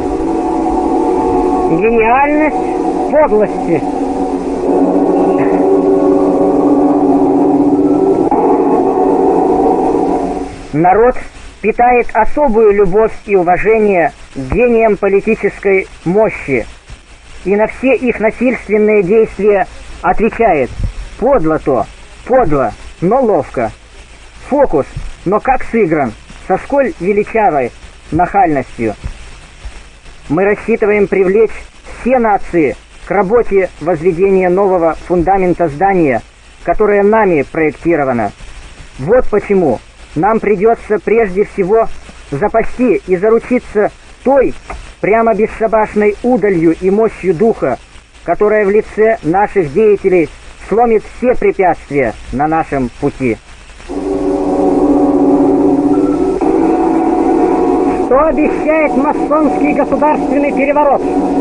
Гениальность подлости. Народ питает особую любовь и уважение к гениям политической мощи, и на все их насильственные действия отвечает: подло то, подло, но ловко. Фокус, но как сыгран, со сколь величавой нахальностью. Мы рассчитываем привлечь все нации к работе возведения нового фундамента здания, которое нами проектировано. Вот почему нам придется прежде всего запасти и заручиться той прямо бесшабашной удалью и мощью духа, которая в лице наших деятелей сломит все препятствия на нашем пути. Что обещает масонский государственный переворот?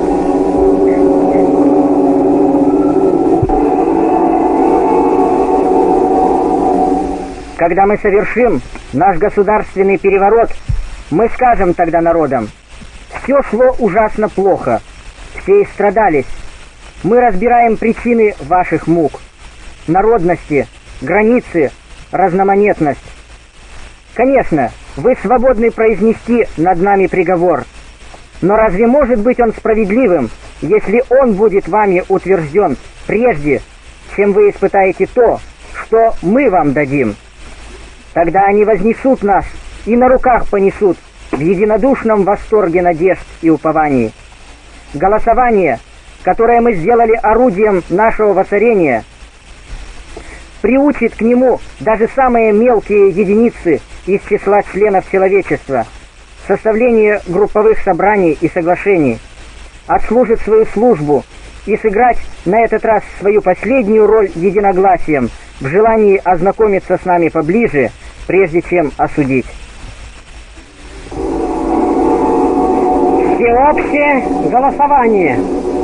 Когда мы совершим наш государственный переворот, мы скажем тогда народам: все шло ужасно плохо, все истрадались. Мы разбираем причины ваших мук, народности, границы, разноманетность. Конечно, вы свободны произнести над нами приговор, но разве может быть он справедливым, если он будет вами утвержден прежде, чем вы испытаете то, что мы вам дадим? Тогда они вознесут нас и на руках понесут в единодушном восторге надежд и упований. Голосование, которое мы сделали орудием нашего воцарения, приучит к нему даже самые мелкие единицы из числа членов человечества, составление групповых собраний и соглашений, отслужит свою службу и сыграть на этот раз свою последнюю роль единогласием в желании ознакомиться с нами поближе, прежде чем осудить. Всеобщее голосование.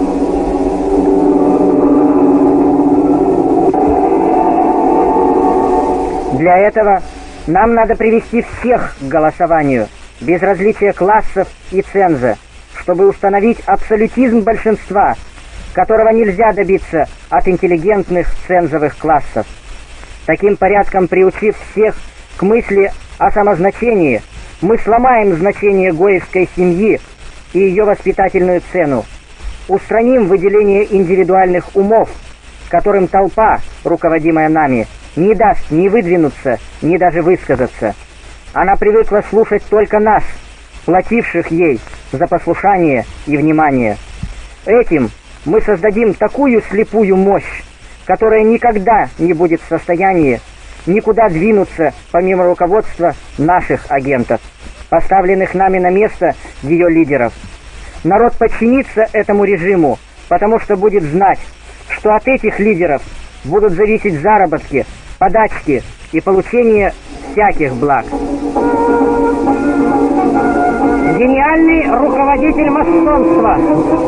Для этого нам надо привести всех к голосованию, без различия классов и ценза, чтобы установить абсолютизм большинства, которого нельзя добиться от интеллигентных цензовых классов. Таким порядком приучив всех к мысли о самозначении, мы сломаем значение гоевской семьи и ее воспитательную цену, устраним выделение индивидуальных умов, которым толпа, руководимая нами, не даст ни выдвинуться, ни даже высказаться. Она привыкла слушать только нас, плативших ей за послушание и внимание. Этим мы создадим такую слепую мощь, которая никогда не будет в состоянии никуда двинуться помимо руководства наших агентов, поставленных нами на место ее лидеров. Народ подчинится этому режиму, потому что будет знать, что от этих лидеров будут зависеть заработки, подачки и получение всяких благ. Гениальный руководитель масонства.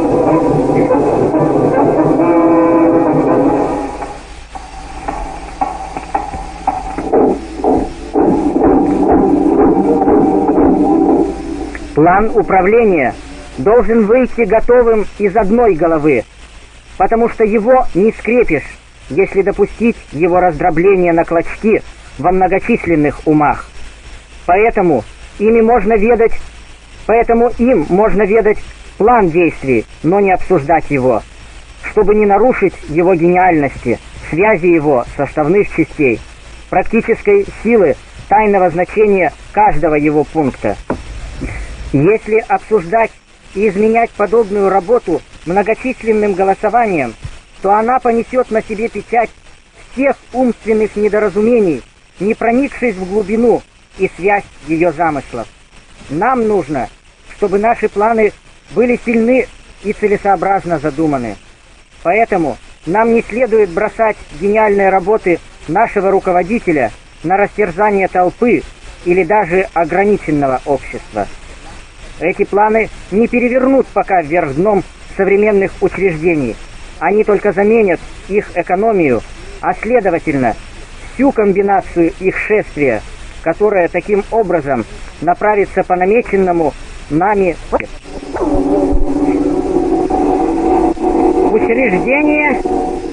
План управления должен выйти готовым из одной головы, потому что его не скрепишь, если допустить его раздробление на клочки во многочисленных умах. Поэтому Ими можно ведать, поэтому им можно ведать план действий, но не обсуждать его, чтобы не нарушить его гениальности, связи его составных частей, практической силы, тайного значения каждого его пункта. Если обсуждать и изменять подобную работу многочисленным голосованием, то она понесет на себе печать всех умственных недоразумений, не проникшись в глубину и связь ее замыслов. Нам нужно, чтобы наши планы были сильны и целесообразно задуманы. Поэтому нам не следует бросать гениальные работы нашего руководителя на растерзание толпы или даже ограниченного общества. Эти планы не перевернут пока вверх дном современных учреждений. Они только заменят их экономию, а следовательно, всю комбинацию их шествия, которая таким образом направится по намеченному нами учреждение